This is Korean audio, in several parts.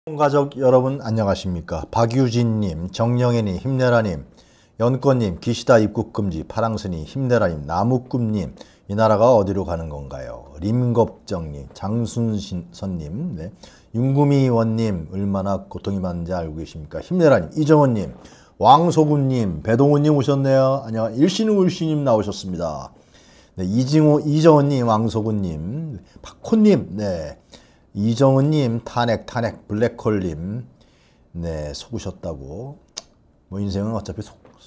가족 여러분 안녕하십니까? 박유진님, 정영애님, 힘내라님, 연꽃님, 기시다 입국금지, 파랑스님, 힘내라님, 나무꿈님, 이 나라가 어디로 가는 건가요? 림겁정님, 장순선님, 네. 윤구미원님, 얼마나 고통이 많은지 알고 계십니까? 힘내라님, 이정원님, 왕소군님, 배동훈님 오셨네요. 안녕하세요. 일신우일신님 나오셨습니다. 네, 이정원님, 왕소군님, 박호님, 네. 이정은님, 탄핵, 블랙홀님, 네, 속으셨다고. 뭐, 인생은 어차피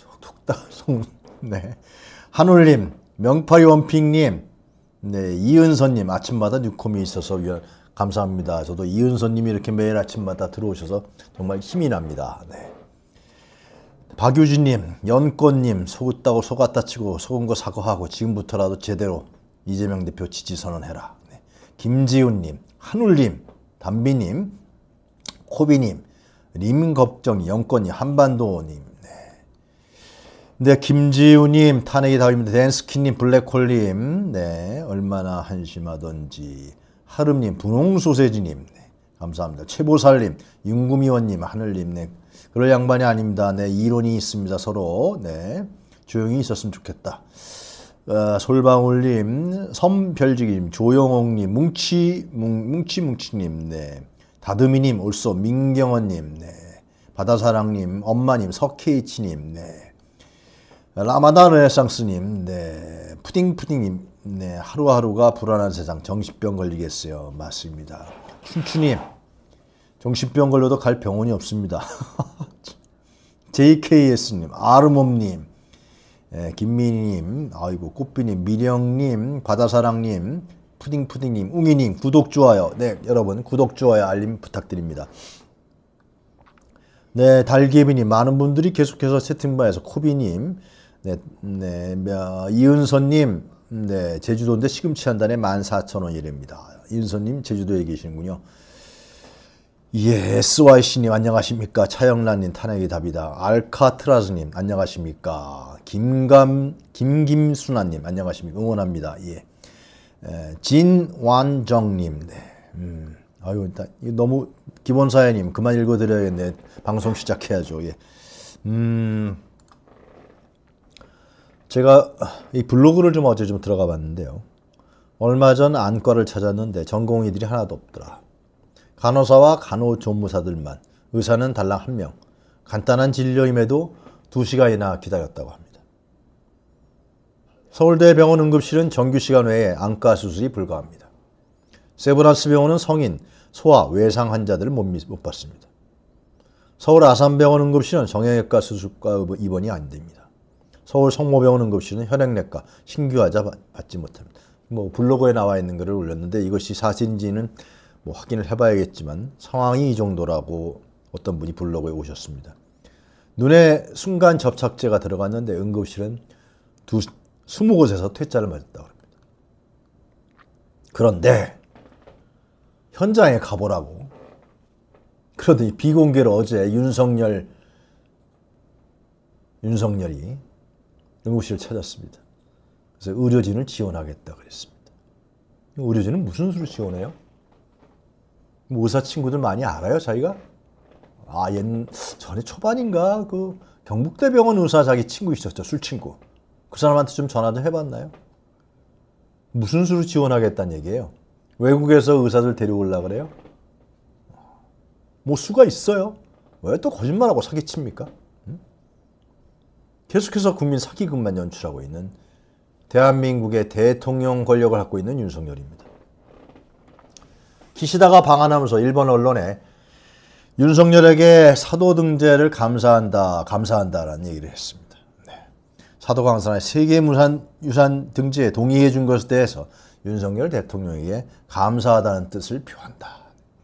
네. 한울님, 명파리 원픽님, 네, 이은선님, 아침마다 뉴콤이 있어서 감사합니다. 저도 이은선님이 이렇게 매일 아침마다 들어오셔서 정말 힘이 납니다. 네. 박유진님, 연꽃님, 속았다고 속았다 치고 속은 거 사과하고 지금부터라도 제대로 이재명 대표 지지 선언해라. 네. 김지훈님, 한울님, 담비님, 코비님, 림겁정이, 영권이, 한반도님, 네, 김지우님, 탄핵이 답입니다. 댄스키님, 블랙홀님, 네, 얼마나 한심하던지, 하름님, 분홍소세지님, 네, 감사합니다. 최보살님, 윤구미원님, 하늘님, 네, 그럴 양반이 아닙니다. 네, 이론이 있습니다. 서로, 네, 조용히 있었으면 좋겠다. 솔방울님, 섬별지기님, 조영옥님, 뭉치님, 네, 다듬이님, 올소, 민경원님, 네, 바다사랑님, 엄마님, 석케이치님, 네, 라마다 르네상스님, 네, 푸딩님, 네, 하루하루가 불안한 세상, 정신병 걸리겠어요. 맞습니다. 춘추님, 정신병 걸려도 갈 병원이 없습니다. JKS님, 아르몸님, 네, 김민희님, 아이고, 꽃비님, 미령님, 바다사랑님, 푸딩님, 웅이님, 구독, 좋아요. 네, 여러분, 구독, 좋아요, 알림 부탁드립니다. 네, 달개비님, 많은 분들이 계속해서 채팅방에서 코비님, 네, 이은선님, 네, 제주도인데 시금치 한 단에 14,000원이랍니다. 이은선님, 제주도에 계시는군요. 예, SYC님 안녕하십니까? 차영란님 탄핵의 답이다. 알카트라스님 안녕하십니까? 김김순아님 안녕하십니까? 응원합니다. 예. 진완정님, 네. 아유, 너무 기본사연님 그만 읽어드려야겠네. 방송 시작해야죠. 예. 제가 이 블로그를 좀 어제 좀 들어가 봤는데요. 얼마 전 안과를 찾았는데 전공의들이 하나도 없더라. 간호사와 간호조무사들만, 의사는 달랑 1명. 간단한 진료임에도 2시간이나 기다렸다고 합니다. 서울대병원 응급실은 정규시간 외에 안과 수술이 불가합니다. 세브란스 병원은 성인, 소아, 외상 환자들을 못 받습니다. 서울 아산병원 응급실은 정형외과 수술과 입원이 안 됩니다. 서울 성모병원 응급실은 혈액내과, 신규 환자 받지 못합니다. 뭐 블로그에 나와 있는 글을 올렸는데 이것이 사실인지는 뭐 확인을 해봐야겠지만 상황이 이 정도라고 어떤 분이 블로그에 오셨습니다. 눈에 순간 접착제가 들어갔는데 응급실은 20곳에서 퇴짜를 맞았다고 합니다. 그런데 현장에 가보라고 그러더니 비공개로 어제 윤석열이 응급실을 찾았습니다. 그래서 의료진을 지원하겠다 그랬습니다. 의료진은 무슨 수로 지원해요? 의사 친구들 많이 알아요, 자기가? 전에 초반인가 그 경북대병원 의사 자기 친구 있었죠, 술 친구. 그 사람한테 좀 전화 좀 해봤나요? 무슨 수로 지원하겠다는 얘기예요? 외국에서 의사들 데려오려고 그래요? 뭐 수가 있어요. 왜 또 거짓말하고 사기칩니까? 계속해서 국민 사기극만 연출하고 있는 대한민국의 대통령 권력을 갖고 있는 윤석열입니다. 기시다가 방한하면서 일본 언론에 윤석열에게 사도 등재를 감사한다라는 얘기를 했습니다. 네. 사도강산의 세계유산 등재에 동의해 준 것에 대해서 윤석열 대통령에게 감사하다는 뜻을 표한다.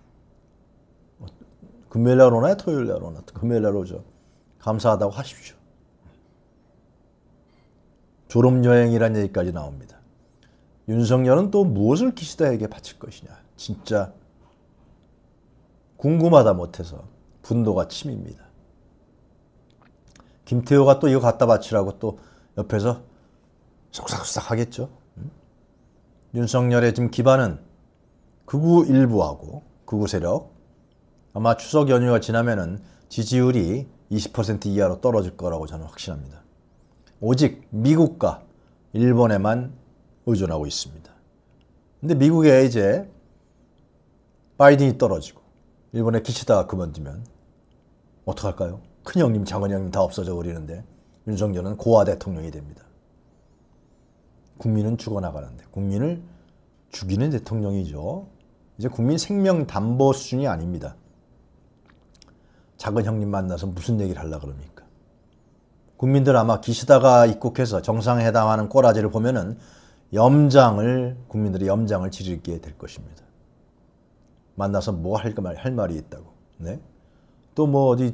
금요일날 오나요? 토요일날 오나? 금요일날 오죠. 감사하다고 하십시오. 졸업여행이란 얘기까지 나옵니다. 윤석열은 또 무엇을 기시다에게 바칠 것이냐. 진짜 궁금하다 못해서 분노가 치밉니다. 김태호가 또 이거 갖다 바치라고 또 옆에서 쏙싹쏙싹 하겠죠. 윤석열의 지금 기반은 극우 일부하고 극우 세력, 아마 추석 연휴가 지나면은 지지율이 20% 이하로 떨어질 거라고 저는 확신합니다. 오직 미국과 일본에만 의존하고 있습니다. 근데 미국에 이제 바이든이 떨어지고 일본의 기시다가 그만두면 어떡할까요? 큰형님, 장은형님 다 없어져 버리는데 윤석열은 고아 대통령이 됩니다. 국민은 죽어나가는데 국민을 죽이는 대통령이죠. 이제 국민 생명 담보 수준이 아닙니다. 작은 형님 만나서 무슨 얘기를 하려고 그럽니까? 국민들 아마 기시다가 입국해서 정상회담하는 꼬라지를 보면은 국민들의 염장을 지르게 될 것입니다. 만나서 뭐 할 말이 있다고. 네? 또 뭐 어디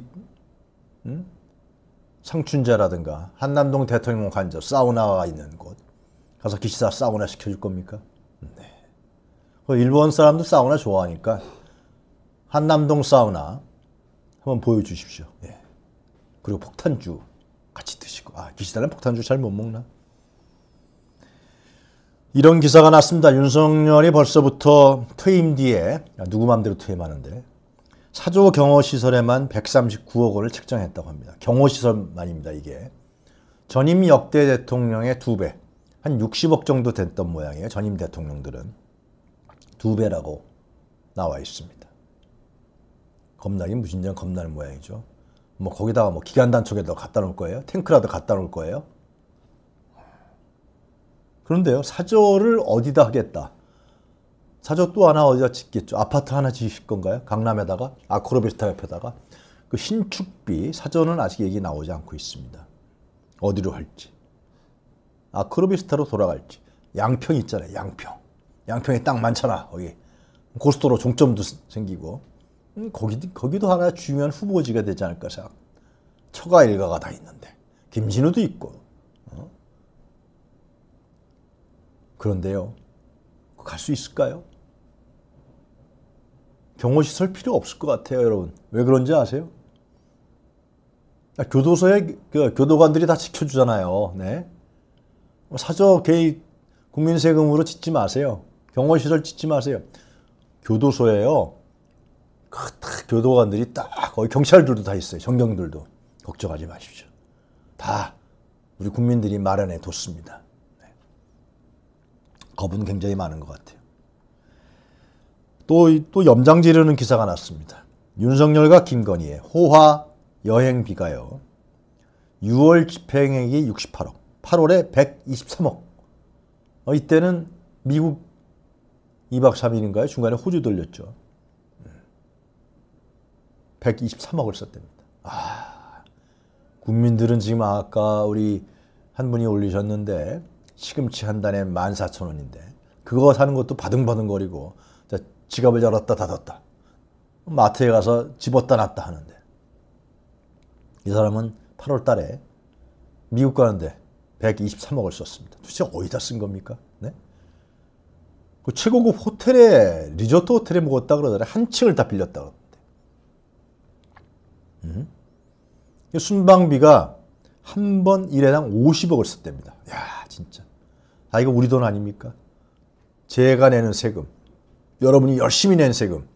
상춘제라든가 한남동 대통령 관저 사우나가 있는 곳 가서 기시다 사우나 시켜줄 겁니까? 네. 일본 사람도 사우나 좋아하니까 한남동 사우나 한번 보여주십시오. 예. 그리고 폭탄주 같이 드시고. 기시다는 폭탄주 잘 못 먹나? 이런 기사가 났습니다. 윤석열이 벌써부터 퇴임 뒤에 누구 맘대로 퇴임하는데 사조 경호시설에만 139억 원을 책정했다고 합니다. 경호시설만입니다. 이게 전임 역대 대통령의 2배, 한 60억 정도 됐던 모양이에요. 전임 대통령들은 2배라고 나와 있습니다. 겁나긴 무진장 겁나는 모양이죠. 뭐 거기다가 뭐 기관단총에도 갖다 놓을 거예요? 탱크라도 갖다 놓을 거예요? 그런데요, 사저를 어디다 하겠다? 사저 또 하나 어디다 짓겠죠? 아파트 하나 지으실 건가요? 강남에다가? 아크로비스타 옆에다가? 그 신축비, 사저는 아직 얘기 나오지 않고 있습니다. 어디로 할지. 아크로비스타로 돌아갈지. 양평 있잖아요, 양평. 양평에 땅 많잖아, 거기. 고속도로 종점도 생기고. 거기도 하나 중요한 후보지가 되지 않을까 생각. 처가 일가가 다 있는데. 김진우도 있고. 그런데요, 갈 수 있을까요? 경호시설 필요 없을 것 같아요, 여러분. 왜 그런지 아세요? 교도소에 교도관들이 다 지켜주잖아요. 네. 사저 개인 국민 세금으로 짓지 마세요. 경호시설 짓지 마세요. 교도소에요, 교도관들이 딱 거기 경찰들도 다 있어요. 정경들도. 걱정하지 마십시오. 다 우리 국민들이 마련해 뒀습니다. 겁은 굉장히 많은 것 같아요. 또 염장 지르는 기사가 났습니다. 윤석열과 김건희의 호화 여행비가요, 6월 집행액이 68억, 8월에 123억. 이때는 미국 2박 3일인가요? 중간에 호주 들렸죠. 123억을 썼답니다. 국민들은 지금 아까 우리 한 분이 올리셨는데 시금치 한 단에 14,000원인데 그거 사는 것도 바등바등거리고 지갑을 열었다 닫았다, 마트에 가서 집었다 놨다 하는데, 이 사람은 8월 달에 미국 가는데 123억을 썼습니다. 도대체 어디다 쓴 겁니까? 네? 그 최고급 호텔에, 리조트 호텔에 묵었다 그러더래. 한 층을 다 빌렸다 그러는데. 순방비가 한 번 일회당 50억을 썼답니다. 야, 진짜. 이거 우리 돈 아닙니까? 제가 내는 세금, 여러분이 열심히 낸 세금,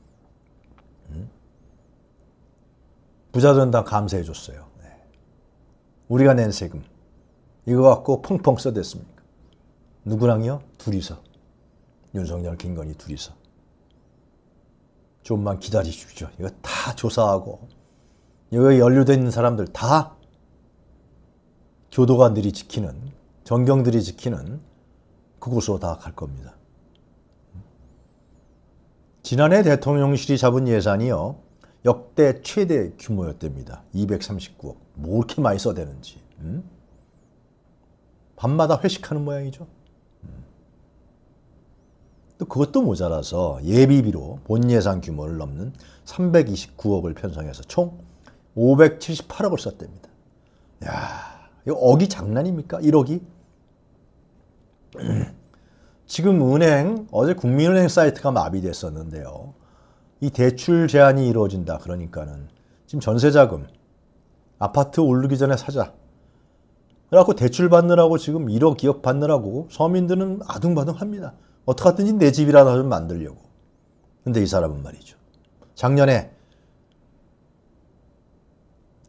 부자들은 다 감사해 줬어요. 우리가 낸 세금, 이거 갖고 펑펑 써댔습니까? 누구랑요? 둘이서. 윤석열, 김건희 둘이서. 좀만 기다리십시오. 이거 다 조사하고, 여기에 연루되어 있는 사람들 다 교도관들이 지키는, 정경들이 지키는 그곳으로 다 갈 겁니다. 지난해 대통령실이 잡은 예산이요, 역대 최대 규모였답니다. 239억. 뭐 이렇게 많이 써대는지. 밤마다 회식하는 모양이죠. 또 그것도 모자라서 예비비로 본 예산 규모를 넘는 329억을 편성해서 총 578억을 썼답니다. 야, 이거 억이 장난입니까? 1억이? 지금 어제 국민은행 사이트가 마비됐었는데요. 이 대출 제한이 이루어진다 그러니까는 지금 전세자금, 아파트 오르기 전에 사자. 그래갖고 대출 받느라고 지금 1억, 2억 받느라고 서민들은 아둥바둥합니다. 어떻게 하든지 내 집이라도 좀 만들려고. 근데 이 사람은 말이죠, 작년에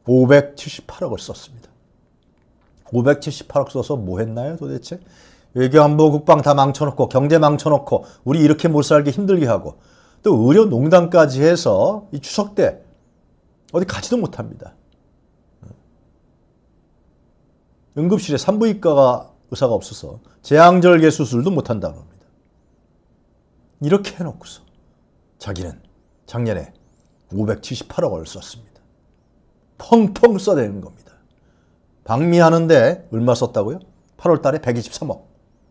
578억을 썼습니다. 578억 써서 뭐 했나요 도대체? 외교안보 국방 다 망쳐놓고 경제 망쳐놓고 우리 이렇게 못 살게 힘들게 하고 또 의료농단까지 해서 이 추석 때 어디 가지도 못합니다. 응급실에 산부인과가 의사가 없어서 제왕절개 수술도 못한다고 합니다. 이렇게 해놓고서 자기는 작년에 578억을 썼습니다. 펑펑 써대는 겁니다. 방미하는데 얼마 썼다고요? 8월 달에 123억.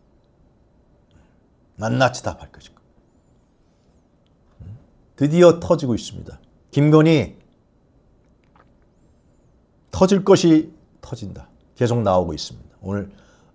낱낱이 다 밝혀지고. 드디어 터지고 있습니다. 김건희 터질 것이 터진다. 계속 나오고 있습니다. 오늘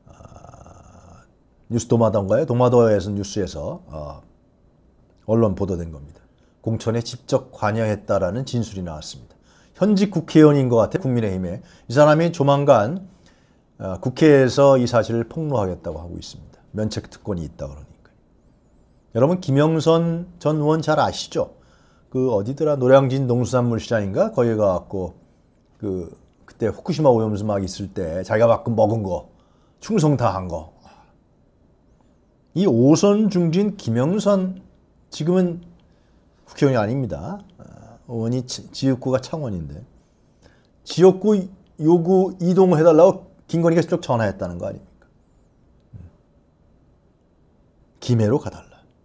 뉴스도마도인가요? 도마도에서 뉴스에서 언론 보도된 겁니다. 공천에 직접 관여했다라는 진술이 나왔습니다. 현직 국회의원인 것 같아 국민의힘에 이 사람이 조만간 국회에서 이 사실을 폭로하겠다고 하고 있습니다. 면책 특권이 있다 그러니까. 여러분 김영선 전 의원 잘 아시죠? 그 어디더라 노량진 농수산물 시장인가 거기 가갖고 그때 후쿠시마 오염수 막 있을 때 자기가 가끔 먹은 거 충성 다 한 거. 이 오선 중진 김영선 지금은 국회의원이 아닙니다. 의원이 지역구가 창원인데 지역구 요구 이동해달라고 김건희가 직접 전화했다는 거 아닙니까? 김해로 가달라.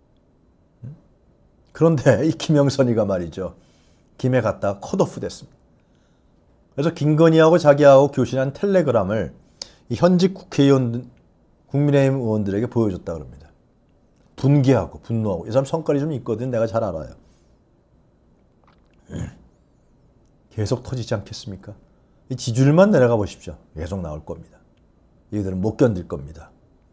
그런데 이 김영선이가 말이죠. 김해 갔다가 컷오프 됐습니다. 그래서 김건희하고 자기하고 교신한 텔레그램을 이 현직 국회의원, 국민의힘 의원들에게 보여줬다 그럽니다. 분개하고 분노하고. 이 사람 성깔이 좀 있거든. 내가 잘 알아요. 계속 터지지 않겠습니까? 이 지지율만 내려가 보십시오. 계속 나올 겁니다. 얘들은 못 견딜 겁니다.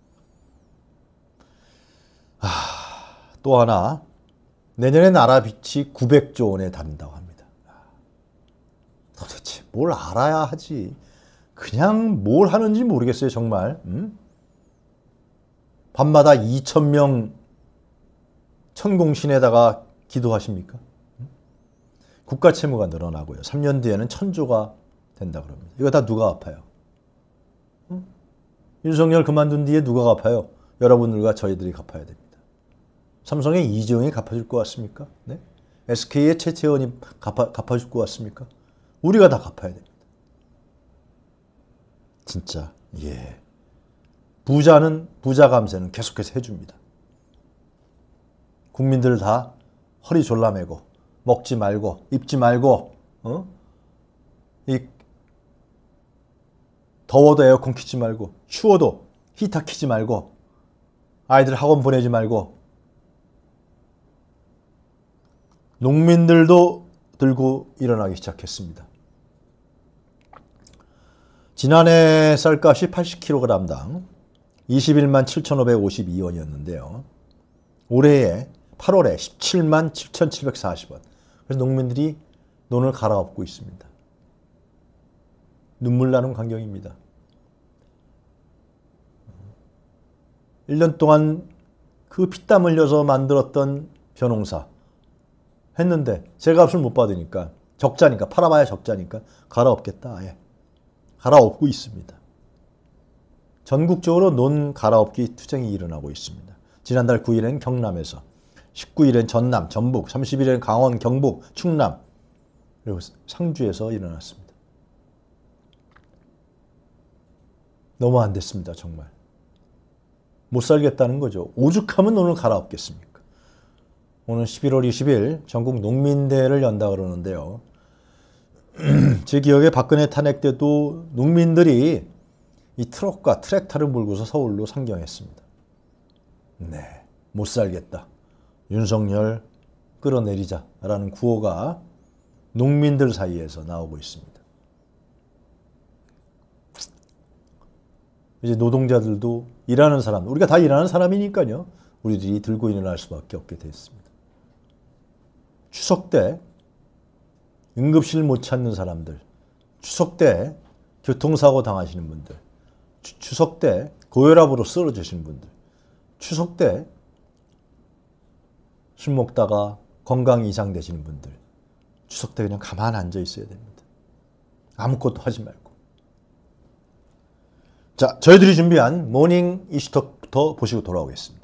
또 하나. 내년에 나라 빚이 900조 원에 달한다고 합니다. 도대체 뭘 알아야 하지. 그냥 뭘 하는지 모르겠어요. 정말. 밤마다 2,000명 천공신에다가 기도하십니까? 국가 채무가 늘어나고요. 3년 뒤에는 1,000조가 된다 그럽니다. 이거 다 누가 갚아요? 윤석열 그만둔 뒤에 누가 갚아요? 여러분들과 저희들이 갚아야 됩니다. 삼성의 이재용이 갚아줄 것 같습니까? 네? SK의 최태원이 갚아줄 것 같습니까? 우리가 다 갚아야 됩니다. 진짜 예. 부자 감세는 계속해서 해줍니다. 국민들 다 허리 졸라매고 먹지 말고 입지 말고 더워도 에어컨 켜지 말고 추워도 히터 켜지 말고 아이들 학원 보내지 말고 농민들도 들고 일어나기 시작했습니다. 지난해 쌀값이 80kg당 21만 7,552원이었는데요. 올해에 8월에 17만 7,740원. 그래서 농민들이 논을 갈아엎고 있습니다. 눈물 나는 광경입니다. 1년 동안 그 피땀 흘려서 만들었던 벼농사 했는데 제값을 못 받으니까 적자니까 팔아봐야 적자니까 갈아엎겠다. 아예. 갈아엎고 있습니다. 전국적으로 논 갈아엎기 투쟁이 일어나고 있습니다. 지난달 9일엔 경남에서 19일엔 전남, 전북, 30일엔 강원, 경북, 충남 그리고 상주에서 일어났습니다. 너무 안 됐습니다. 정말. 못 살겠다는 거죠. 오죽하면 논을 갈아엎겠습니까? 오늘 11월 20일 전국 농민대회를 연다 그러는데요. 제 기억에 박근혜 탄핵 때도 농민들이 이 트럭과 트랙터를 몰고서 서울로 상경했습니다. 네, 못 살겠다. 윤석열 끌어내리자라는 구호가 농민들 사이에서 나오고 있습니다. 이제 노동자들도 일하는 사람, 우리가 다 일하는 사람이니까요. 우리들이 들고 일어날 수밖에 없게 됐습니다. 추석 때 응급실 못 찾는 사람들, 추석 때 교통사고 당하시는 분들, 추석 때 고혈압으로 쓰러지시는 분들, 추석 때 술 먹다가 건강 이상 되시는 분들, 추석 때 그냥 가만 앉아 있어야 됩니다. 아무것도 하지 말고. 자, 저희들이 준비한 모닝 이슈톡부터 보시고 돌아오겠습니다.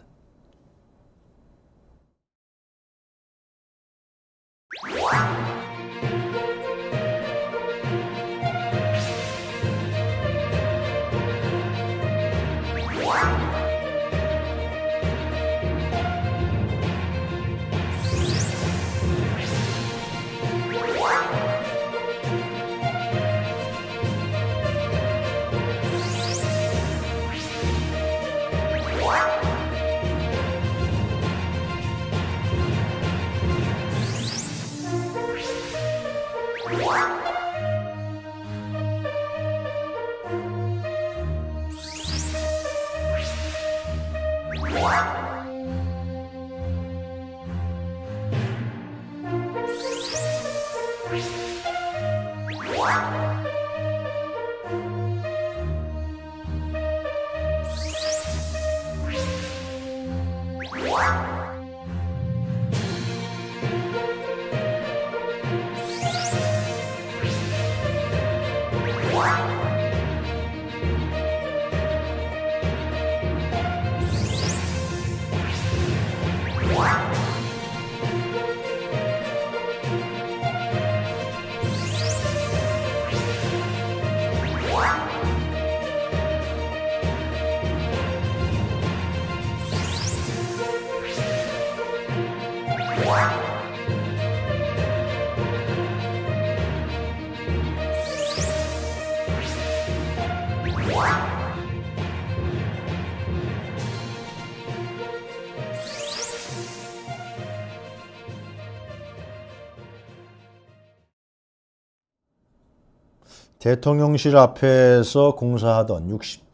대통령실 앞에서 공사하던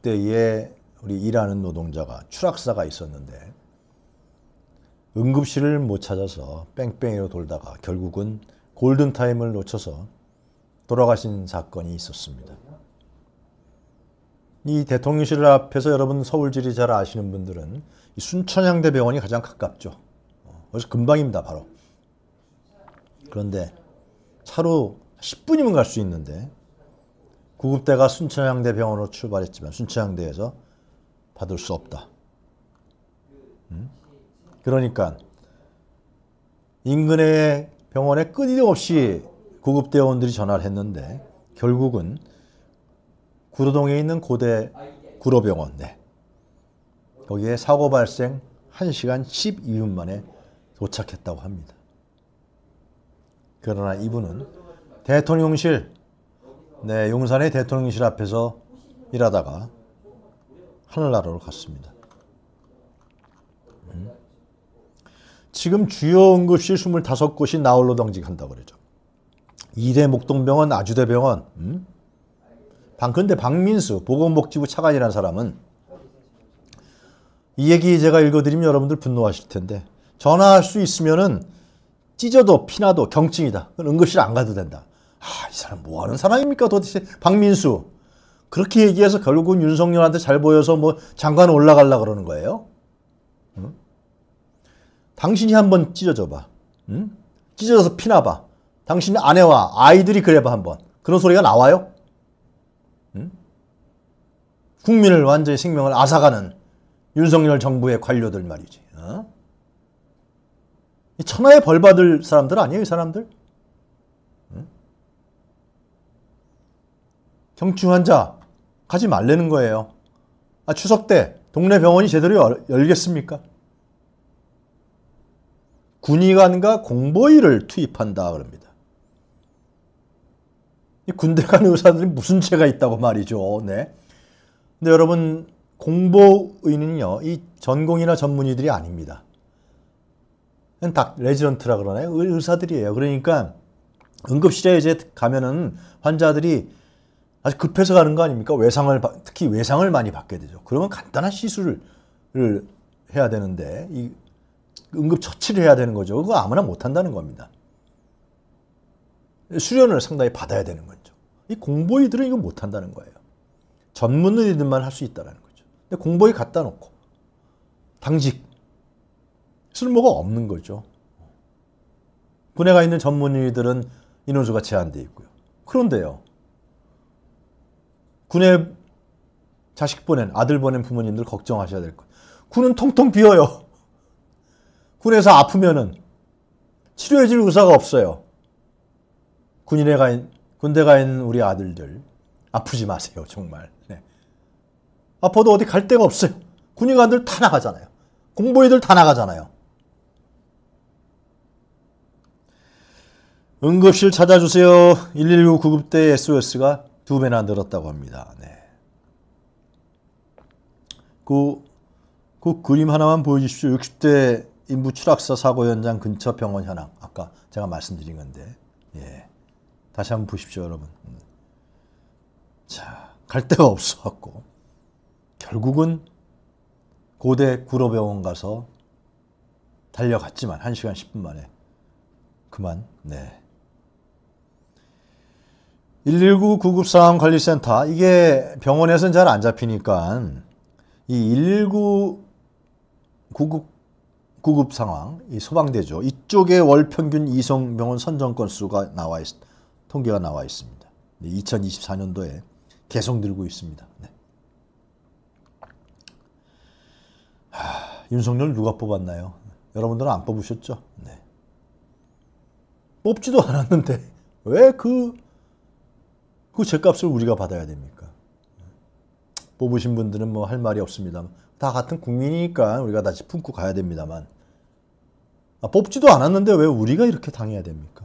60대의 우리 일하는 노동자가 추락사가 있었는데 응급실을 못 찾아서 뺑뺑이로 돌다가 결국은 골든타임을 놓쳐서 돌아가신 사건이 있었습니다. 이 대통령실 앞에서 여러분 서울지리 잘 아시는 분들은 이 순천향대병원이 가장 가깝죠. 그래서 금방입니다, 바로. 그런데 차로 10분이면 갈 수 있는데 구급대가 순천향대병원으로 출발했지만 순천향대에서 받을 수 없다. 그러니까 인근의 병원에 끊임없이 구급대원들이 전화를 했는데 결국은 구로동에 있는 고대 구로병원, 거기에 사고 발생 1시간 12분 만에 도착했다고 합니다. 그러나 이분은 대통령실, 용산의 대통령실 앞에서 일하다가 하늘나라로 갔습니다. 지금 주요 응급실 25곳이 나홀로 정직한다고 그러죠. 이대 목동병원, 아주대병원, 근데 박민수 보건복지부 차관이라는 사람은 이 얘기 제가 읽어드리면 여러분들 분노하실 텐데 전화할 수 있으면은 찢어도 피나도 경증이다. 그건 응급실 안 가도 된다. 이 사람 뭐 하는 사람입니까 도대체. 박민수 그렇게 얘기해서 결국은 윤석열한테 잘 보여서 뭐 장관 올라가려고 그러는 거예요. 당신이 한번 찢어져봐. 찢어져서 피나봐. 당신 아내와 아이들이 그래봐 한번. 그런 소리가 나와요? 국민을 완전히 생명을 앗아가는 윤석열 정부의 관료들 말이지. 천하에 벌 받을 사람들 아니에요, 이 사람들? 경증 환자 가지 말라는 거예요. 추석 때 동네 병원이 제대로 열겠습니까? 군의관과 공보위를 투입한다 그럽니다. 이 군대 간 의사들이 무슨 죄가 있다고 말이죠. 근데 여러분 공보위는요, 이 전공이나 전문의들이 아닙니다. 딱 레지던트라 그러나요? 의사들이에요. 그러니까 응급실에 이제 가면은 환자들이 아주 급해서 가는 거 아닙니까? 특히 외상을 많이 받게 되죠. 그러면 간단한 시술을 해야 되는데 이 응급처치를 해야 되는 거죠. 그거 아무나 못한다는 겁니다. 수련을 상당히 받아야 되는 거죠. 이 공보위들은 이거 못한다는 거예요. 전문의들만 할 수 있다는 거죠. 근데 공보위 갖다 놓고 당직 쓸모가 없는 거죠. 군에 가 있는 전문의들은 인원수가 제한되어 있고요. 그런데요, 군에 자식 보낸, 아들 보낸 부모님들 걱정하셔야 될 거예요. 군은 텅텅 비어요. 군에서 아프면은 치료해줄 의사가 없어요. 군대 가 있는 우리 아들들 아프지 마세요. 정말. 네. 아파도 어디 갈 데가 없어요. 군의관들 다 나가잖아요. 공보위들 다 나가잖아요. 응급실 찾아주세요. 119 구급대 SOS가 2배나 늘었다고 합니다. 네. 그 그림 하나만 보여주십시오. 60대 인부 추락사 사고 현장 근처 병원 현황. 아까 제가 말씀드린 건데. 예. 다시 한번 보십시오, 여러분. 자, 갈 데가 없어갖고 결국은 고대 구로병원 가서 달려갔지만 1시간 10분 만에 그만. 네. 119 구급상황관리센터, 이게 병원에서는 잘 안 잡히니까 이 119 구급 상황, 이 소방대죠. 이쪽에 월 평균 이송병원 선정 건수가 통계가 나와 있습니다. 2024년도에 계속 늘고 있습니다. 네. 윤석열 누가 뽑았나요? 여러분들은 안 뽑으셨죠? 네. 뽑지도 않았는데 왜 그 죗값을 우리가 받아야 됩니까? 뽑으신 분들은 뭐 할 말이 없습니다. 다 같은 국민이니까 우리가 다시 품고 가야 됩니다만, 뽑지도 않았는데 왜 우리가 이렇게 당해야 됩니까?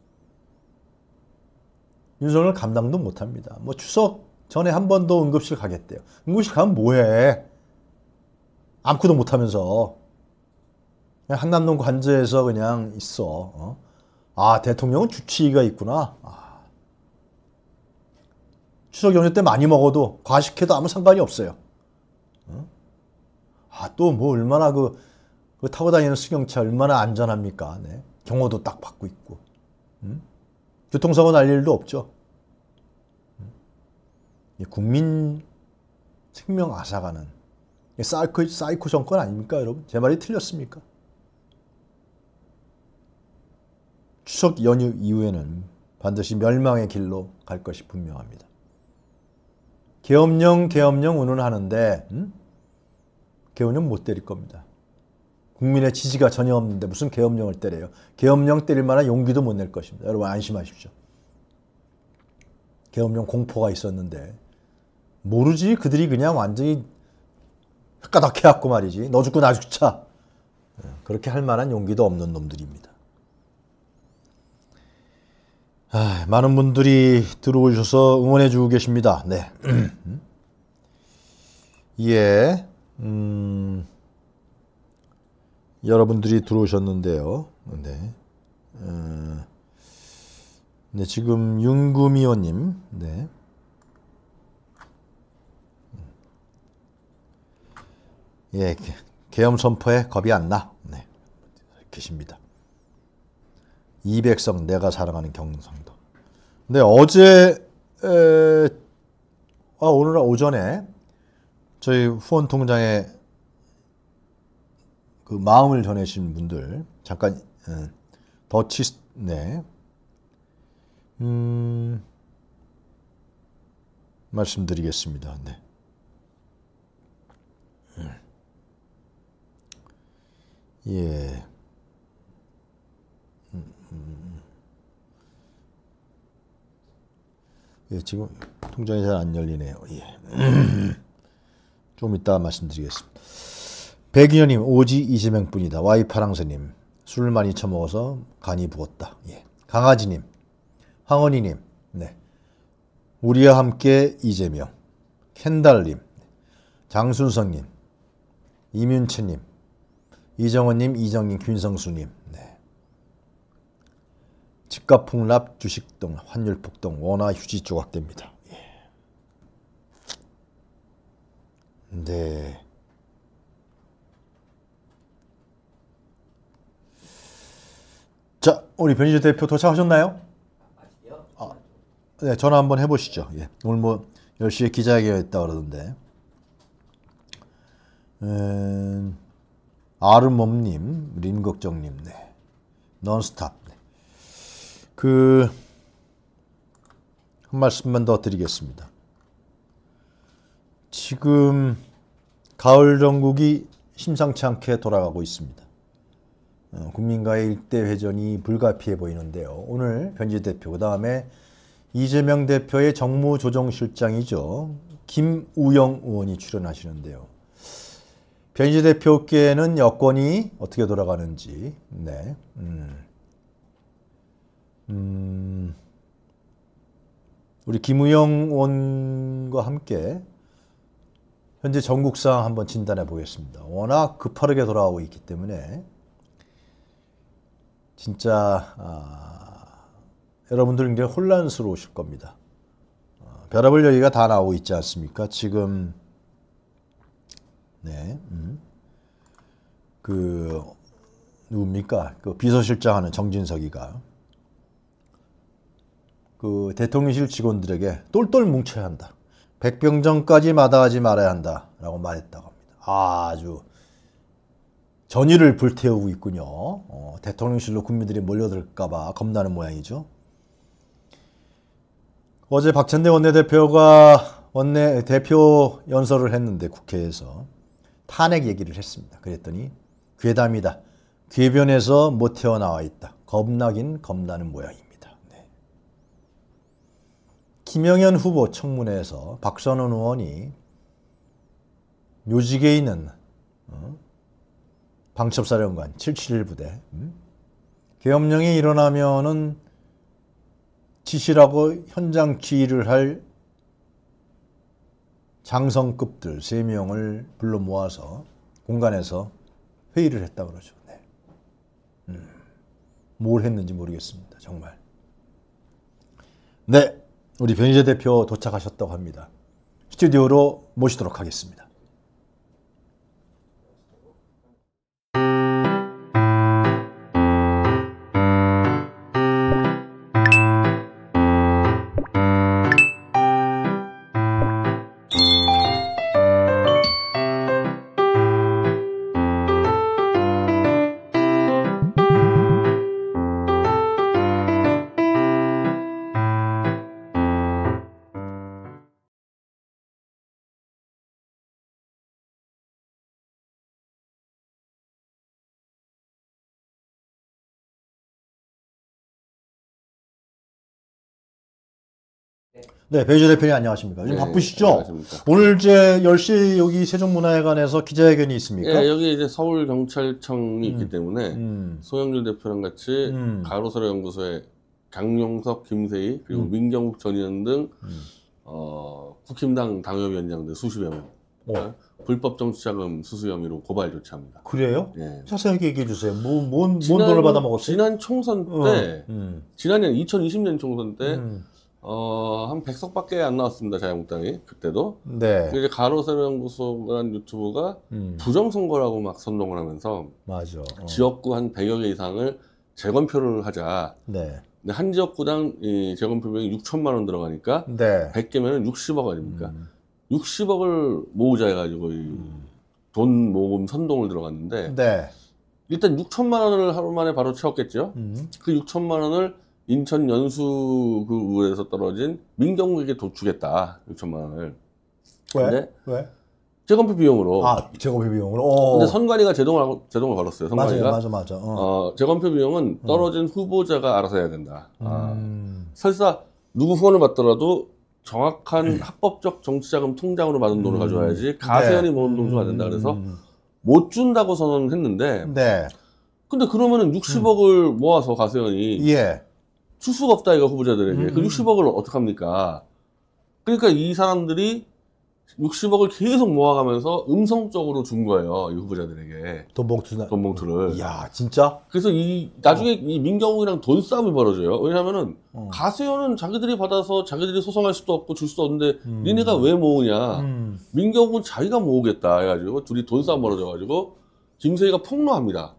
윤석열 감당도 못합니다. 뭐 추석 전에 한 번 더 응급실 가겠대요. 응급실 가면 뭐해? 아무것도 못하면서 그냥 한남동 관저에서 그냥 있어. 대통령은 주치의가 있구나. 추석 연휴 때 많이 먹어도 과식해도 아무 상관이 없어요. 또 뭐 얼마나 그 타고 다니는 승용차 얼마나 안전합니까? 네. 경호도 딱 받고 있고. 교통사고 날 일도 없죠. 국민 생명 앗아가는 사이코 정권 아닙니까, 여러분? 제 말이 틀렸습니까? 추석 연휴 이후에는 반드시 멸망의 길로 갈 것이 분명합니다. 계엄령 운운하는데 계엄령 못 때릴 겁니다. 국민의 지지가 전혀 없는데 무슨 계엄령을 때려요. 계엄령 때릴 만한 용기도 못 낼 것입니다. 여러분 안심하십시오. 계엄령 공포가 있었는데 모르지. 그들이 그냥 완전히 혓가닥 해갖고 말이지. 너 죽고 나 죽자. 그렇게 할 만한 용기도 없는 놈들입니다. 많은 분들이 들어오셔서 응원해주고 계십니다. 네. 예. 여러분들이 들어오셨는데요. 네. 네, 지금 윤구미호님. 네. 예, 계엄 선포에 겁이 안 나. 네. 계십니다. 이백성, 내가 사랑하는 경상도. 근데 오늘 오전에 저희 후원 통장에 그 마음을 전해주신 분들 잠깐 네. 말씀드리겠습니다. 네. 예. 예, 지금 통장이 잘 안 열리네요. 예. 좀 이따 말씀드리겠습니다. 백인현님, 오지 이재명 뿐이다. 와이파랑새님, 술을 많이 처먹어서 간이 부었다. 예. 강아지님, 황원희님, 네. 우리와 함께 이재명, 켄달님, 장순성님, 이민채님, 이정원님, 이정님, 김성수님, 네. 집값 폭락, 주식동, 환율 폭등, 원화 휴지 조각됩니다. 예. 네. 자, 우리 변희재 대표 도착하셨나요? 네, 전화 한번 해보시죠. 예. 오늘 뭐 10시에 기자회견 있다고 그러던데. 아르mom님, 린걱정님, 네. 넌스탑. 네. 한 말씀만 더 드리겠습니다. 지금 가을 정국이 심상치 않게 돌아가고 있습니다. 국민과의 일대 회전이 불가피해 보이는데요. 오늘 변희재 대표, 그 다음에 이재명 대표의 정무조정실장이죠. 김우영 의원이 출연하시는데요. 변희재 대표께는 여권이 어떻게 돌아가는지, 네. 우리 김우영 의원과 함께 현재 전국 상황 한번 진단해 보겠습니다. 워낙 급하게 돌아오고 있기 때문에 진짜 여러분들 굉장히 혼란스러우실 겁니다. 별의별 얘기가 다 나오고 있지 않습니까? 지금 네, 그 누굽니까? 그 비서실장 하는 정진석이가 그 대통령실 직원들에게 똘똘 뭉쳐야 한다. 백병정까지 마다하지 말아야 한다라고 말했다고 합니다. 아주 전의를 불태우고 있군요. 대통령실로 국민들이 몰려들까 봐 겁나는 모양이죠. 어제 박찬대 원내대표가 원내대표 연설을 했는데 국회에서 탄핵 얘기를 했습니다. 그랬더니 괴담이다. 궤변에서 못 태어나와 있다. 겁나긴 겁나는 모양입니다. 네. 김영현 후보 청문회에서 박선원 의원이 묘직에 있는 방첩사령관 771부대 계엄령이 일어나면은 지시라고 현장 지휘를 할 장성급들 3명을 불러 모아서 공간에서 회의를 했다 그러죠. 네. 뭘 했는지 모르겠습니다. 정말. 네, 우리 변희재 대표 도착하셨다고 합니다. 스튜디오로 모시도록 하겠습니다. 네, 변희재 대표님 안녕하십니까? 요즘 네, 바쁘시죠? 안녕하십니까. 오늘 이제 10시 여기 세종문화회관에서 기자회견이 있습니까? 예, 여기 이제 서울경찰청이 있기 때문에 송영길 대표랑 같이 가로세로 연구소의 강용석, 김세희 그리고 민경욱 전 의원 등 국힘당 당협위원장들 수십여 명 불법 정치자금 수수 혐의로 고발 조치합니다. 그래요? 예. 자세하게 얘기해 주세요. 뭔 돈을 받아 먹었어요? 지난 총선 때, 지난해 2020년 총선 때 한 100석밖에 안 나왔습니다. 자유한국당이 그때도. 네. 이제 가로세로 연구소라는 유튜브가 부정선거라고 막 선동을 하면서 맞아. 지역구 한 100여 개 이상을 재건표를 하자. 네. 근데 한 지역구당 이 재건표 비용이 6천만 원 들어가니까 네. 100개면 60억 아닙니까? 60억을 모으자 해가지고 돈 모금 선동을 들어갔는데 네. 일단 6천만 원을 하루 만에 바로 채웠겠죠. 그 6천만 원을 인천 연수구에서 떨어진 민경욱에게 주겠다. 6천만 원을. 왜? 왜? 재건표 비용으로. 아, 재건표 비용으로. 근데 선관위가 제동을 걸었어요. 선관위가. 맞아. 재건표 비용은 떨어진 후보자가 알아서 해야 된다. 설사 누구 후원을 받더라도 정확한 합법적 정치자금 통장으로 받은 돈을 가져와야지 가세현이 모은 돈 줘야 된다. 그래서 못 준다고 선언을 했는데. 네. 근데 그러면은 60억을 모아서 가세현이. 예. 줄 수가 없다, 이거 후보자들에게. 그 60억을 어떡합니까? 그러니까 이 사람들이 60억을 계속 모아가면서 음성적으로 준 거예요, 이 후보자들에게. 돈 봉투를. 이야, 진짜? 그래서 나중에 이 민경욱이랑 돈 싸움이 벌어져요. 왜냐면은, 가세현은 자기들이 받아서 자기들이 소송할 수도 없고 줄 수도 없는데, 니네가 왜 모으냐. 민경욱은 자기가 모으겠다 해가지고, 둘이 돈 싸움 벌어져가지고, 김세희가 폭로합니다.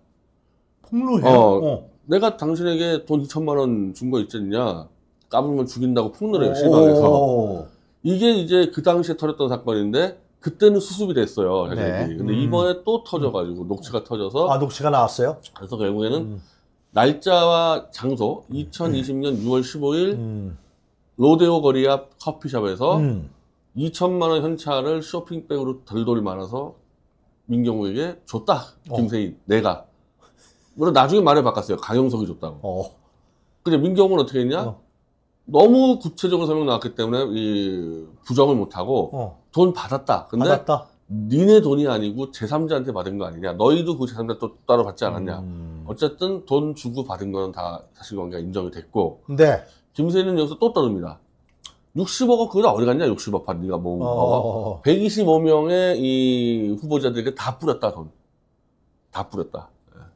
폭로해요? 내가 당신에게 돈 2천만 원 준 거 있지 않냐? 까불면 죽인다고 폭로를 해요, 실방에서. 이게 이제 그 당시에 터졌던 사건인데, 그때는 수습이 됐어요, 자기들이. 근데 이번에 또 터져가지고, 녹취가 터져서. 아, 녹취가 나왔어요? 그래서 결국에는, 날짜와 장소, 2020년 6월 15일, 로데오 거리 앞 커피숍에서, 2천만 원 현찰을 쇼핑백으로 덜덜 말아서 민경욱에게 줬다. 김세희 내가. 물론 나중에 말을 바꿨어요. 강용석이 줬다고. 근데 민경욱은 어떻게 했냐? 너무 구체적으로 설명 나왔기 때문에 이 부정을 못하고 돈 받았다. 근데 받았다. 니네 돈이 아니고 제3자한테 받은 거 아니냐. 너희도 그 제3자 또 따로 받지 않았냐. 어쨌든 돈 주고 받은 거는 다 사실관계가 인정이 됐고. 네. 김세희는 여기서 또 떠듭니다. 60억은 그걸 어디 갔냐? 60억 판 네가 모은 거. 125명의 이 후보자들에게 다 뿌렸다 돈. 다 뿌렸다.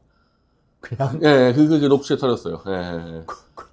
그냥? 예, 그게 녹취에 털렸어요. 예.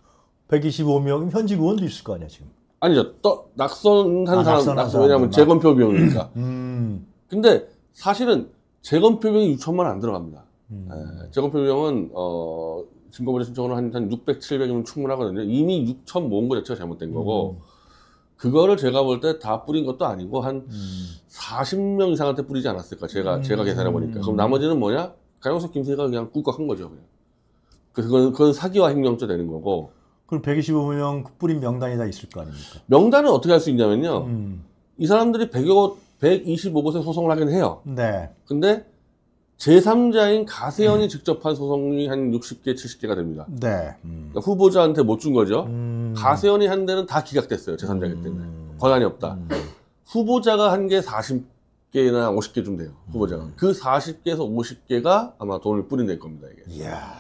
125명 현직 의원도 있을 거 아니야 지금. 아니죠. 낙선한 사람, 낙선 왜냐면 재검표 비용이니까. 근데 사실은 재검표 비용이 6천만 원 안 들어갑니다. 예, 재검표 비용은 증거보조 신청으로 한 600, 700이면 충분하거든요. 이미 6천 모은 거 자체가 잘못된 거고. 그거를 제가 볼 때 다 뿌린 것도 아니고 한 40명 이상한테 뿌리지 않았을까. 제가 계산해 보니까. 그럼 나머지는 뭐냐? 강용석 김세희가 그냥 꿀꺽한 거죠. 그냥. 그래서 그건 사기와 횡령죄 되는 거고. 그럼 125명 뿌린 명단이 다 있을 거 아닙니까? 명단은 어떻게 할 수 있냐면요. 이 사람들이 125곳에 소송을 하긴 해요. 네. 근데 제3자인 가세현이 직접 한 소송이 한 60개, 70개가 됩니다. 네. 그러니까 후보자한테 못 준 거죠. 가세현이 한 데는 다 기각됐어요. 제3자이기 때문에. 권한이 없다. 후보자가 한 게 40개나 50개 좀 돼요. 후보자가. 그 40개에서 50개가 아마 돈을 뿌린 될 겁니다. 이게. 이야.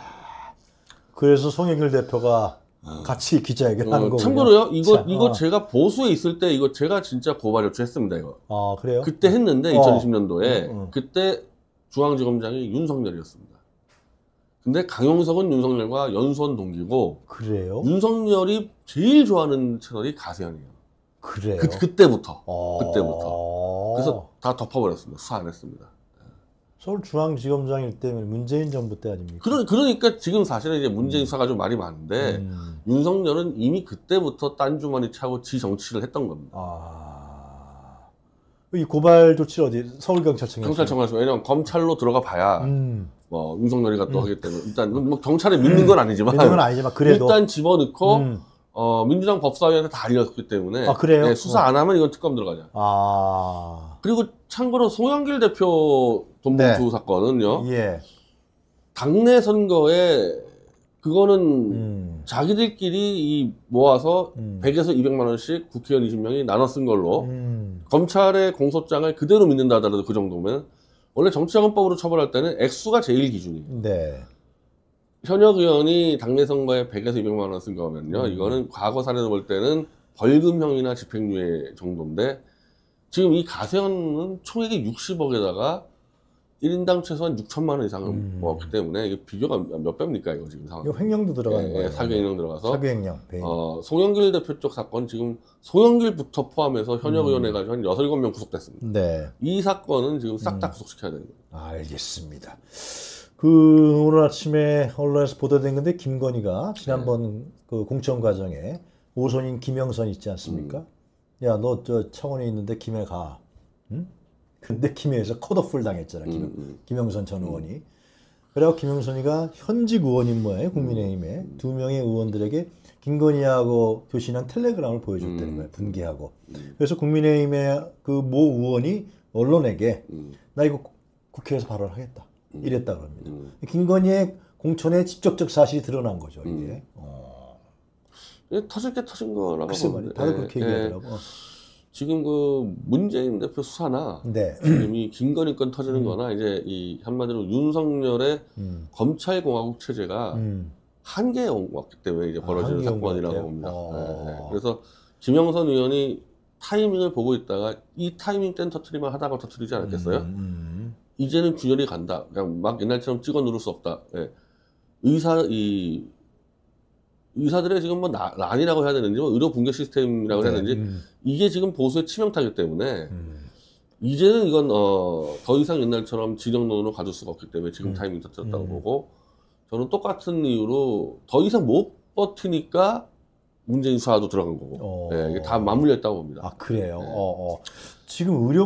그래서 송영길 대표가 같이 기자회견 하는 거군요. 참고로요, 이거 제가 보수에 있을 때 이거 제가 진짜 고발 요청했습니다, 이거. 아, 그래요? 그때 했는데, 2020년도에. 그때 중앙지검장이 윤석열이었습니다. 근데 강용석은 윤석열과 연수원 동기고. 그래요? 윤석열이 제일 좋아하는 채널이 가세현이에요. 그래요? 그때부터. 그래서 다 덮어버렸습니다. 수사 안 했습니다. 서울중앙지검장일 때면 문재인 정부 때 아닙니까? 그러니까 지금 사실은 이제 문재인 수사가 좀 말이 많은데, 윤석열은 이미 그때부터 딴 주머니 차고 지 정치를 했던 겁니다. 이 고발 조치를 어디? 서울경찰청에? 경찰청에서. 왜냐면 검찰로 들어가 봐야, 뭐, 윤석열이가 또 하기 때문에, 일단, 뭐, 경찰에 믿는 건 아니지만, 믿는 건 아니지만, 그래도. 일단 집어넣고, 민주당 법사위한테 다 알렸기 때문에, 그래요? 네, 수사 안 하면 이건 특검 들어가죠. 그리고 참고로 송영길 대표 돈봉투 사건은요, 당내 선거에, 그거는 자기들끼리 모아서 100에서 200만 원씩 국회의원 20명이 나눠 쓴 걸로 검찰의 공소장을 그대로 믿는다 하더라도 그 정도면 원래 정치자금법으로 처벌할 때는 액수가 제일 기준이에요. 네. 현역 의원이 당내 선거에 100에서 200만 원 쓴 거면요. 이거는 과거 사례로 볼 때는 벌금형이나 집행유예 정도인데 지금 이 가세현은 총액이 60억에다가 1인당 최소한 6천만 원 이상을 모았기 때문에 이게 비교가 몇 배입니까 이거 지금 상황. 이거 횡령도 들어가는 거예요. 사기횡령 들어가서. 사기횡령. 송영길 대표 쪽 사건 지금 송영길부터 포함해서 현역 의원 해가지고 한 6, 7명 구속됐습니다. 네. 이 사건은 지금 싹 다 구속시켜야 됩니다. 알겠습니다. 오늘 아침에 언론에서 보도된 건데 김건희가 지난번 그 공천 과정에 오손인 김영선 있지 않습니까? 야, 너 저 청원에 있는데 김해 가. 응? 근데 김해에서 컷오프를 당했잖아. 김영선 전 의원이. 그래서 김영선이가 현직 의원인 모양이에요. 국민의힘에. 2명의 의원들에게 김건희하고 교신한 텔레그램을 보여줬다는 거예요. 분개하고. 그래서 국민의힘의 그 모 의원이 언론에게 나 이거 국회에서 발언하겠다. 이랬다 그럽니다. 김건희의 공천에 직접적 사실이 드러난 거죠. 이게. 터질 게 터진 거라고 글쎄 말이야. 다들 그렇게 얘기하더라고. 지금 그 문재인 대표 수사나 지금 이 김건희 건 터지는 거나 이제 이 한마디로 윤석열의 검찰공화국 체제가 한계에 왔기 때문에 이제 벌어지는 사건이라고 봅니다. 그래서 김영선 의원이 타이밍을 보고 있다가 이 타이밍 땐 터트리면 하다가 터트리지 않았겠어요? 이제는 균열이 간다. 그냥 막 옛날처럼 찍어 누를 수 없다. 의사들의 지금 뭐 난이라고 해야 되는지, 뭐 의료 붕괴 시스템이라고 해야 되는지, 이게 지금 보수의 치명타이기 때문에, 이제는 이건, 더 이상 옛날처럼 진영론으로 가줄 수가 없기 때문에 지금 타이밍 터뜨렸다고 보고, 저는 똑같은 이유로 더 이상 못 버티니까 문재인 수사도 들어간 거고, 이게 다 맞물려 있다고 봅니다. 그래요? 지금 의료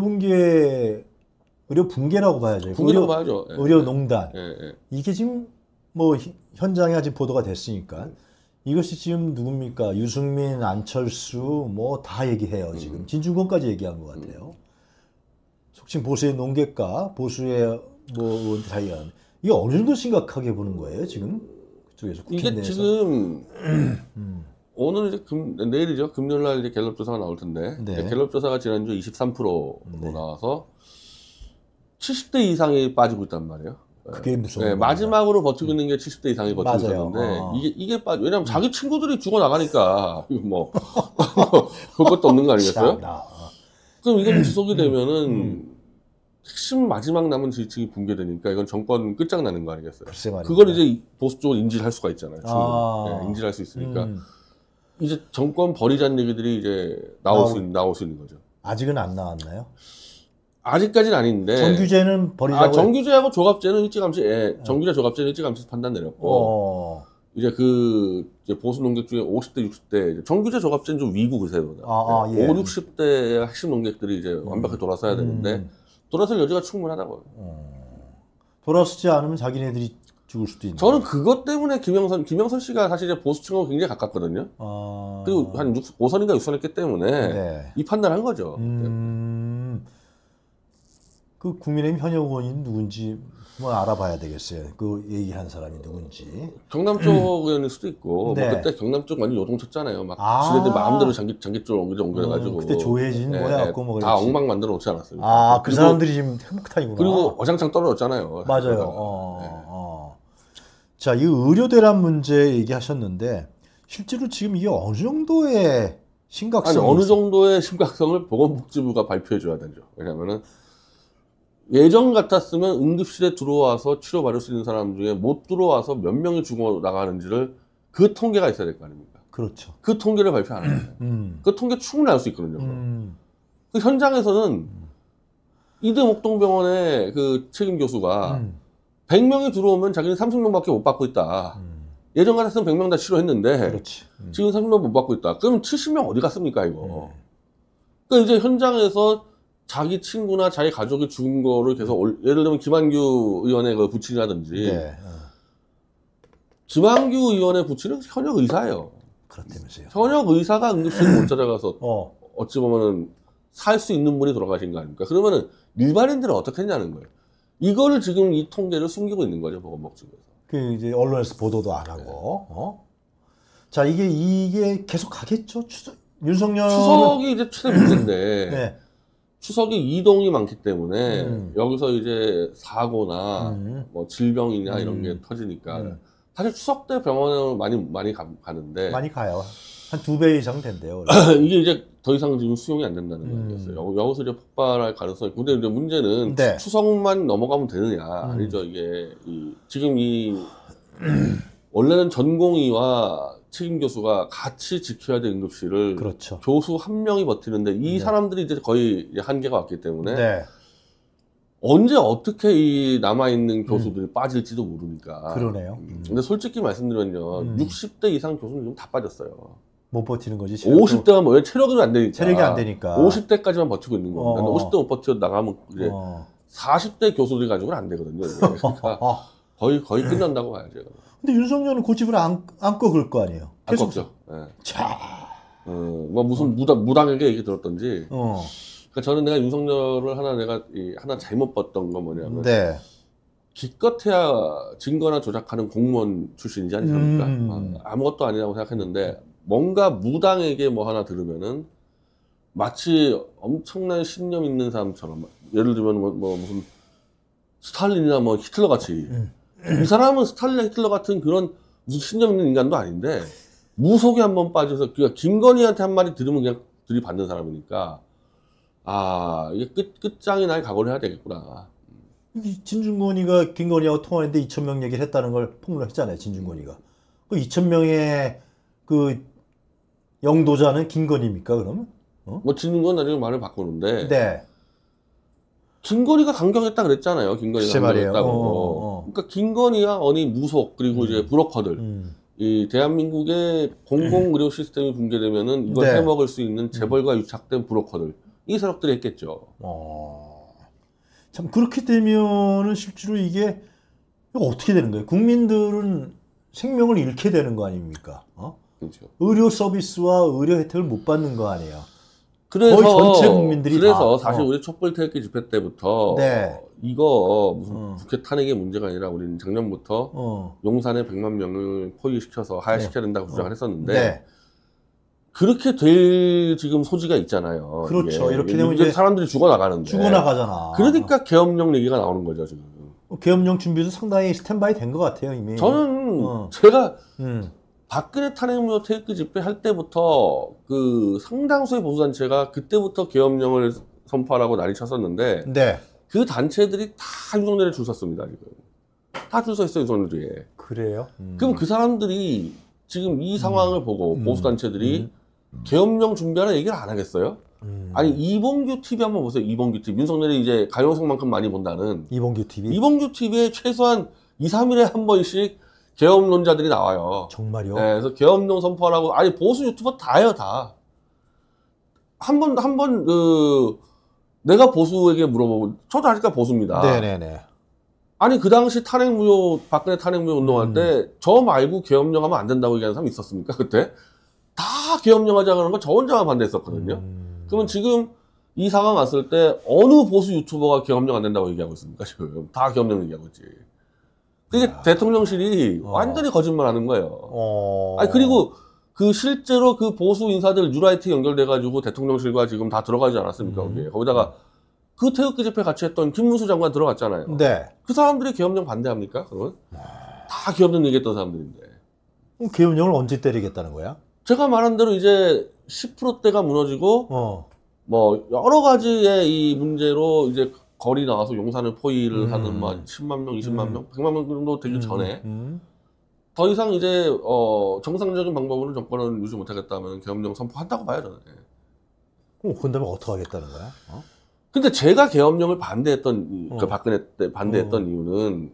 붕괴라고 봐야죠. 붕괴라고 봐야죠. 의료농단. 이게 지금 뭐 현장에 아직 보도가 됐으니까 이것이 지금 누굽니까? 유승민, 안철수 뭐 다 얘기해요 지금. 진중권까지 얘기한 것 같아요. 속칭 보수의 농객과 보수의 뭐 사이가 이게 어느 정도 심각하게 보는 거예요 지금 그쪽에서 국회 이게 내에서. 지금 오늘 이제 내일이죠. 금요일 날 이제 갤럽 조사가 나올 텐데 네. 갤럽 조사가 지난주 23%로 네. 나와서 70대 이상이 빠지고 있단 말이에요. 그게 무서운 네, 겁니다. 마지막으로 버티고 있는 게 70대 이상이 버티고 맞아요. 있었는데 이게 왜냐면 자기 친구들이 죽어 나가니까 이거 뭐 그것도 없는 거 아니겠어요? 참나. 그럼 이건 지속이 되면은 핵심 마지막 남은 지지층이 붕괴되니까 이건 정권 끝장나는 거 아니겠어요? 글쎄 말이야. 그걸 이제 보수 쪽으로 인지를 할 수가 있잖아요. 아. 네, 인지를 할 수 있으니까 이제 정권 버리자는 얘기들이 이제 나올 수 있는 거죠. 아직은 안 나왔나요? 아직까지는 아닌데. 정규제는 버리자고. 정규제하고 조갑제는 일찌감치, 정규제 조갑제는 일찌감치 판단 내렸고. 이제 이제 보수 농객 중에 50대, 60대, 정규제 조갑제는 좀 위구 그세거든. 예. 5, 60대 핵심 농객들이 이제 완벽하게 돌아서야 되는데, 돌아설 여지가 충분하다고요. 돌아서지 않으면 자기네들이 죽을 수도 있는. 저는 그것 때문에 김영선 씨가 사실 이제 보수층하고 굉장히 가깝거든요. 그리고 한 5선인가 6선 했기 때문에 네. 이 판단을 한 거죠. 그 국민의힘 현역 의원이 누군지 뭐 알아봐야 되겠어요. 그 얘기한 사람이 누군지. 경남 쪽 의원일 수도 있고, 네. 뭐 그때 경남 쪽 완전 요동쳤잖아요. 막 지네들 마음대로 장기 쪽으로 옮겨가지고. 그때 조혜진 뭐야고 뭐 다 그랬지. 엉망 만들어 놓지 않았습니까? 그 사람들이 지금 행복탄이구나. 그리고 어장창 떨어졌잖아요. 맞아요. 자, 이 의료 대란 문제 얘기하셨는데 실제로 지금 이게 어느 정도의 심각성이 아니, 어느 정도의 심각성을 보건복지부가 발표해 줘야 되죠. 왜냐면은 예전 같았으면 응급실에 들어와서 치료받을 수 있는 사람 중에 못 들어와서 몇 명이 죽어 나가는지를 그 통계가 있어야 될 거 아닙니까? 그렇죠. 그 통계를 발표 안 해요. 그 통계 충분히 알 수 있거든요. 그 현장에서는 이대 목동병원의 그 책임 교수가 100명이 들어오면 자기는 30명밖에 못 받고 있다. 예전 같았으면 100명 다 치료했는데 그렇지. 지금 30명 못 받고 있다. 그럼 70명 어디 갔습니까 이거? 그러니까 이제 현장에서 자기 친구나 자기 가족이 죽은 거를 계속 예를 들면 김한규 의원의 그 부친이라든지 네. 김한규 의원의 부친은 현역 의사예요. 그렇다면서요. 현역 의사가 응급실에 못 찾아가서 어찌 보면은 살 수 있는 분이 돌아가신 거 아닙니까? 그러면은 일반인들은 어떻게 했냐는 거예요. 이거를 지금 이 통계를 숨기고 있는 거죠, 보건복지부에서. 그 이제 언론에서 보도도 안 하고. 자, 이게 계속 가겠죠. 윤석열 추석이 이제 최대 문제인데 네. 추석이 이동이 많기 때문에 여기서 이제 사고나 뭐 질병이나 이런 게 터지니까 사실 추석 때 병원을 많이 가는데 많이 가요. 한 2배 이상 된대요. 이게 이제 더 이상 지금 수용이 안 된다는 거였어요. 여기서 이제 폭발할 가능성이. 근데 이제 문제는 네. 추석만 넘어가면 되느냐 아니죠. 이게 지금 원래는 전공의와 책임 교수가 같이 지켜야 될 응급실을 그렇죠. 교수 한 명이 버티는데 이 사람들이 이제 거의 이제 한계가 왔기 때문에 네. 언제 어떻게 이 남아있는 교수들이 빠질지도 모르니까. 그러네요. 근데 솔직히 말씀드리면요. 60대 이상 교수는 지금 다 빠졌어요. 못 버티는 거지. 50대가 왜 체력이 안 되니까. 체력이 안 되니까. 50대까지만 버티고 있는 겁니다. 근데 50대 못 버텨 나가면 이제 40대 교수들이 가지고는 안 되거든요. 그러니까 거의 끝난다고 봐야죠. 근데 윤석열은 고집을 안 꺾을 거 아니에요. 안 꺾죠. 네. 자. 뭐 무슨 무당에게 얘기 들었던지. 그러니까 저는 내가 윤석열을 하나 잘못 봤던 건 뭐냐면. 네. 기껏해야 증거나 조작하는 공무원 출신이지 않습니까? 아무것도 아니라고 생각했는데 뭔가 무당에게 뭐 하나 들으면은 마치 엄청난 신념 있는 사람처럼 예를 들면 뭐 무슨 스탈린이나 뭐 히틀러 같이 이 사람은 스탈린이나 히틀러 같은 그런 무슨 신념 있는 인간도 아닌데 무속에 한번 빠져서 그러니까 김건희한테 한 마디 들으면 그냥 들이받는 사람이니까 이게 끝장이 날 각오를 해야 되겠구나. 진중권이가 김건희하고 통화했는데 2,000명 얘기를 했다는 걸 폭로했잖아요. 진중권이가. 그 2,000명의 그 영도자는 김건희입니까 그러면? 뭐 진중권 나중에 말을 바꾸는데 네. 김건희가 강경했다 그랬잖아요. 김건희가 강경했다고. 그러니까 김건희와 어니 무속 그리고 이제 브로커들 이 대한민국의 공공의료 시스템이 붕괴되면은 이걸 네. 해먹을 수 있는 재벌과 유착된 브로커들 이 세력들이 했겠죠. 참 그렇게 되면은 실제로 이게 어떻게 되는 거예요? 국민들은 생명을 잃게 되는 거 아닙니까? 그렇죠. 의료 서비스와 의료 혜택을 못 받는 거 아니에요. 그래서 거의 전체 국민들이 그래서 다, 사실 우리 촛불 태극기 집회 때부터 네. 이거 무슨 국회 탄핵의 문제가 아니라 우리는 작년부터 용산에 100만 명을 포위시켜서 하야시켜야 된다고 주장을 했었는데 네. 그렇게 될 지금 소지가 있잖아요. 그렇죠. 이게. 이렇게 되면 이제 사람들이 죽어나가는데. 죽어나가잖아. 그러니까 계엄령 얘기가 나오는 거죠 지금. 계엄령 준비도 상당히 스탠바이 된 것 같아요 이미. 저는 제가 음. 박근혜 탄핵무효 태극기 집회 할 때부터 그 상당수의 보수단체가 그때부터 계엄령을 선포하라고 난리 쳤었는데 네. 그 단체들이 다 윤석열에 줄 섰습니다 지금. 다 줄 서 있어요 윤석열에. 그래요? 그럼 그 사람들이 지금 이 상황을 보고 보수단체들이 계엄령 준비하는 얘기를 안 하겠어요? 아니 이봉규 TV 한번 보세요. 이봉규 TV. 윤석열이 이제 가요성만큼 많이 본다는 이봉규 TV. 이봉규 TV에 최소한 2, 3일에 한 번씩 계엄론자들이 나와요. 정말요? 네, 그래서 계엄령 선포하라고. 아니 보수 유튜버 다예요 다. 한 번 내가 보수에게 물어보고 저도 아직까지 보수입니다. 네네네. 아니 그 당시 박근혜 탄핵무효 운동할 때 저 말고 계엄령 하면 안 된다고 얘기하는 사람이 있었습니까 그때? 다 계엄령 하자고 하는 건 저 혼자만 반대했었거든요. 그러면 지금 이 상황 왔을 때 어느 보수 유튜버가 계엄령 안 된다고 얘기하고 있습니까 지금? 다 계엄령 얘기하고 있지. 그게 대통령실이 완전히 거짓말하는 거예요. 아니 그리고 그 실제로 그 보수 인사들 뉴라이트 연결돼가지고 대통령실과 지금 다 들어가지 않았습니까 거기에. 거기다가 그 태극기 집회 같이 했던 김문수 장관 들어갔잖아요. 네. 그 사람들이 계엄령 반대합니까? 그러면 다 계엄령 얘기했던 사람들인데. 그럼 계엄령을 언제 때리겠다는 거야? 제가 말한 대로 이제 10%대가 무너지고 뭐 여러 가지의 이 문제로 이제 거리 나와서 용산을 포위를 하는 뭐 10만 명, 20만 명, 100만 명 정도 되기 전에 더 이상 이제 정상적인 방법으로 정권을 유지 못하겠다면 계엄령 선포한다고 봐요 저는. 그런다면 어떻게 하겠다는 거야? 근데 제가 계엄령을 반대했던 그 박근혜 때 반대했던 이유는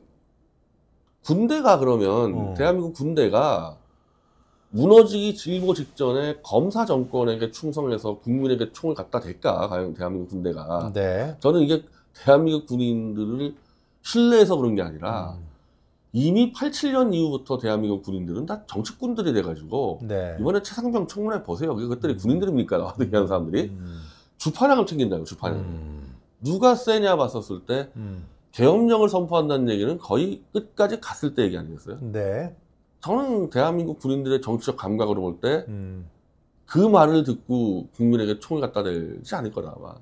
군대가 그러면 대한민국 군대가 무너지기 일보 직전에 검사 정권에게 충성해서 국민에게 총을 갖다 댈까 과연 대한민국 군대가. 네. 저는 이게 대한민국 군인들을 신뢰해서 그런 게 아니라 이미 87년 이후부터 대한민국 군인들은 다 정치꾼들이 돼가지고 네. 이번에 최상병 청문회 보세요. 그것들이 군인들입니까? 나와서 얘기하는 사람들이 주판장을 챙긴다고 주판장. 누가 세냐 봤었을 때 계엄령을 선포한다는 얘기는 거의 끝까지 갔을 때 얘기 아니겠어요? 네. 저는 대한민국 군인들의 정치적 감각으로 볼 때 그 말을 듣고 국민에게 총을 갖다 대지 않을 거다 아마.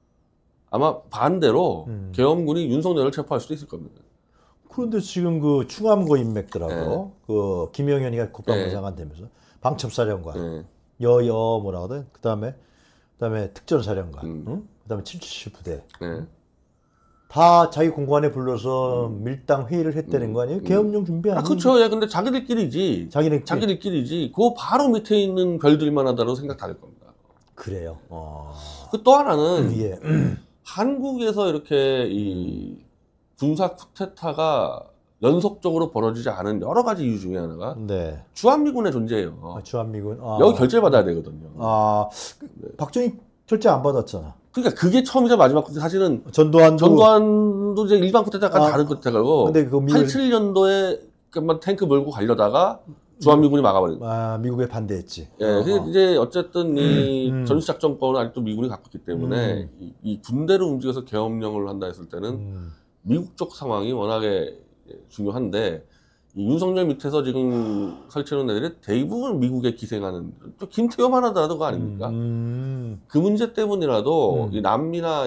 아마 반대로 계엄군이 윤석열을 체포할 수도 있을 겁니다. 그런데 지금 그 충암고 인맥들하고 그 김영현이가 국방부장관 되면서 방첩사령관, 여여 뭐라 하거든. 그다음에 특전사령관, 그다음에 777부대. 다 자기 공관에 불러서 밀당 회의를 했다는 거 아니에요? 계엄령 준비 아니에요? 그렇죠. 예, 근데 자기들끼리지. 자기들끼리지. 그 바로 밑에 있는 별들만 하다고 생각 다 할 겁니다. 그래요. 그 또 하나는 예. 한국에서 이렇게 이 군사 쿠데타가 연속적으로 벌어지지 않은 여러 가지 이유 중에 하나가 네. 주한미군의 존재예요. 주한미군. 여기 결제받아야 되거든요. 박정희 결제 안 받았잖아. 그러니까 그게 처음이자 마지막 쿠데타. 사실은 전두환도 이제 일반 쿠데타가 다른 쿠데타고 근데 그 87년도에 탱크 몰고 가려다가 주한미군이 막아버린. 미국에 반대했지. 예, 이제 어쨌든 이 전시작전권은 아직도 미군이 갖고 있기 때문에 이 군대를 움직여서 계엄령을 한다 했을 때는 미국 쪽 상황이 워낙에 중요한데 이 윤석열 밑에서 지금 설치해놓은 애들이 대부분 미국에 기생하는 또 김태호만 하더라도 그거 아닙니까? 그 문제 때문이라도 이 남미나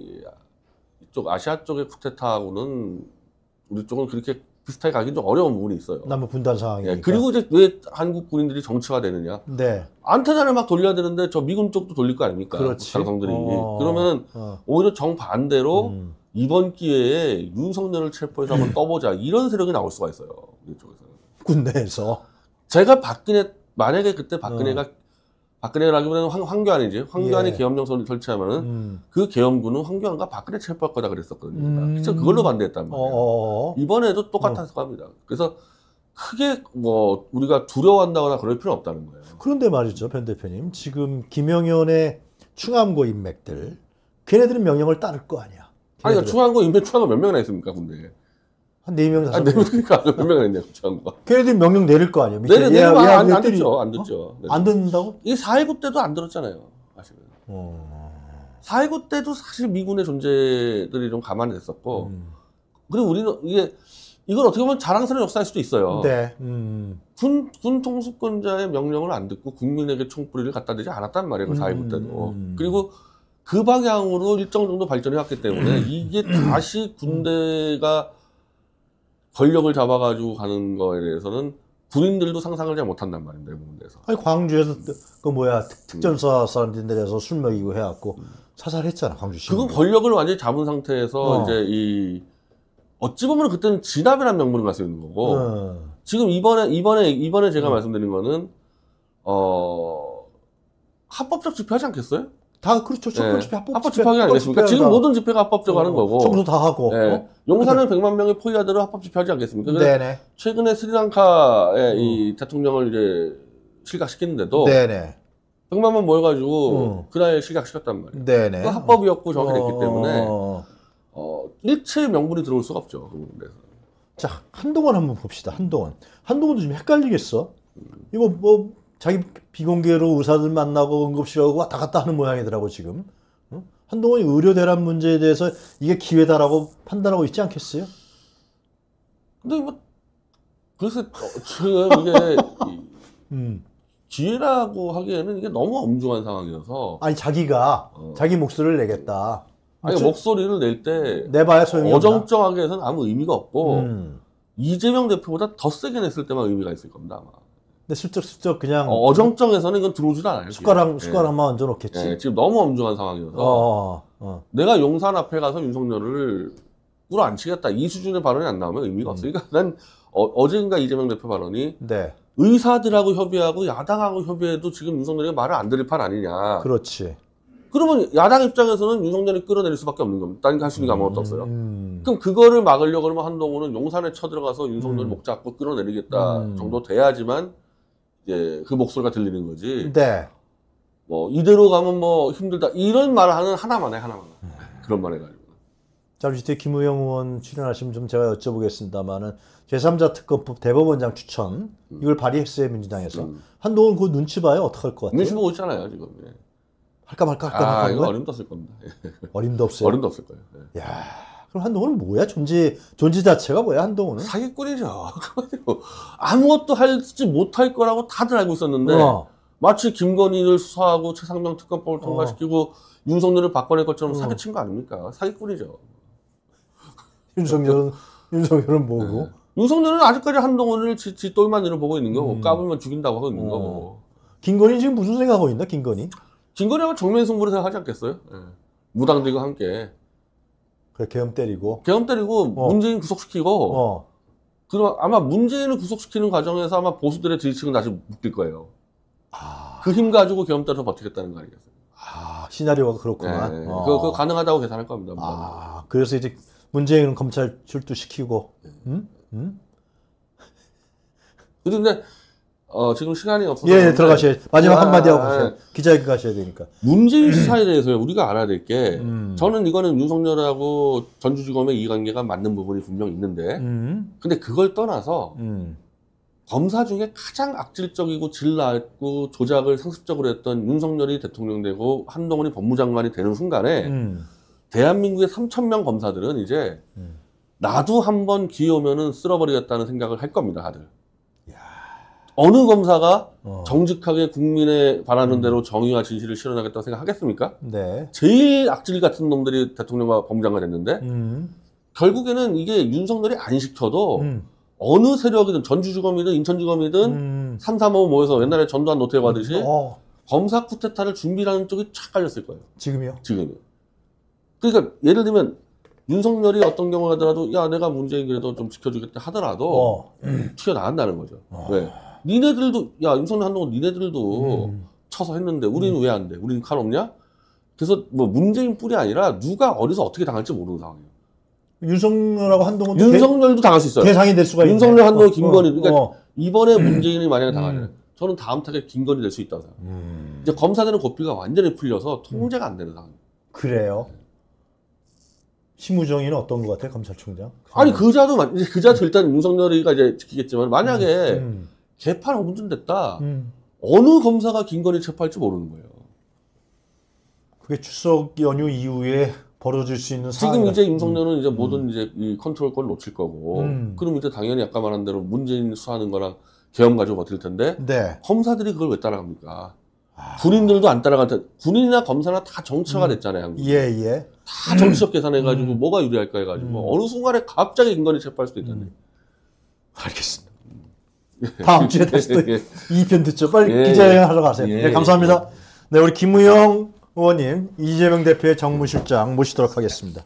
이쪽 아시아 쪽의 쿠데타하고는 우리 쪽은 그렇게 비슷하게 가긴 좀 어려운 부분이 있어요. 남북 분단 상황이니까. 예, 그리고 이제 왜 한국 군인들이 정치화 되느냐? 네. 안테나를 막 돌려야 되는데 저 미군 쪽도 돌릴 거 아닙니까? 그렇지. 장성들이. 그러면 오히려 정반대로 이번 기회에 윤석열을 체포해서 한번 떠보자 이런 세력이 나올 수가 있어요. 우리 쪽에서는. 군대에서. 제가 만약에 그때 박근혜라기보다는 황교안이지. 황교안이 계엄령 설치하면은 그 계엄군은 황교안과 박근혜 체포할 거다 그랬었거든요. 진짜 그걸로 반대했단 말이에요. 이번에도 똑같았을 겁니다. 그래서 크게 뭐 우리가 두려워한다거나 그럴 필요는 없다는 거예요. 그런데 말이죠, 변 대표님. 지금 김영현의 충암고 인맥들, 걔네들은 명령을 따를 거 아니야. 아니, 충암고 몇 명이나 있습니까, 군대에? 한 4명, 5명. 네 명이니까 몇 명을 했냐, 그 장관. 걔네들이 명령 내릴 거 아니에요. 내리면 안 듣죠. 안 듣죠. 안 듣는다고? 이게 4.19 때도 안 들었잖아요. 사실은. 4.19 때도 사실 미군의 존재들이 좀 가만히 됐었고, 그리고 우리는 이건 어떻게 보면 자랑스러운 역사일 수도 있어요. 네. 군 통수권자의 명령을 안 듣고 국민에게 총뿌리를 갖다 대지 않았단 말이에요. 그 4.19 때도. 그리고 그 방향으로 일정 정도 발전해 왔기 때문에 이게 다시 군대가 권력을 잡아가지고 가는 거에 대해서는 군인들도 상상을 잘 못한단 말입니다. 이 부분에서. 아니 광주에서 특전사 사람들이 내려서 술 먹이고 해갖고 사살했잖아, 광주시. 그건 권력을 완전히 잡은 상태에서 이제 어찌 보면 그때는 진압이라는 명분을 가지고 있는 거고 지금 이번에 제가 말씀드린 거는 합법적 집회하지 않겠어요? 다 그렇죠. 촛불 집회, 합법 집회하기 아니겠습니까? 지금 모든 집회가 합법적 하는 거고. 청소 다 하고. 용산은 100만 명의 포위하대로 합법 집회하지 않겠습니까? 네네. 최근에 스리랑카의 이 대통령을 이제 실각시키는데도 네네. 100만만 모여가지고 그날 실각시켰단 말이에요. 네네. 그 합법이었고 정해졌기 때문에 일체의 명분이 들어올 수가 없죠. 그 부분에서. 자, 한동훈 한번 봅시다. 한동훈도 좀 헷갈리겠어. 이거 뭐 자기 비공개로 의사들 만나고 응급실하고 왔다 갔다 하는 모양이더라고 지금. 한동훈이 의료 대란 문제에 대해서 이게 기회다라고 판단하고 있지 않겠어요? 근데 뭐 글쎄 지금 이게 기회라고 하기에는 이게 너무 엄중한 상황이어서. 아니 자기가 자기 목소리를 내겠다. 아니 목소리를 낼 때 내봐야 소용이 없나? 어정쩡하게 해서는 아무 의미가 없고 이재명 대표보다 더 세게 냈을 때만 의미가 있을 겁니다 아마. 근데 슬쩍슬쩍 그냥 어정쩡해서는 이건 들어오지도 않아요. 숟가락만 얹어 놓겠지. 지금 너무 엄중한 상황이어서 내가 용산 앞에 가서 윤석열을 끌어안치겠다 이 수준의 발언이 안 나오면 의미가 없으니까 난 어제인가 이재명 대표 발언이 의사들하고 협의하고 야당하고 협의해도 지금 윤석열이 말을 안 들을 판 아니냐. 그렇지. 그러면 야당 입장에서는 윤석열이 끌어내릴 수밖에 없는 겁니다. 다른 할 수 있는 게 아무것도 없어요. 그럼 그거를 막으려고 그러면 한동훈은 용산에 쳐들어가서 윤석열 목 잡고 끌어내리겠다 정도 돼야지만 이제 그 목소리가 들리는 거지. 네. 뭐 이대로 가면 뭐 힘들다 이런 말을 하는 하나만 해. 그런 말 해가지고. 잠시 뒤에 김우영 의원 출연하시면 좀 제가 여쭤보겠습니다만은 제3자 특검법 대법원장 추천 이걸 발의했어요 민주당에서. 한동훈 그 눈치 봐요. 어떡할 것 같아요? 눈치 보고 있잖아요 지금. 할까 말까 할까 이거 어림도 없을 겁니다. 어림도 없어요. 어림도 없을 거예요. 야, 그럼 한동훈은 뭐야? 존재 자체가 뭐야? 한동훈은? 사기꾼이죠. 아무것도 할지 못할 거라고 다들 알고 있었는데 마치 김건희를 수사하고 최상병 특검법을 통과시키고 윤석열을 바꿔낼 것처럼 사기친 거 아닙니까? 사기꾼이죠. 윤석열은 뭐고? 윤석열은 아직까지 한동훈을 지 똘마니를 보고 있는 거고 까불면 죽인다고 하고 있는 거고. 김건희 지금 무슨 생각하고 있나? 김건희가 정면 승부를 생각하지 않겠어요? 무당들과 함께. 그래, 계엄 때리고 문재인 구속시키고 그럼 아마 문재인을 구속시키는 과정에서 아마 보수들의 지지층은 다시 묶일 거예요. 그 힘 가지고 계엄 때려서 버티겠다는 거 아니겠어요? 시나리오가 그렇구만. 네. 그거 가능하다고 계산할 겁니다. 그래서 이제 문재인은 검찰 출두시키고. 근데 지금 시간이 없어서. 들어가셔야 마지막 한마디 하고 가셔야 기자회견 가셔야 되니까. 문재인 수사에 대해서 우리가 알아야 될 게 저는 이거는 윤석열하고 전주지검의 이해관계가 맞는 부분이 분명 있는데 근데 그걸 떠나서 검사 중에 가장 악질적이고 질 낮고 조작을 상습적으로 했던 윤석열이 대통령 되고 한동훈이 법무장관이 되는 순간에 대한민국의 3,000명 검사들은 이제 나도 한번 기회 오면은 쓸어버리겠다는 생각을 할 겁니다, 다들. 어느 검사가 정직하게 국민의 바라는 대로 정의와 진실을 실현하겠다고 생각하겠습니까? 네. 제일 악질 같은 놈들이 대통령과 법무장관 됐는데 결국에는 이게 윤석열이 안 시켜도 어느 세력이든 전주지검이든 인천지검이든 3, 4, 5 모여서 옛날에 전두환 노태우 하듯이 검사 쿠데타를 준비하는 쪽이 쫙 깔렸을 거예요. 지금이요? 지금이요. 그러니까 예를 들면 윤석열이 어떤 경우 하더라도 야 내가 문재인 그래도 좀 지켜주겠다 하더라도 튀어나간다는 거죠. 왜? 니네들도 야 윤석열 한동훈 니네들도 쳐서 했는데 우리는 왜 안 돼? 우리는 칼 없냐? 그래서 뭐 문재인 뿐이 아니라 누가 어디서 어떻게 당할지 모르는 상황이에요. 윤석열하고 한동훈도 윤석열도 당할 수 있어요. 대상이 될 수가 있네. 윤석열, 한동훈, 김건희. 그러니까 이번에 문재인이 만약에 당하면 저는 다음 타겟 김건희 될 수 있다고 생각해요. 이제 검사들은 고삐가 완전히 풀려서 통제가 안 되는 상황이에요. 그래요? 심우정이는 어떤 것 같아요, 검찰총장? 아니 그자도 일단 윤석열이가 이제 지키겠지만 만약에 개판 5분 됐다. 어느 검사가 김건희 체포할지 모르는 거예요. 그게 추석 연휴 이후에 벌어질 수 있는 지금 상황이라. 이제 윤석열은 이제 모든 이제 이 컨트롤권 놓칠 거고, 그럼 이제 당연히 아까 말한 대로 문재인 수사하는 거랑 계엄 가지고 버틸 텐데, 네. 검사들이 그걸 왜 따라갑니까? 군인들도 안 따라갈 텐데, 군인이나 검사나 다 정치화가 됐잖아요, 한국이. 예. 다 정치적 계산해가지고 뭐가 유리할까 해가지고, 어느 순간에 갑자기 김건희 체포할 수도 있잖아요. 알겠습니다. 다음 주에 다시 또 예. 2편 듣죠. 빨리 예. 기자회견 하러 가세요. 예. 네, 감사합니다. 네, 우리 김우영 의원님, 이재명 대표의 정무실장 모시도록 하겠습니다.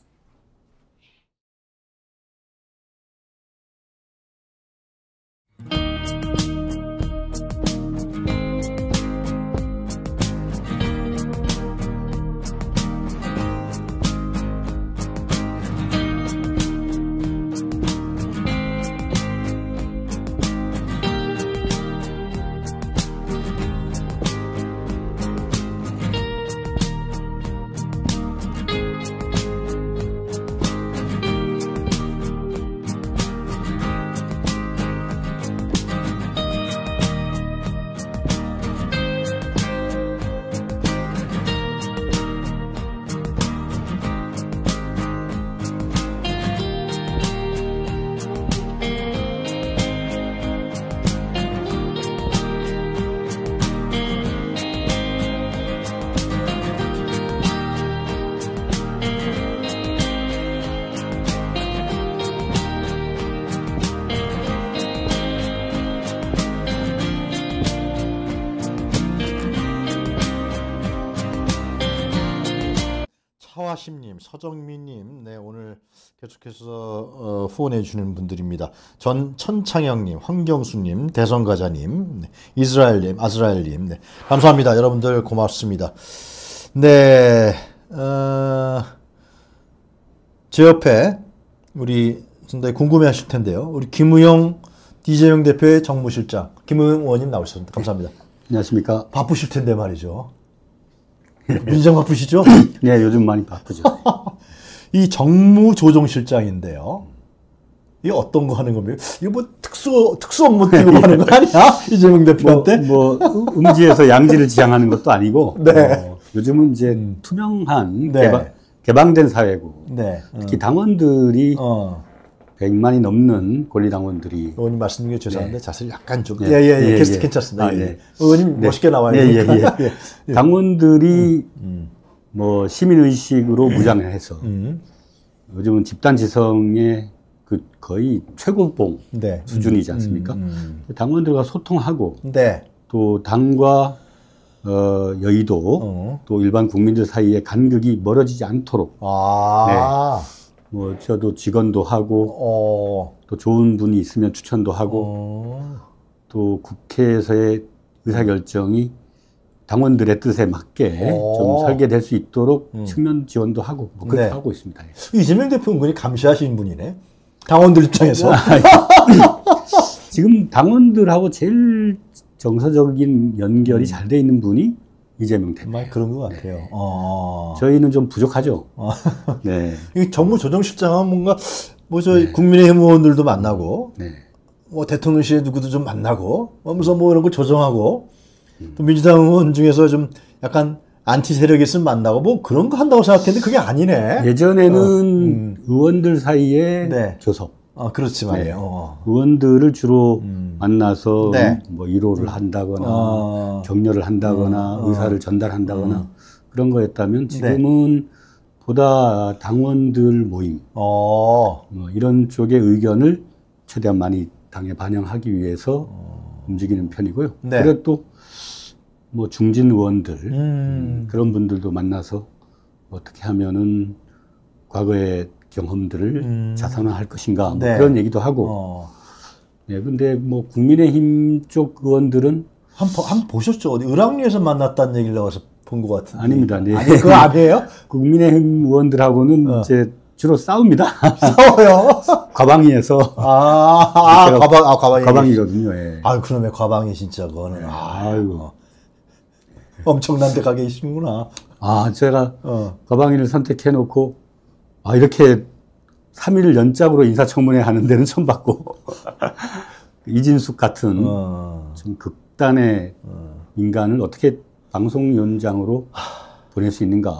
차화심님, 서정민님, 네, 오늘 계속해서 후원해 주는 분들입니다. 천창영님, 황경수님, 대성가자님, 네, 이스라엘님, 아즈라엘님, 네, 감사합니다. 여러분들 고맙습니다. 네, 제 옆에 우리 상당히 궁금해하실 텐데요. 우리 김우영 이재명 대표의 정무실장 김우영 의원님 나오셨습니다. 감사합니다. 안녕하십니까. 바쁘실 텐데 말이죠. 민정 바쁘시죠? 네, 요즘 많이 바쁘죠. 이 정무조정실장인데요. 이게 어떤 거 하는 겁니까? 이거 뭐 특수 업무 띄고 하는 거 아니야? 이재명 대표한테? 음지에서 양지를 지향하는 것도 아니고, 네. 요즘은 이제 투명한 네. 개방된 사회고, 네. 특히 당원들이 100만이 넘는 권리당원들이. 의원님 말씀 중에 죄송한데 자세히 약간 좀. 예. 예. 예, 게스트 예. 괜찮습니다. 아, 예. 예. 의원님 네. 멋있게 나와야 예. 되니까. 당원들이 뭐 시민의식으로 무장해서 요즘은 집단지성의 그 거의 최고봉 네. 수준이지 않습니까? 당원들과 소통하고 네. 또 당과 여의도 또 일반 국민들 사이에 간극이 멀어지지 않도록 뭐 저도 직원도 하고 또 좋은 분이 있으면 추천도 하고 또 국회에서의 의사결정이 당원들의 뜻에 맞게 좀 설계될 수 있도록 측면 지원도 하고 뭐 그렇게 네. 하고 있습니다. 이재명 대표 은근히 감시하시는 분이네. 당원들 입장에서. 지금 당원들하고 제일 정서적인 연결이 잘 돼 있는 분이 이재명 대표. 정말 그런 것 같아요. 저희는 좀 부족하죠. 네. 이 정무조정실장은 뭔가 뭐 저 국민의힘 의원들도 만나고 네. 뭐 대통령실에 누구도 좀 만나고 하면서 뭐 이런 거 조정하고 또 민주당 의원 중에서 좀 약간 안티 세력이 있으면 만나고 뭐 그런 거 한다고 생각했는데 그게 아니네. 예전에는 의원들 사이에 네. 교섭. 그렇지 말이에요. 의원들을 주로 만나서 네. 뭐 위로를 한다거나 격려를 한다거나 의사를 전달한다거나 그런 거였다면 지금은 보다 당원들 모임 이런 쪽의 의견을 최대한 많이 당에 반영하기 위해서 움직이는 편이고요. 네. 그리고 또 뭐 중진 의원들 그런 분들도 만나서 어떻게 하면은 과거의 경험들을 자산화할 것인가 뭐 네. 그런 얘기도 하고. 네, 근데 뭐 국민의힘 쪽 의원들은 한 보셨죠? 어디 을왕리에서 만났다는 얘기를 나와서 본 것 같은데. 아닙니다. 네. 아니 그거 아니에요? 국민의힘 의원들하고는 이제 주로 싸웁니다. 싸워요? 과방위에서. 과방이거든요. 예. 그러면 과방이 진짜 그거는. 아이고. 엄청난 데 가 계시는구나. 제가 과방위를 선택해놓고, 이렇게 3일 연짝으로 인사청문회 하는 데는 처음 봤고 이진숙 같은 좀 극단의 인간을 어떻게 방송위원장으로 보낼 수 있는가.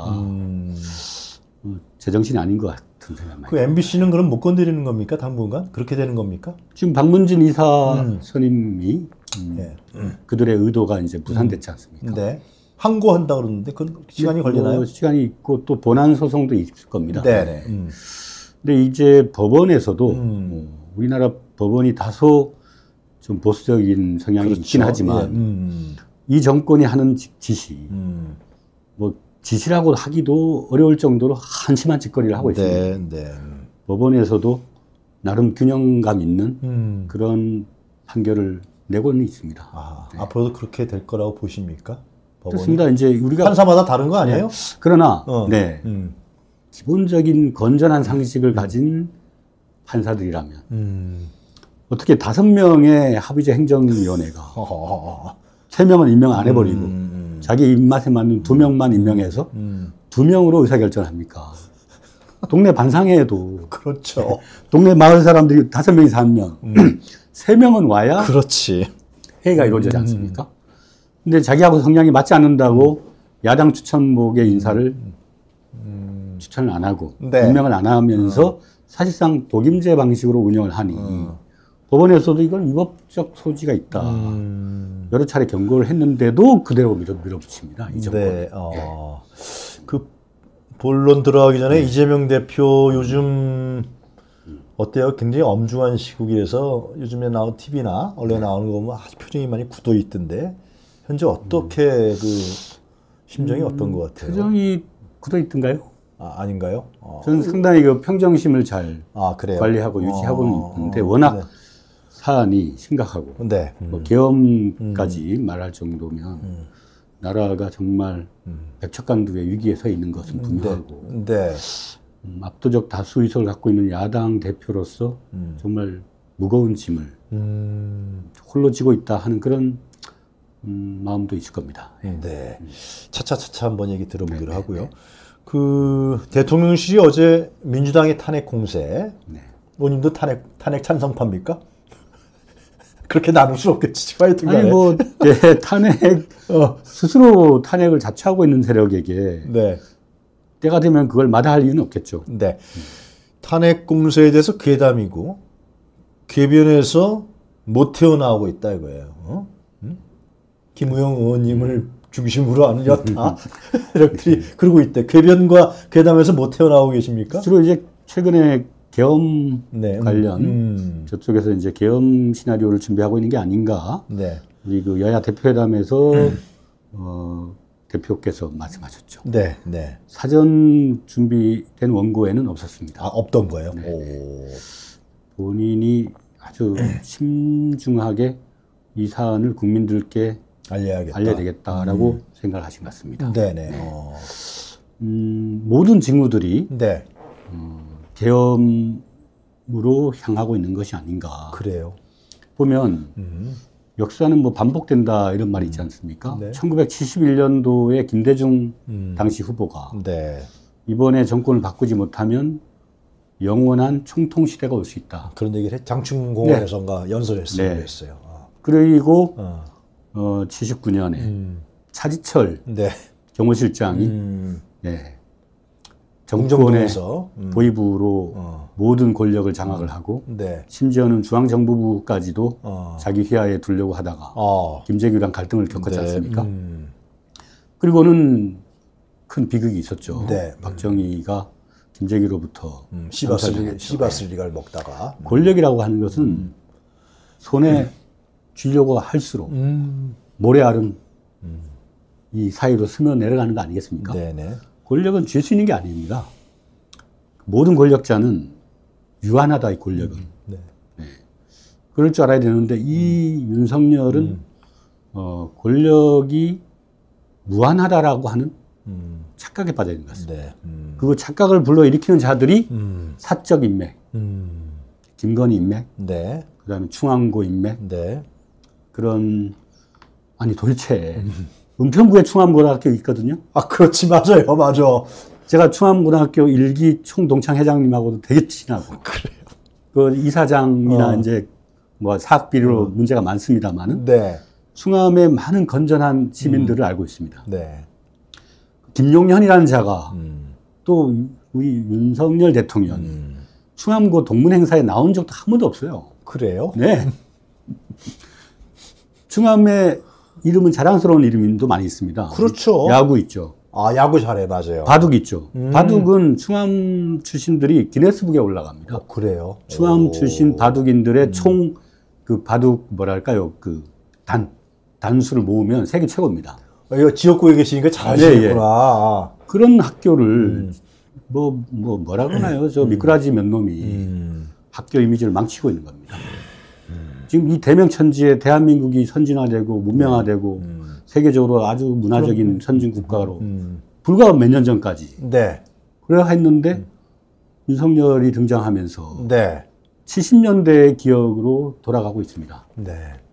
제정신이 아닌 것 같은 생각이. 그 MBC는 그럼 못 건드리는 겁니까? 당분간? 그렇게 되는 겁니까? 지금 박문진 이사 선임이 그들의 의도가 이제 무산됐지 않습니까? 네. 항고한다 그러는데 그 시간이 걸리나요? 시간이 있고 또 본안 소송도 있을 겁니다. 네네. 근데 이제 법원에서도 우리나라 법원이 다소 좀 보수적인 성향이 그렇죠. 있긴 하지만 이 정권이 하는 짓이 뭐 짓이라고 하기도 어려울 정도로 한심한 짓거리를 하고 있습니다. 네. 법원에서도 나름 균형감 있는 그런 판결을 내고는 있습니다. 앞으로도 그렇게 될 거라고 보십니까? 법원이? 그렇습니다. 이제 우리가 판사마다 다른 거 아니에요? 그러나 기본적인 건전한 상식을 가진 판사들이라면 어떻게 5명의 합의제 행정위원회가 3명은 임명 안 해버리고 자기 입맛에 맞는 2명만 임명해서 2명으로 의사결정을 합니까? 동네 반상회에도 그렇죠. 동네 마을 사람들이 5명이서 1명 3명은 와야 그렇지. 회의가 이루어지지 않습니까? 근데 자기하고 성향이 맞지 않는다고 야당 추천목의 인사를 추천을 안 하고 임명을 안 하면서 사실상 독임제 방식으로 운영을 하니 법원에서도 이건 위법적 소지가 있다. 여러 차례 경고를 했는데도 그대로 밀어붙입니다. 이 정권. 네. 그 본론 들어가기 전에 이재명 대표 요즘 어때요? 굉장히 엄중한 시국이라서 요즘에 나온 TV나 언론에 나오는 거 보면 아주 표정이 많이 굳어 있던데 현재 어떻게 그 심정이 어떤 것 같아요? 표정이 굳어 있던가요? 아닌가요? 저는 상당히 그 평정심을 잘 그래요? 관리하고 유지하고 있는데 워낙 사안이 심각하고 뭐 계엄까지 말할 정도면 나라가 정말 백척간두의 위기에 서 있는 것은 분명하고 압도적 다수 의석을 갖고 있는 야당 대표로서 정말 무거운 짐을 홀로 지고 있다 하는 그런 마음도 있을 겁니다. 네. 차차차차 한번 얘기 들어보기로 하고요. 그 대통령실이 어제 민주당의 탄핵 공세, 의원님도 탄핵 찬성파입니까? 그렇게 나눌 수 없겠지. 아니 뭐 탄핵 스스로 탄핵을 자처하고 있는 세력에게 때가 되면 그걸 마다할 이유는 없겠죠. 네. 탄핵 공세에 대해서 괴담이고 궤변에서 못 태어나오고 있다 이거예요. 김우영 의원님을 중심으로 하는 여타 세력들이 그러고 있대. 궤변과 괴담에서 못 태어나오고 계십니까? 주로 이제 최근에 계엄 관련 저쪽에서 이제 계엄 시나리오를 준비하고 있는 게 아닌가. 우리 그 여야 대표회담에서 대표께서 말씀하셨죠. 사전 준비된 원고에는 없었습니다. 없던 거예요? 본인이 아주 심중하게 이 사안을 국민들께 알려야 되겠다라고 생각을 하신 것 같습니다. 모든 징후들이 계엄으로 향하고 있는 것이 아닌가. 그래요. 보면 역사는 뭐 반복된다 이런 말이 있지 않습니까? 1971년도에 김대중 당시 후보가 이번에 정권을 바꾸지 못하면 영원한 총통 시대가 올 수 있다. 그런 얘기를 장충공원에서인가 연설했어요. 그리고 79년에 차지철 경호실장이 정권의 도입으로 모든 권력을 장악을 하고 심지어는 중앙정부부까지도 자기 휘하에 두려고 하다가 김재규랑 갈등을 겪었지 않습니까? 그리고는 큰 비극이 있었죠. 박정희가 김재규로부터 씨바스리갈 먹다가 권력이라고 하는 것은 손에 쥐려고 할수록 모래알은 이 사이로 스며 내려가는 거 아니겠습니까? 권력은 쥘 수 있는 게 아닙니다. 모든 권력자는 유한하다, 이 권력은. 그럴 줄 알아야 되는데, 이 윤석열은, 권력이 무한하다라고 하는 착각에 빠져 있는 것 같습니다. 그 착각을 불러일으키는 자들이 사적 인맥, 김건희 인맥, 그 다음에 충암고 인맥, 그런, 아니 도대체 은평구에 충암고등학교 있거든요. 그렇지, 맞아요, 맞아. 제가 충암고등학교 1기 총동창 회장님하고도 되게 친하고. 그래요. 그 이사장이나 이제 뭐 사학 비리로 문제가 많습니다만은. 네. 충암의 많은 건전한 시민들을 알고 있습니다. 네. 김용현이라는 자가 또 우리 윤석열 대통령이 충암고 동문 행사에 나온 적도 한 번도 없어요. 그래요? 네. 충암의 이름은 자랑스러운 이름도 많이 있습니다. 그렇죠. 야구 있죠. 아, 야구 잘해, 맞아요. 바둑 있죠. 바둑은 충암 출신들이 기네스북에 올라갑니다. 그래요? 충암 출신 바둑인들의 총 그 바둑 뭐랄까요, 그 단수를 모으면 세계 최고입니다. 이거 지역구에 계시니까 잘 아시겠구나. 그런 학교를 뭐라 그러나요? 저 미꾸라지 몇 놈이 학교 이미지를 망치고 있는 겁니다. 지금 이 대명천지에 대한민국이 선진화되고 문명화되고 세계적으로 아주 문화적인 선진 국가로 불과 몇 년 전까지 네. 그래 했는데 윤석열이 등장하면서 네. 70년대의 기억으로 돌아가고 있습니다. 네.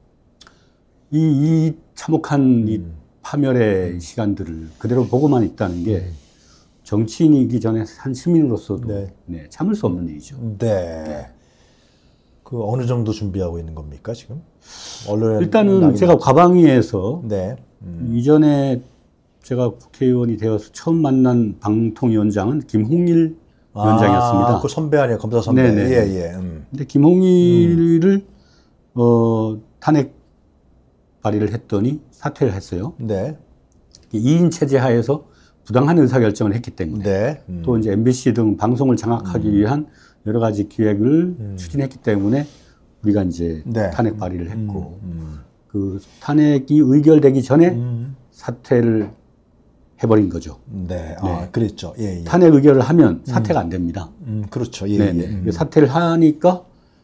이 참혹한 이 파멸의 시간들을 그대로 보고만 있다는 게 정치인이기 전에 한 시민으로서도 네. 참을 수 없는 일이죠. 네. 그 어느 정도 준비하고 있는 겁니까 지금? 언론에 일단은 제가 과방위에서 네. 이전에 제가 국회의원이 되어서 처음 만난 방통위원장은 김홍일 위원장이었습니다. 그 선배 아니에요, 검사 선배. 네네. 예. 근데 김홍일을 탄핵 발의를 했더니 사퇴를 했어요. 네. 2인 체제 하에서 부당한 의사결정을 했기 때문에 네. 또 이제 MBC 등 방송을 장악하기 위한 여러 가지 기획을 추진했기 때문에 우리가 이제 탄핵 발의를 했고 그 탄핵이 의결되기 전에 사퇴를 해버린 거죠. 네. 아, 그랬죠. 예. 탄핵 의결을 하면 사퇴가 안 됩니다. 그렇죠. 예. 사퇴를 하니까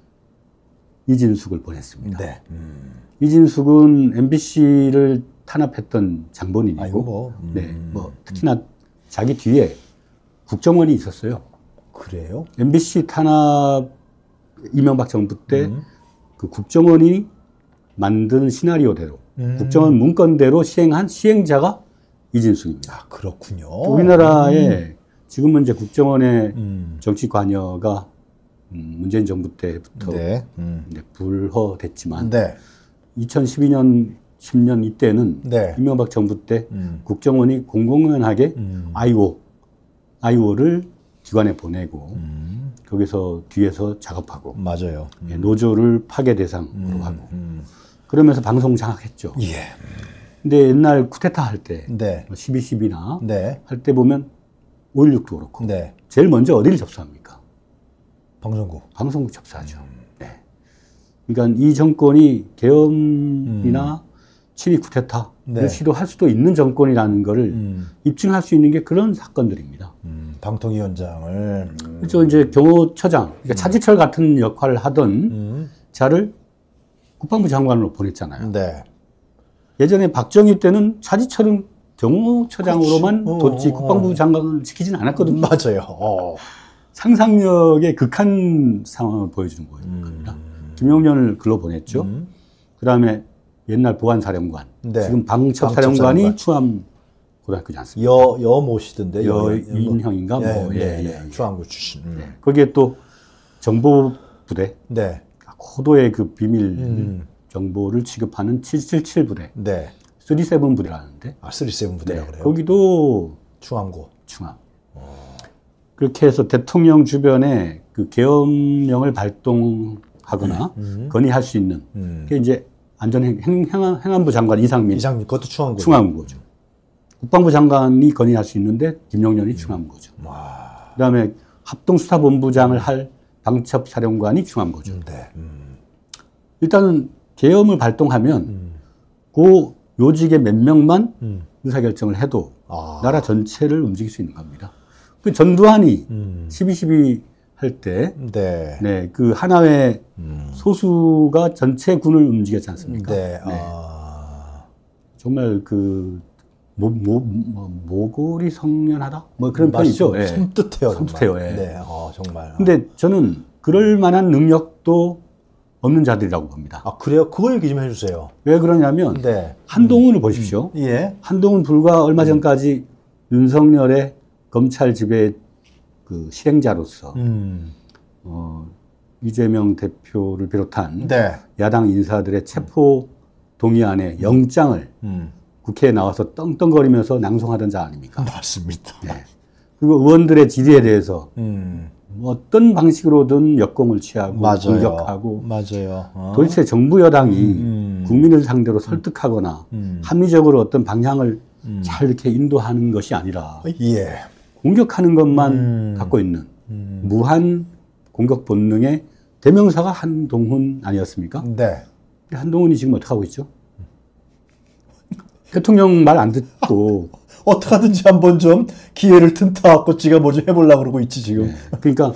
이진숙을 보냈습니다. 네. 이진숙은 MBC를 탄압했던 장본인이고, 아이고, 특히나 자기 뒤에 국정원이 있었어요. 그래요? MBC 탄압 이명박 정부 때 그 국정원이 만든 시나리오대로, 국정원 문건대로 시행한 시행자가 이진숙입니다. 아, 그렇군요. 우리나라에 지금은 이제 국정원의 정치 관여가 문재인 정부 때부터 이제 불허됐지만 2012년 10년 이때는 이명박 정부 때 국정원이 공공연하게 아이오를 기관에 보내고 거기서 뒤에서 작업하고 맞아요. 노조를 파괴 대상으로 하고 그러면서 방송 장악했죠. 예. 근데 옛날 쿠데타 할 때, 12.12나 할 때 보면 5.16도 그렇고, 제일 먼저 어디를 접수합니까? 방송국 접수하죠. 그러니까 이 정권이 계엄이나 친위 쿠데타를 시도할 수도 있는 정권이라는 것을 입증할 수 있는 게 그런 사건들입니다. 방통위원장을. 그렇죠. 이제 경호처장, 그러니까 차지철 같은 역할을 하던 자를 국방부 장관으로 보냈잖아요. 예전에 박정희 때는 차지철은 경호처장으로만 뒀지 국방부 장관을 시키지는 않았거든요. 맞아요. 상상력의 극한 상황을 보여주는 겁니다. 김용현을 글로 보냈죠. 그 다음에 옛날 보안사령관, 지금 방첩사령관이 충암 고등학교지 않습니까? 여모시던데. 여인형인가? 충암고 출신. 거기에 또 정보부대, 고도의 그 비밀 정보를 취급하는 777 부대, 37 부대라는데. 37 부대라 그래요? 거기도 충암. 그렇게 해서 대통령 주변에 그 계엄령을 발동하거나 건의할 수 있는 그게 이제 행안부 장관 이상민 그것도 충암고죠. 국방부 장관이 건의할 수 있는데 김용현이 충암고죠. 그다음에 합동수사본부장을 할 방첩사령관이 충암고죠. 일단은 계엄을 발동하면 그 요직의 몇 명만 의사결정을 해도 나라 전체를 움직일 수 있는 겁니다. 그 전두환이 12.12 할 때, 그 하나의 소수가 전체 군을 움직였지 않습니까? 정말 그, 모골이 성년하다? 뭐 그런 편이죠. 섬뜩해요. 정말. 근데 저는 그럴 만한 능력도 없는 자들이라고 봅니다. 아, 그래요? 그거 얘기 좀 해주세요. 왜 그러냐면, 한동훈을 보십시오. 한동훈 불과 얼마 전까지 윤석열의 검찰 지배 그 실행자로서 이재명 대표를 비롯한 네. 야당 인사들의 체포 동의안에 영장을 국회에 나와서 떵떵거리면서 낭송하던 자 아닙니까? 맞습니다. 네. 그리고 의원들의 질의에 대해서 어떤 방식으로든 역공을 취하고 맞아요. 공격하고 맞아요. 도대체 정부 여당이 국민을 상대로 설득하거나 합리적으로 어떤 방향을 잘 이렇게 인도하는 것이 아니라 예. 공격하는 것만 갖고 있는 무한 공격 본능의 대명사가 한동훈 아니었습니까? 네. 한동훈이 지금 어떻게 하고 있죠? 대통령 말 안 듣고 어떡하든지 한번 좀 기회를 틈타갖고 지가 뭐 좀 해보려고 그러고 있지, 지금. 네. 그러니까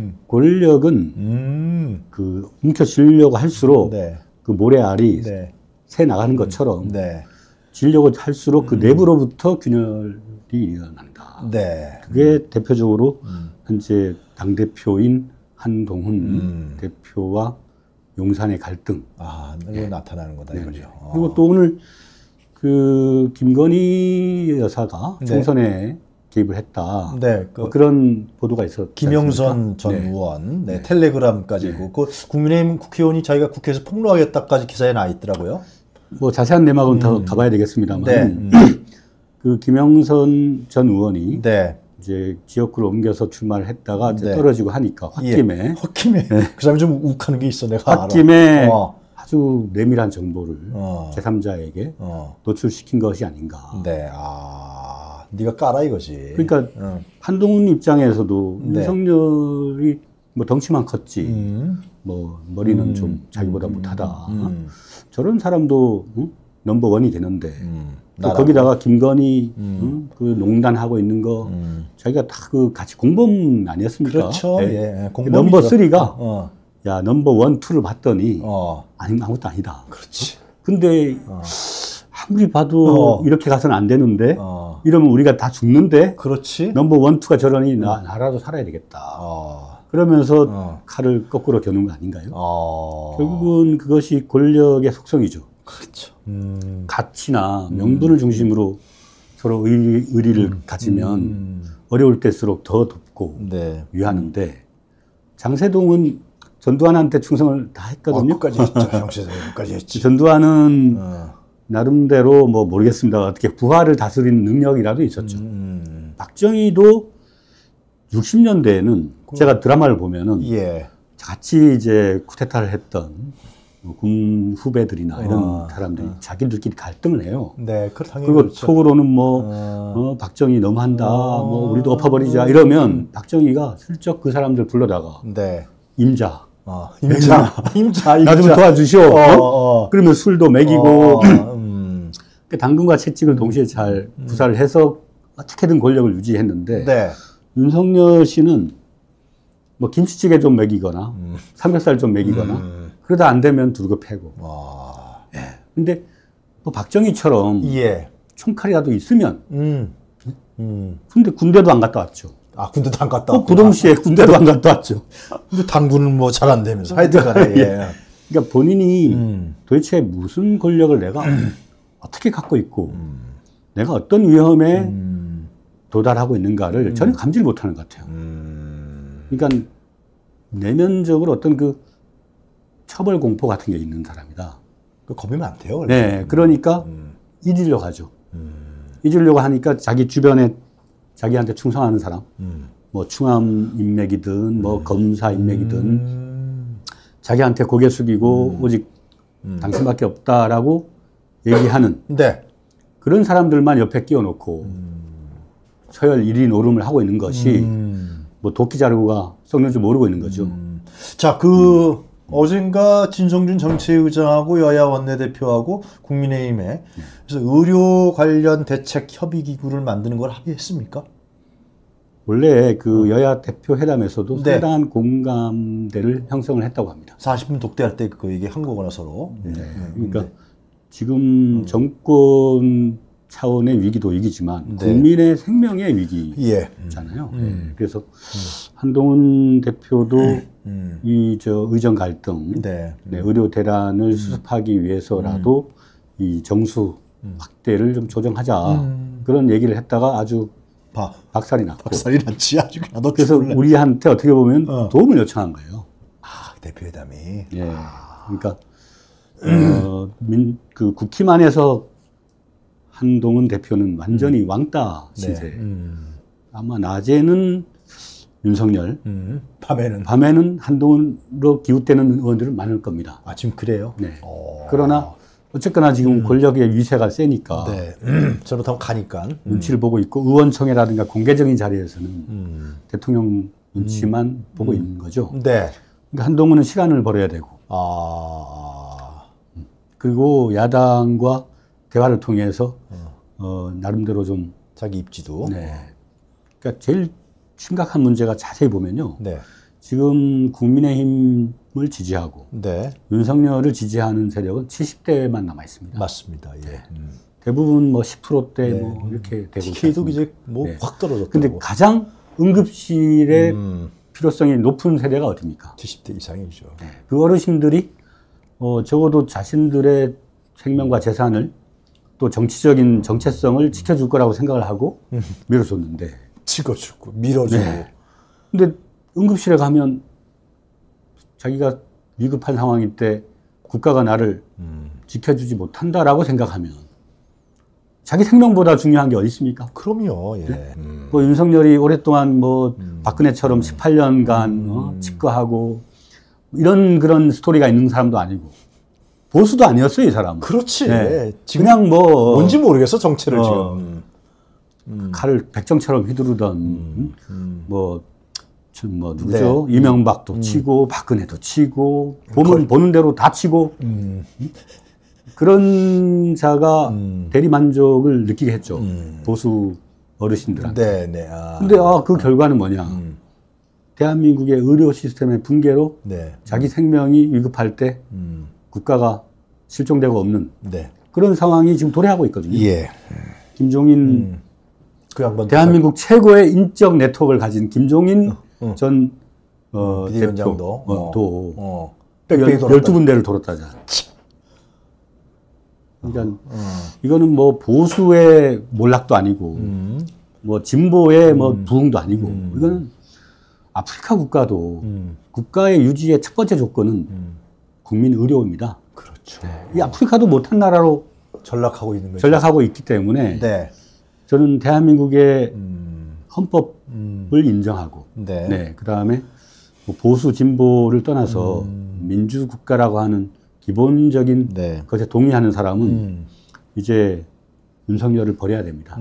권력은 그 움켜쥐려고 할수록 네. 그 모래알이 네. 새 나가는 것처럼 네. 지려고 할수록 그 내부로부터 균열이 일어난다. 네. 그게 대표적으로 현재 당대표인 한동훈 대표와 용산의 갈등. 아, 이거 나타나는 거다, 이거죠. 그리고 또 오늘 그 김건희 여사가 네. 총선에 개입을 했다. 네. 뭐 그런 보도가 있었죠. 김영선 전 네. 의원, 네. 텔레그램까지 있고, 그 국민의힘 국회의원이 자기가 국회에서 폭로하겠다까지 기사에 나 있더라고요. 뭐 자세한 내막은 더 가봐야 되겠습니다만, 네. 그 김영선 전 의원이 네. 이제 지역구로 옮겨서 출마를 했다가 이제 네. 떨어지고 하니까 홧김에 홧김에 그 사람이 좀 욱하는 게 있어, 내가 홧김에 알아. 아주 내밀한 정보를 제3자에게 노출시킨 것이 아닌가. 네, 아, 네가 까라 이거지. 그러니까 한동훈 입장에서도 네. 윤석열이 뭐 덩치만 컸지, 뭐 머리는 좀 자기보다 못하다. 저런 사람도 넘버원이 되는데 또 거기다가 김건희 그 농단하고 있는 거 자기가 다 그 같이 공범 아니었습니까? 그렇죠. 네. 예, 넘버 3가 야 넘버 1, 2를 봤더니 아무것도 아니다. 그렇지. 근데 아무리 봐도 이렇게 가서는 안 되는데 이러면 우리가 다 죽는데 그렇지. 넘버 1, 2가 저러니 나라도 살아야 되겠다. 그러면서 칼을 거꾸로 겨눈 거 아닌가요? 결국은 그것이 권력의 속성이죠. 그렇죠. 가치나 명분을 중심으로 서로 의리를 가지면 어려울 때일수록 더 돕고 네. 위하는데 장세동은 전두환한테 충성을 다 했거든요. 끝까지 했죠. 장세동 끝까지 했지. 전두환은 나름대로 뭐 모르겠습니다. 어떻게 부하를 다스리는 능력이라도 있었죠. 박정희도 60년대에는 제가 드라마를 보면은 예. 같이 이제 쿠데타를 했던 군 후배들이나 이런 사람들이 자기들끼리 갈등을 해요. 네, 당연히 그리고 그렇죠. 속으로는 뭐 박정희 너무한다, 뭐 우리도 엎어버리자 이러면 박정희가 슬쩍 그 사람들 불러다가 네. 임자, 임자, 나 좀 도와주시오. 그러면 술도 먹이고 당근과 채찍을 동시에 잘 구사를 해서 어떻게든 권력을 유지했는데 네. 윤석열 씨는 뭐 김치찌개 좀 먹이거나 삼겹살 좀 먹이거나 그러다 안 되면 두고 패고. 예. 근데 뭐 박정희처럼 예. 총칼이라도 있으면 근데 군대도 안 갔다 왔죠. 아, 군대도 안 갔다 왔고. 그 동시에 군대도 안 갔다 왔죠. 근데 당구는 뭐 잘 안 되면서. 하여튼간에. 예. 그러니까 본인이 도대체 무슨 권력을 내가 어떻게 갖고 있고 내가 어떤 위험에 도달하고 있는가를 전혀 감지를 못하는 것 같아요. 그러니까 내면적으로 어떤 그 처벌 공포 같은 게 있는 사람이다. 겁이면 안 돼요. 원래. 네, 그러니까 잊으려고 하죠. 잊으려고 하니까 자기 주변에 자기한테 충성하는 사람, 뭐 충암 인맥이든 뭐 검사 인맥이든 자기한테 고개 숙이고 오직 당신밖에 없다라고 얘기하는 네. 그런 사람들만 옆에 끼워놓고 서열 1위 노름을 하고 있는 것이 뭐 도끼 자루가 썩는 줄 모르고 있는 거죠. 자, 어젠가 진성준 정책의장하고 여야 원내대표하고 국민의힘에 그래서 의료 관련 대책 협의기구를 만드는 걸 합의했습니까? 원래 그 여야 대표 회담에서도 네. 상당한 공감대를 형성을 했다고 합니다. 40분 독대할 때 그 얘기 한 거거나 서로. 그러니까 지금 정권 차원의 위기도 위기지만 네. 국민의 생명의 위기잖아요. 그래서 한동훈 대표도 이 의정 갈등, 의료 대란을 수습하기 위해서라도 이 정수 확대를 좀 조정하자 그런 얘기를 했다가 아주 박살이 났고. 박살이 났지 아주 그냥 너 그래서 죽을래. 우리한테 어떻게 보면 도움을 요청한 거예요. 대표회담이. 예. 그러니까 그 국힘 안에서 한동훈 대표는 완전히 왕따 신세. 네. 아마 낮에는 윤석열, 밤에는 한동훈으로 기웃대는 의원들은 많을 겁니다. 지금 그래요? 네. 그러나 어쨌거나 지금 권력의 위세가 세니까 네. 저렇다면 가니까 눈치를 보고 있고 의원총회라든가 공개적인 자리에서는 대통령 눈치만 보고 있는 거죠. 네. 그러니까 한동훈은 시간을 벌어야 되고 그리고 야당과 대화를 통해서 나름대로 좀 자기 입지도. 네. 그러니까 제일 심각한 문제가 자세히 보면요. 네. 지금 국민의힘을 지지하고 네. 윤석열을 지지하는 세력은 70대만 남아 있습니다. 맞습니다. 예. 대부분 뭐 10%대 뭐 이렇게 되고 TK도 이제 뭐 네. 확 떨어졌다고. 근데 가장 응급실의 필요성이 높은 세대가 어딥니까? 70대 이상이죠. 그 어르신들이 적어도 자신들의 생명과 재산을 또 정치적인 정체성을 지켜줄 거라고 생각을 하고 밀어줬는데 찍어주고 밀어주고. 네. 근데 응급실에 가면 자기가 위급한 상황일 때 국가가 나를 지켜주지 못한다라고 생각하면 자기 생명보다 중요한 게 어디 있습니까? 그럼요. 예. 네? 뭐 윤석열이 오랫동안 뭐 박근혜처럼 18년간 집거하고 이런 그런 스토리가 있는 사람도 아니고 보수도 아니었어요, 이 사람은. 그렇지. 네. 지금 그냥 뭐 뭔지 모르겠어 정체를 지금. 칼을 백정처럼 휘두르던 뭐 누구죠? 네. 이명박도 치고 박근혜도 치고 보는 대로 다 치고 그런 자가 대리 만족을 느끼게 했죠. 보수 어르신들한테. 네, 네. 근데 그 결과는 뭐냐? 대한민국의 의료 시스템의 붕괴로 네. 자기 생명이 위급할 때 국가가 실종되고 없는 네. 그런 상황이 지금 도래하고 있거든요. 예. 김종인 그 양반 대한민국 최고의 인적 네트워크를 가진 김종인 전 비대위원장도 대표 빽빽이 돌았다. 12군데를 돌았다잖아. 그러니까 이거는 뭐 보수의 몰락도 아니고 뭐 진보의 뭐 부흥도 아니고 이거는 아프리카 국가도 국가의 유지의 첫 번째 조건은 국민 의료입니다. 그렇죠. 이 아프리카도 못한 나라로 전락하고 있는 거죠. 전락하고 있기 때문에 네. 저는 대한민국의 헌법을 인정하고 네. 그다음에 뭐 보수 진보를 떠나서 민주국가라고 하는 기본적인 네. 것에 동의하는 사람은 이제 윤석열을 버려야 됩니다.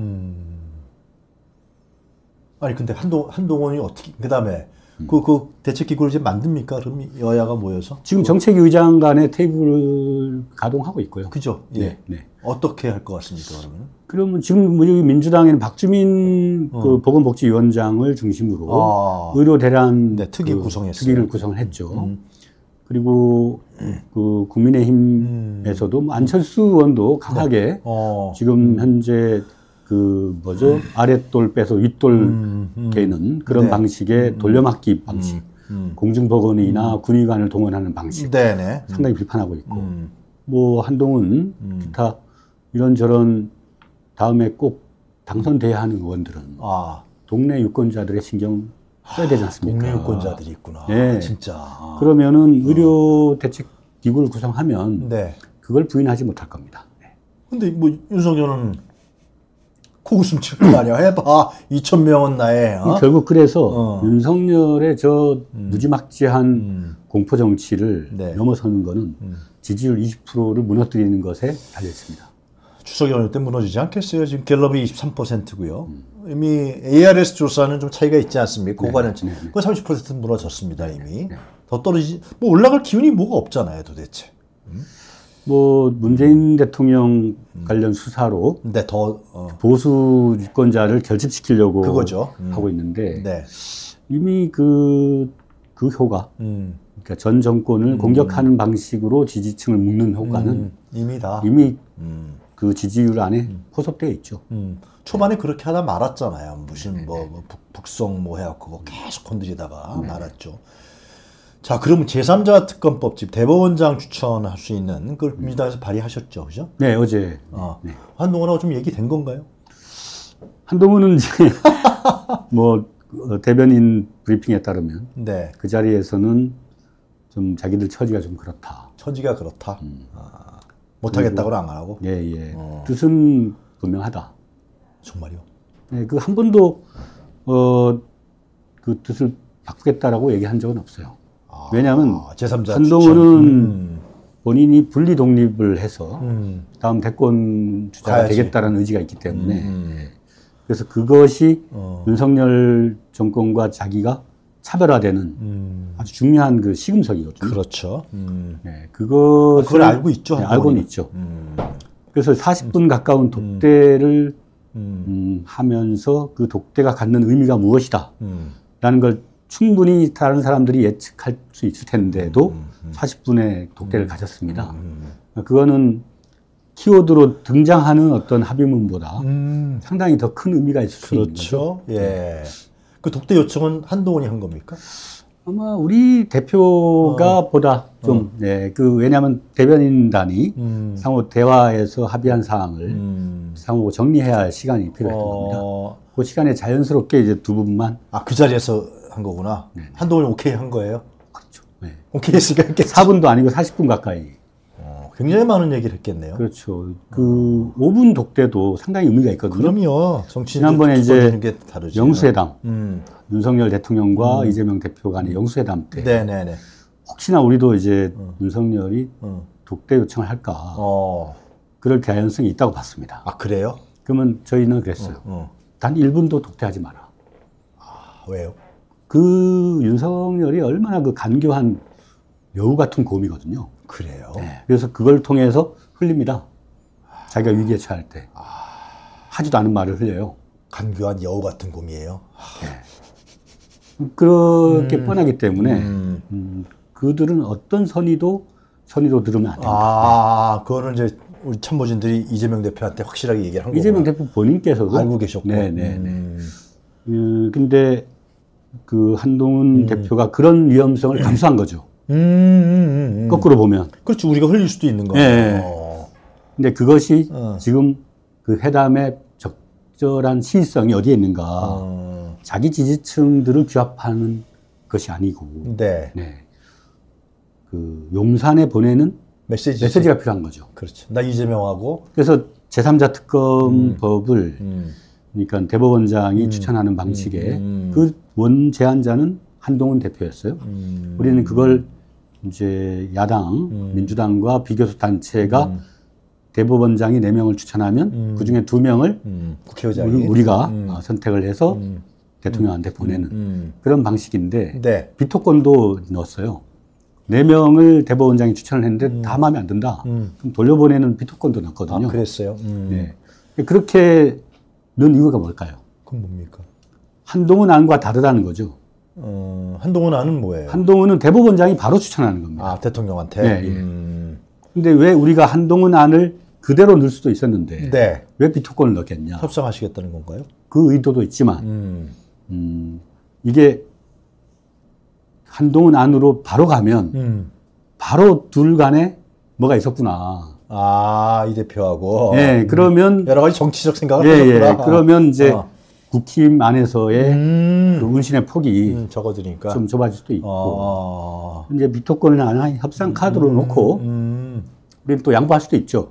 아니 근데 한동훈이 어떻게 그다음에 그 대책기구를 이제 만듭니까? 그럼 여야가 모여서 지금 정책위의장 간의 테이블을 가동하고 있고요. 그죠? 예. 네. 어떻게 할 것 같습니까? 그러면? 그러면 지금 우리 민주당에는 박주민 그 보건복지위원장을 중심으로 의료 대란 네, 특위 구성했어요. 특위를 구성을 했죠. 그리고 그 국민의힘에서도 뭐 안철수 의원도 강하게 지금 현재 그 뭐죠 아랫돌 빼서 윗돌 깨는 그런 네. 방식의 돌려막기 방식, 공중보건이나 군의관을 동원하는 방식 네네. 상당히 비판하고 있고 뭐 한동훈 기타 이런저런 다음에 꼭 당선돼야 하는 의원들은 동네 유권자들의 신경 써야 되지 않습니까? 동네 유권자들이 있구나. 네. 진짜. 그러면은 의료 대책 기구를 구성하면 네. 그걸 부인하지 못할 겁니다. 근데 뭐 윤석열은 코웃음 칠 거 아니야. 해봐. 2,000명은 나의. 결국 그래서 윤석열의 저 무지막지한 공포 정치를 네. 넘어서는 거는 지지율 20%를 무너뜨리는 것에 달려 있습니다. 추석 연휴 때 무너지지 않겠어요. 지금 갤럽이 23%고요. 이미 ARS 조사는 좀 차이가 있지 않습니까? 그거는 그건 30% 무너졌습니다. 이미. 더 떨어지지. 뭐 올라갈 기운이 뭐가 없잖아요. 도대체. 뭐 문재인 대통령 관련 수사로 근데 더 보수 유권자를 결집시키려고 그거죠. 하고 있는데 네. 이미 그 효과, 그러니까 전 정권을 공격하는 방식으로 지지층을 묶는 효과는 이미 그 지지율 안에 포섭되어 있죠. 초반에 그렇게 하다 말았잖아요. 무슨 뭐 북송 뭐 해갖고 그거 계속 건드리다가 말았죠. 자, 그러면 제3자 특검법집 대법원장 추천할 수 있는 그걸 민주당에서 발의하셨죠, 그죠? 네, 어제. 한동훈하고 좀 얘기된 건가요? 한동훈은 이제 뭐 대변인 브리핑에 따르면 네. 그 자리에서는 좀 자기들 처지가 좀 그렇다. 처지가 그렇다. 못하겠다고는 안 하고. 예. 뜻은 분명하다. 정말요? 네, 그 한 번도 그 뜻을 바꾸겠다라고 얘기한 적은 없어요. 왜냐하면 제3자 한동훈은 본인이 분리 독립을 해서 다음 대권 주자가 가야지. 되겠다라는 의지가 있기 때문에 그래서 그것이 윤석열 정권과 자기가 차별화되는 아주 중요한 그 시금석이거든요. 그렇죠. 네, 그걸 알고 있죠. 네, 알고는 있죠. 그래서 40분 가까운 독대를 하면서 그 독대가 갖는 의미가 무엇이다 라는 걸 충분히 다른 사람들이 예측할 수 있을 텐데도 40분의 독대를 가졌습니다. 그거는 키워드로 등장하는 어떤 합의문보다 상당히 더 큰 의미가 있을 수 있는 거죠. 그렇죠. 예. 그 독대 요청은 한동훈이 한 겁니까? 아마 우리 대표가 보다 좀, 네, 왜냐하면 대변인단이 상호 대화에서 합의한 사항을 상호 정리해야 할 시간이 필요했던 겁니다. 그 시간에 자연스럽게 이제 두 분만. 그 자리에서 한 거구나. 네. 한동훈이 오케이 한 거예요? 그렇죠. 네. 오케이 했으니까 했겠지. 4분도 아니고 40분 가까이. 굉장히 많은 얘기를 했겠네요. 그렇죠. 그 5분 독대도 상당히 의미가 있거든요. 그럼요. 지난번에 이제 영수회담, 윤석열 대통령과 이재명 대표 간의 영수회담 때 네네네. 혹시나 우리도 이제 윤석열이 독대 요청을 할까 그럴 가능성이 있다고 봤습니다. 그래요? 그러면 저희는 그랬어요. 단 1분도 독대하지 마라. 왜요? 그 윤석열이 얼마나 그 간교한 여우 같은 곰이거든요. 그래요? 네. 그래서 그걸 통해서 흘립니다. 자기가 위기에 처할 때. 하지도 않은 말을 흘려요. 간교한 여우 같은 곰이에요. 네. 그렇게 뻔하기 때문에 그들은 어떤 선의도 들으면 안 됩니다. 그거는 이제 우리 참모진들이 이재명 대표한테 확실하게 얘기를 한 거구나. 이재명 대표 본인께서도 알고 계셨고. 네네네. 근데 그 한동훈 대표가 그런 위험성을 감수한 거죠. 거꾸로 보면. 그렇지, 우리가 흘릴 수도 있는 거예요. 네. 근데 그것이 지금 그 회담의 적절한 시의성이 어디에 있는가. 자기 지지층들을 규합하는 것이 아니고. 네. 그 용산에 보내는 메시지가 필요한 거죠. 그렇죠. 나 이재명하고. 그래서 제3자 특검법을 그러니까 대법원장이 추천하는 방식에 그 원제안자는 한동훈 대표였어요. 우리는 그걸 이제 야당, 민주당과 비교섭 단체가 대법원장이 4명을 추천하면 그 중에 2명을 국회의장이 우리가 선택을 해서 대통령한테 보내는 그런 방식인데 네. 비토권도 넣었어요. 4명을 대법원장이 추천을 했는데 다 마음에 안 든다. 그럼 돌려보내는 비토권도 넣었거든요. 그랬어요? 네. 그렇게 넣은 이유가 뭘까요? 그건 뭡니까? 한동훈 안과 다르다는 거죠. 한동훈 안은 뭐예요? 한동훈은 대법원장이 바로 추천하는 겁니다. 대통령한테? 네. 근데 왜 우리가 한동훈 안을 그대로 넣을 수도 있었는데 네. 왜 비토권을 넣겠냐? 협상하시겠다는 건가요? 그 의도도 있지만 이게 한동훈 안으로 바로 가면 바로 둘 간에 뭐가 있었구나. 이 대표하고. 네, 그러면 여러 가지 정치적 생각을 하셨구나. 그러면 이제 국힘 안에서의 그 운신의 폭이 적어지니까 좀 좁아질 수도 있고 이제 비토권을 하나 협상 카드로 놓고 우리는 또 양보할 수도 있죠.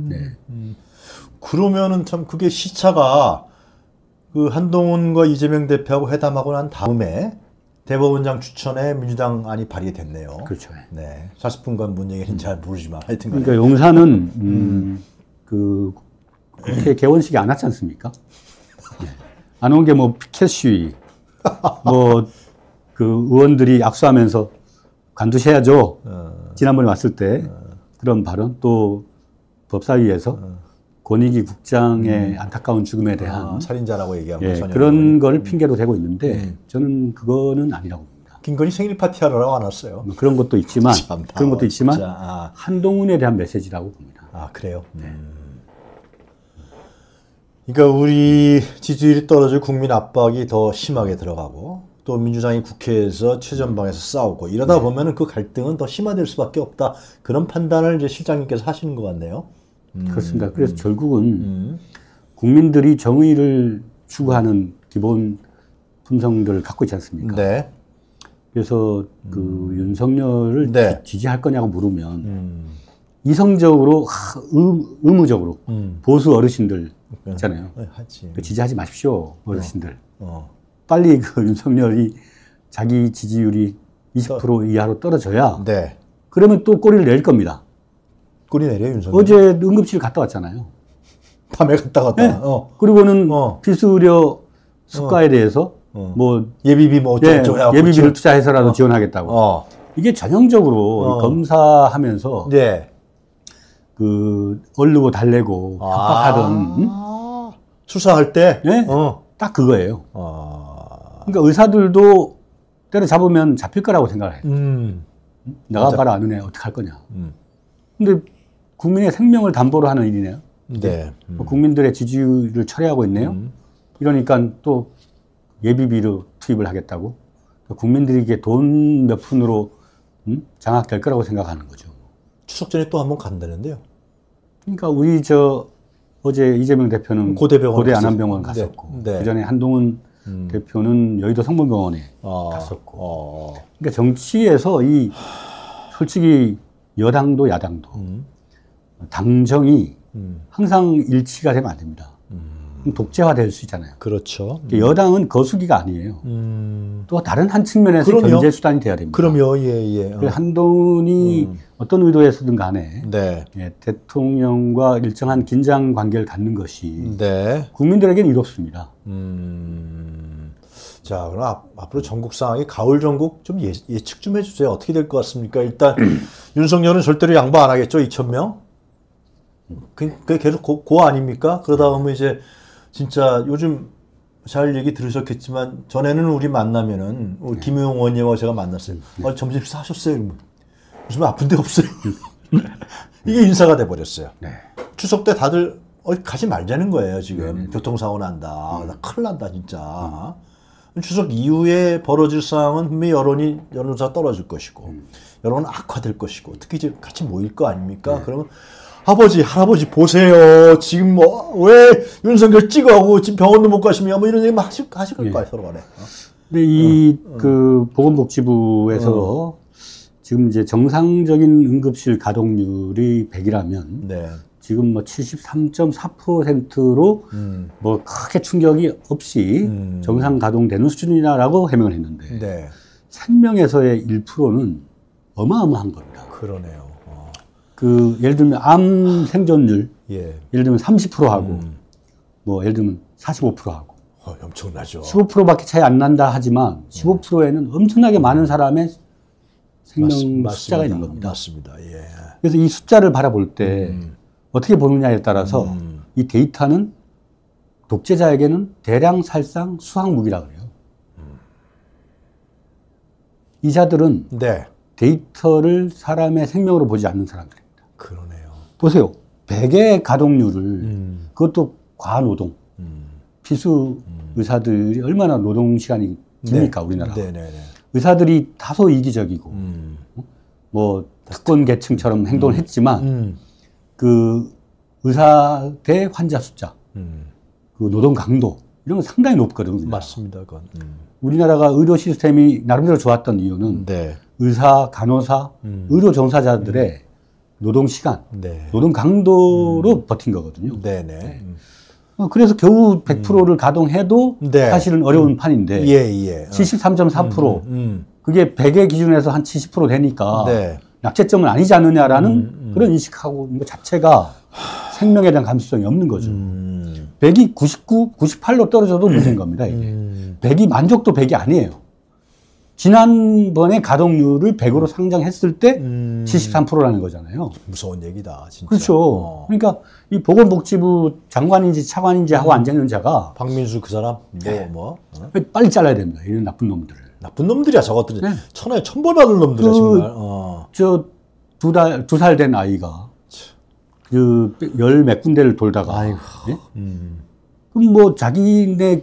그러면은 참 그게 시차가 그 한동훈과 이재명 대표하고 회담하고 난 다음에 대법원장 추천에 민주당 안이 발의됐네요. 그렇죠. 네. 40분간 뭔 얘기는 잘 모르지만 하여튼 간에. 그러니까 용산은 그 국회 개원식이 안 왔지 않습니까? 안 온 게 뭐 피켓 시위, 뭐 그 의원들이 악수하면서 관두셔야죠. 지난번에 왔을 때 그런 발언, 또 법사위에서 권익위 국장의 안타까운 죽음에 대한 살인자라고 얘기하고 그런 걸 핑계로 대고 있는데 저는 그거는 아니라고 봅니다. 김건희 생일 파티 하러 안 왔어요. 뭐 그런 것도 있지만 진짜. 한동훈에 대한 메시지라고 봅니다. 그래요? 그러니까 우리 지지율이 떨어질 국민 압박이 더 심하게 들어가고 또 민주당이 국회에서 최전방에서 싸우고 이러다 보면은 그 갈등은 더 심화될 수밖에 없다. 그런 판단을 이제 실장님께서 하시는 것 같네요. 그렇습니다. 그래서 결국은 국민들이 정의를 추구하는 기본 품성들을 갖고 있지 않습니까? 네. 그래서 그 윤석열을 네. 지지할 거냐고 물으면 이성적으로 의무적으로 보수 어르신들 있잖아요. 하지. 지지하지 마십시오, 어르신들. 빨리 그 윤석열이 자기 지지율이 20% 이하로 떨어져야 네. 그러면 또 꼬리를 낼 겁니다. 꼬리 내려 윤석열. 어제 응급실 갔다 왔잖아요. 밤에 갔다 갔다. 네. 그리고는 필수의료 수가에 대해서 뭐 예비비 뭐 어쩌고 해갖고 예비비를 투자해서라도 지원하겠다고. 이게 전형적으로 검사하면서 네. 그 얼르고 달래고 협박하던 수사할 때 네? 딱 그거예요. 그러니까 의사들도 때려잡으면 잡힐 거라고 생각을 해요. 나가봐라 안 오네 어떡할 거냐. 근데 국민의 생명을 담보로 하는 일이네요. 네. 국민들의 지지율을 철회하고 있네요. 이러니까 또 예비비로 투입을 하겠다고. 국민들에게 돈 몇 푼으로 장악될 거라고 생각하는 거죠. 추석 전에 또 한 번 간다는데요. 그러니까 우리 어제 이재명 대표는 고대 안암병원 갔었고 네. 그전에 한동훈 대표는 여의도 성모병원에 갔었고. 그러니까 정치에서 솔직히 여당도 야당도 당정이 항상 일치가 되면 안 됩니다. 독재화 될 수 있잖아요. 그렇죠. 여당은 거수기가 아니에요. 또 다른 한 측면에서 견제 수단이 돼야 됩니다. 그럼요. 예. 한동훈이 어떤 의도에서든 간에 네. 대통령과 일정한 긴장 관계를 갖는 것이 네. 국민들에게는 이롭습니다. 자, 그럼 앞으로 전국 상황이 가을 전국 좀 예측 좀 해주세요. 어떻게 될 것 같습니까? 일단 윤석열은 절대로 양보 안 하겠죠. 2,000명. 그 계속 고 아닙니까? 그러다 보면 이제 진짜 요즘 잘 얘기 들으셨겠지만 전에는 우리 만나면은 우리 김용 의원님하고 제가 만났어요. 점심 식사 하셨어요? 이러면 요즘 아픈 데 없어요. 이게 인사가 돼버렸어요. 네. 추석 때 다들 가지 말자는 거예요. 지금 교통사고 난다. 나 큰일 난다 진짜. 추석 이후에 벌어질 상황은 분명히 여론조사 떨어질 것이고 여론은 악화될 것이고 특히 이제 같이 모일 거 아닙니까? 그러면 아버지, 할아버지 보세요. 지금 왜 윤석열 찍어하고 지금 병원도 못 가시면 뭐 이런 얘기 막 하실 거야 서로 간에. 근데 그 보건복지부에서 지금 이제 정상적인 응급실 가동률이 100이라면 네. 지금 뭐 73.4%로 뭐 크게 충격이 없이 정상 가동되는 수준이라고 해명을 했는데 네. 생명에서의 1%는 어마어마한 겁니다. 그러네요. 예를 들면 암 생존율, 예. 예를 들면 30%하고 뭐 예를 들면 45%하고 엄청나죠. 15%밖에 차이 안 난다 하지만 15%에는 엄청나게 많은 사람의 생명 숫자가 있는 겁니다. 맞습니다. 예. 그래서 이 숫자를 바라볼 때 어떻게 보느냐에 따라서 이 데이터는 독재자에게는 대량 살상 수학 무기라 그래요. 이자들은 네. 데이터를 사람의 생명으로 보지 않는 사람들입니다. 그러네요. 보세요. 100의 가동률을 그것도 과노동 필수 의사들이 얼마나 노동 시간이 깁니까? 네. 우리나라. 네네네. 의사들이 다소 이기적이고 뭐 특권 계층처럼 행동을 했지만 그 의사 대 환자 숫자, 그 노동 강도 이런 건 상당히 높거든요. 우리나라. 맞습니다. 그건. 우리나라가 의료 시스템이 나름대로 좋았던 이유는 네. 의사, 간호사, 의료 종사자들의 노동 시간, 네. 노동 강도로 버틴 거거든요. 네네. 그래서 겨우 100%를 가동해도 네. 사실은 어려운 판인데 예. 73.4% 그게 100의 기준에서 한 70% 되니까 네. 낙제점은 아니지 않느냐라는 그런 인식하고 있는 것 자체가 생명에 대한 감수성이 없는 거죠. 100이 99, 98로 떨어져도 문제인 겁니다. 이게. 100이 만족도 100이 아니에요. 지난번에 가동률을 100으로 상정했을 때 73%라는 거잖아요. 무서운 얘기다, 진짜. 그렇죠. 그러니까 이 보건복지부 장관인지 차관인지 하고 앉아있는 자가 박민수 그 사람 빨리 잘라야 됩니다. 이런 나쁜 놈들을. 나쁜 놈들이야, 저것들이. 네. 천하에 천벌 받을 놈들이야, 정말. 저 두 살 된 아이가 열 몇 군데를 돌다가 네? 그럼 뭐 자기네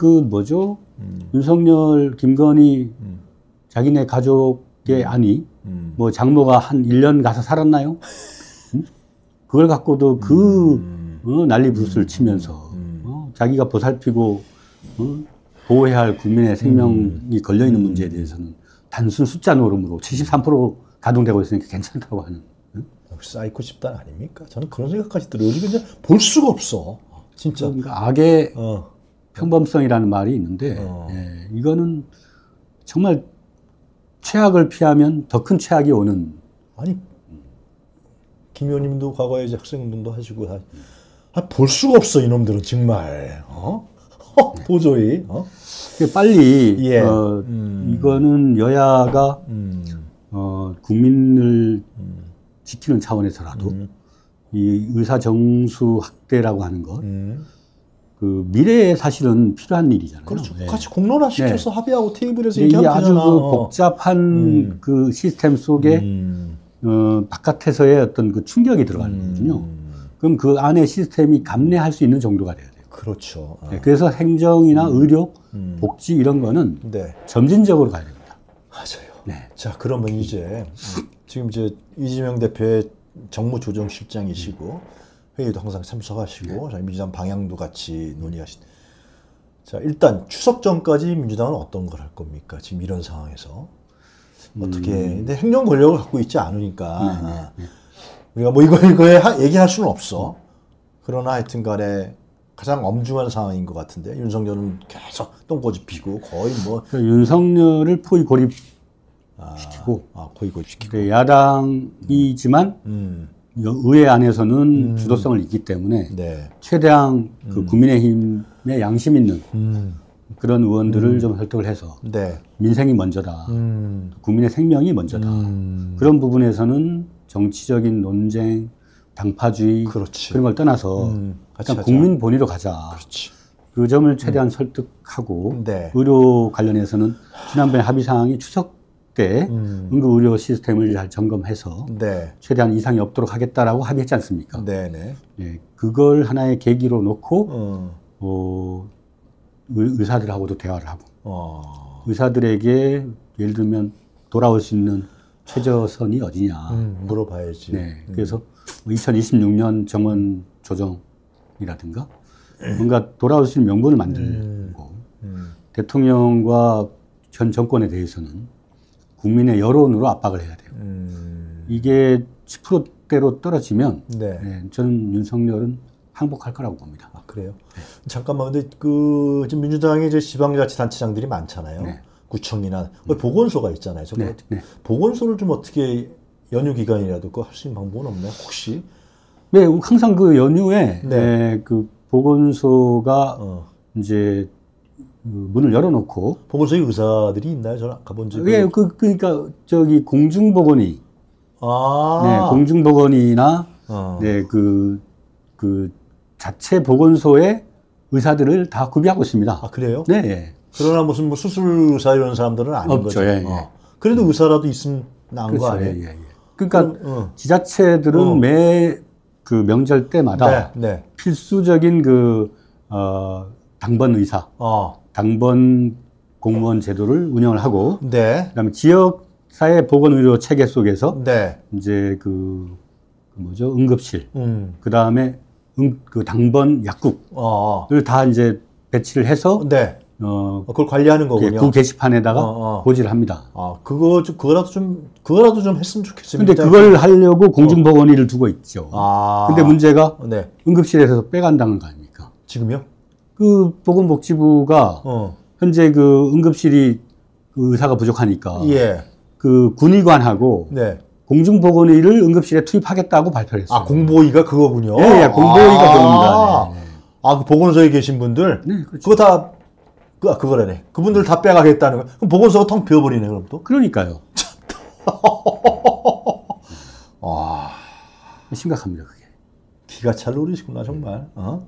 윤석열, 김건희 자기네 가족의 아니 뭐 장모가 한 1년 가서 살았나요? 그걸 갖고도 난리 부스를 치면서 자기가 보살피고 보호해야 할 국민의 생명이 걸려있는 문제에 대해서는 단순 숫자 노름으로 73% 가동되고 있으니까 괜찮다고 하는. 사이코 집단 아닙니까? 저는 그런 생각까지 들어요. 그냥 볼 수가 없어. 진짜. 그러니까 악의 평범성이라는 말이 있는데 예, 이거는 정말 최악을 피하면 더 큰 최악이 오는. 아니 김 의원님도 과거에 이제 학생운동도 하시고 볼 수가 없어 이놈들은 정말. 도저히. 빨리 예. 이거는 여야가 국민을 지키는 차원에서라도 이 의사 정수 확대라고 하는 것, 그 미래에 사실은 필요한 일이잖아요. 그렇죠. 네. 같이 공론화 시켜서 합의하고 테이블에서 이게 얘기하면 아주 되잖아. 그 복잡한 그 시스템 속에 바깥에서의 어떤 그 충격이 들어가는 거거든요. 그럼 그 안에 시스템이 감내할 수 있는 정도가 돼야 돼요. 그렇죠. 네, 그래서 행정이나 의료, 복지 이런 거는 네. 점진적으로 가야 됩니다. 맞아요. 네. 자, 그러면 이제 지금 이제 이재명 대표의 정무조정실장이시고 회의도 항상 참석하시고 민주당 방향도 같이 논의하신. 자, 일단 추석 전까지 민주당은 어떤 걸 할 겁니까? 지금 이런 상황에서 어떻게? 근데 행정 권력을 갖고 있지 않으니까 우리가 뭐 이거에 얘기할 수는 없어. 그러나 하여튼간에 가장 엄중한 상황인 것 같은데 윤석열은 계속 똥꼬집 피고 거의 뭐 윤석열을 포위 고립시키고 거의 고립시키고 야당이지만 의회 안에서는 주도성을 있기 때문에 네. 최대한 그 국민의힘의 양심 있는 그런 의원들을 좀 설득을 해서 네. 민생이 먼저다, 국민의 생명이 먼저다. 그런 부분에서는 정치적인 논쟁, 당파주의 그렇지. 그런 걸 떠나서 그냥 국민 본위로 가자. 그렇지. 그 점을 최대한 설득하고 네. 의료 관련해서는 지난번에 합의 사항이 추석 때 응급의료 시스템을 잘 점검해서 네. 최대한 이상이 없도록 하겠다라고 합의했지 않습니까? 네네. 네, 그걸 하나의 계기로 놓고 의사들하고도 대화를 하고 의사들에게 예를 들면 돌아올 수 있는 최저선이 어디냐 물어봐야지. 네, 그래서 2026년 정원 조정이라든가 뭔가 돌아올 수 있는 명분을 만들고 대통령과 전 정권에 대해서는 국민의 여론으로 압박을 해야 돼요. 이게 10%대로 떨어지면 네. 네, 저는 윤석열은 항복할 거라고 봅니다. 아, 그래요? 네. 잠깐만, 근데 그 지금 민주당의 이제 지방자치단체장들이 많잖아요. 네. 구청이나 보건소가 있잖아요. 네, 네. 보건소를 좀 어떻게 연휴 기간이라도 그 할 수 있는 방법은 없나요? 혹시? 네, 항상 그 연휴에 네. 그 보건소가 이제 문을 열어놓고 보건소에 의사들이 있나요? 저는 가본 적이. 예, 그러니까 저기 공중보건이 네, 공중보건이나 네, 그 자체 보건소의 의사들을 다 구비하고 있습니다. 아, 그래요? 네. 예. 그러나 무슨 뭐 수술사 이런 사람들은 아닌 없죠. 거죠. 예, 예. 그래도 의사라도 있으면 나은 그렇죠. 거 아니에요? 예, 예. 그러니까 지자체들은 매 그 명절 때마다 네. 필수적인 당번 의사, 당번 공무원 제도를 운영을 하고, 네. 그다음에 지역사회 보건의료 체계 속에서 네. 이제 뭐죠, 응급실, 그다음에 그 당번 약국을 다 이제 배치를 해서 네. 그걸 관리하는 거군요. 그 게시판에다가 고지를 합니다. 그거라도 좀 했으면 좋겠습니다. 근데 그걸 하려고 공중보건의를 두고 있죠. 근데 문제가 네. 응급실에서 빼간다는 거 아닙니까? 지금요? 그 보건복지부가 현재 그 응급실이 그 의사가 부족하니까 예. 그 군의관하고 네. 공중보건의를 응급실에 투입하겠다고 발표를 했어요. 공보의가 그거군요. 예, 공보의가 그겁니다. 네. 그 보건소에 계신 분들? 네, 그렇죠. 그거 다 그거라네. 그분들 다 빼가겠다는 거. 그럼 보건소가 텅 비어버리네, 그럼 또? 그러니까요. 심각합니다, 그게. 기가 찰 노릇이구나, 정말.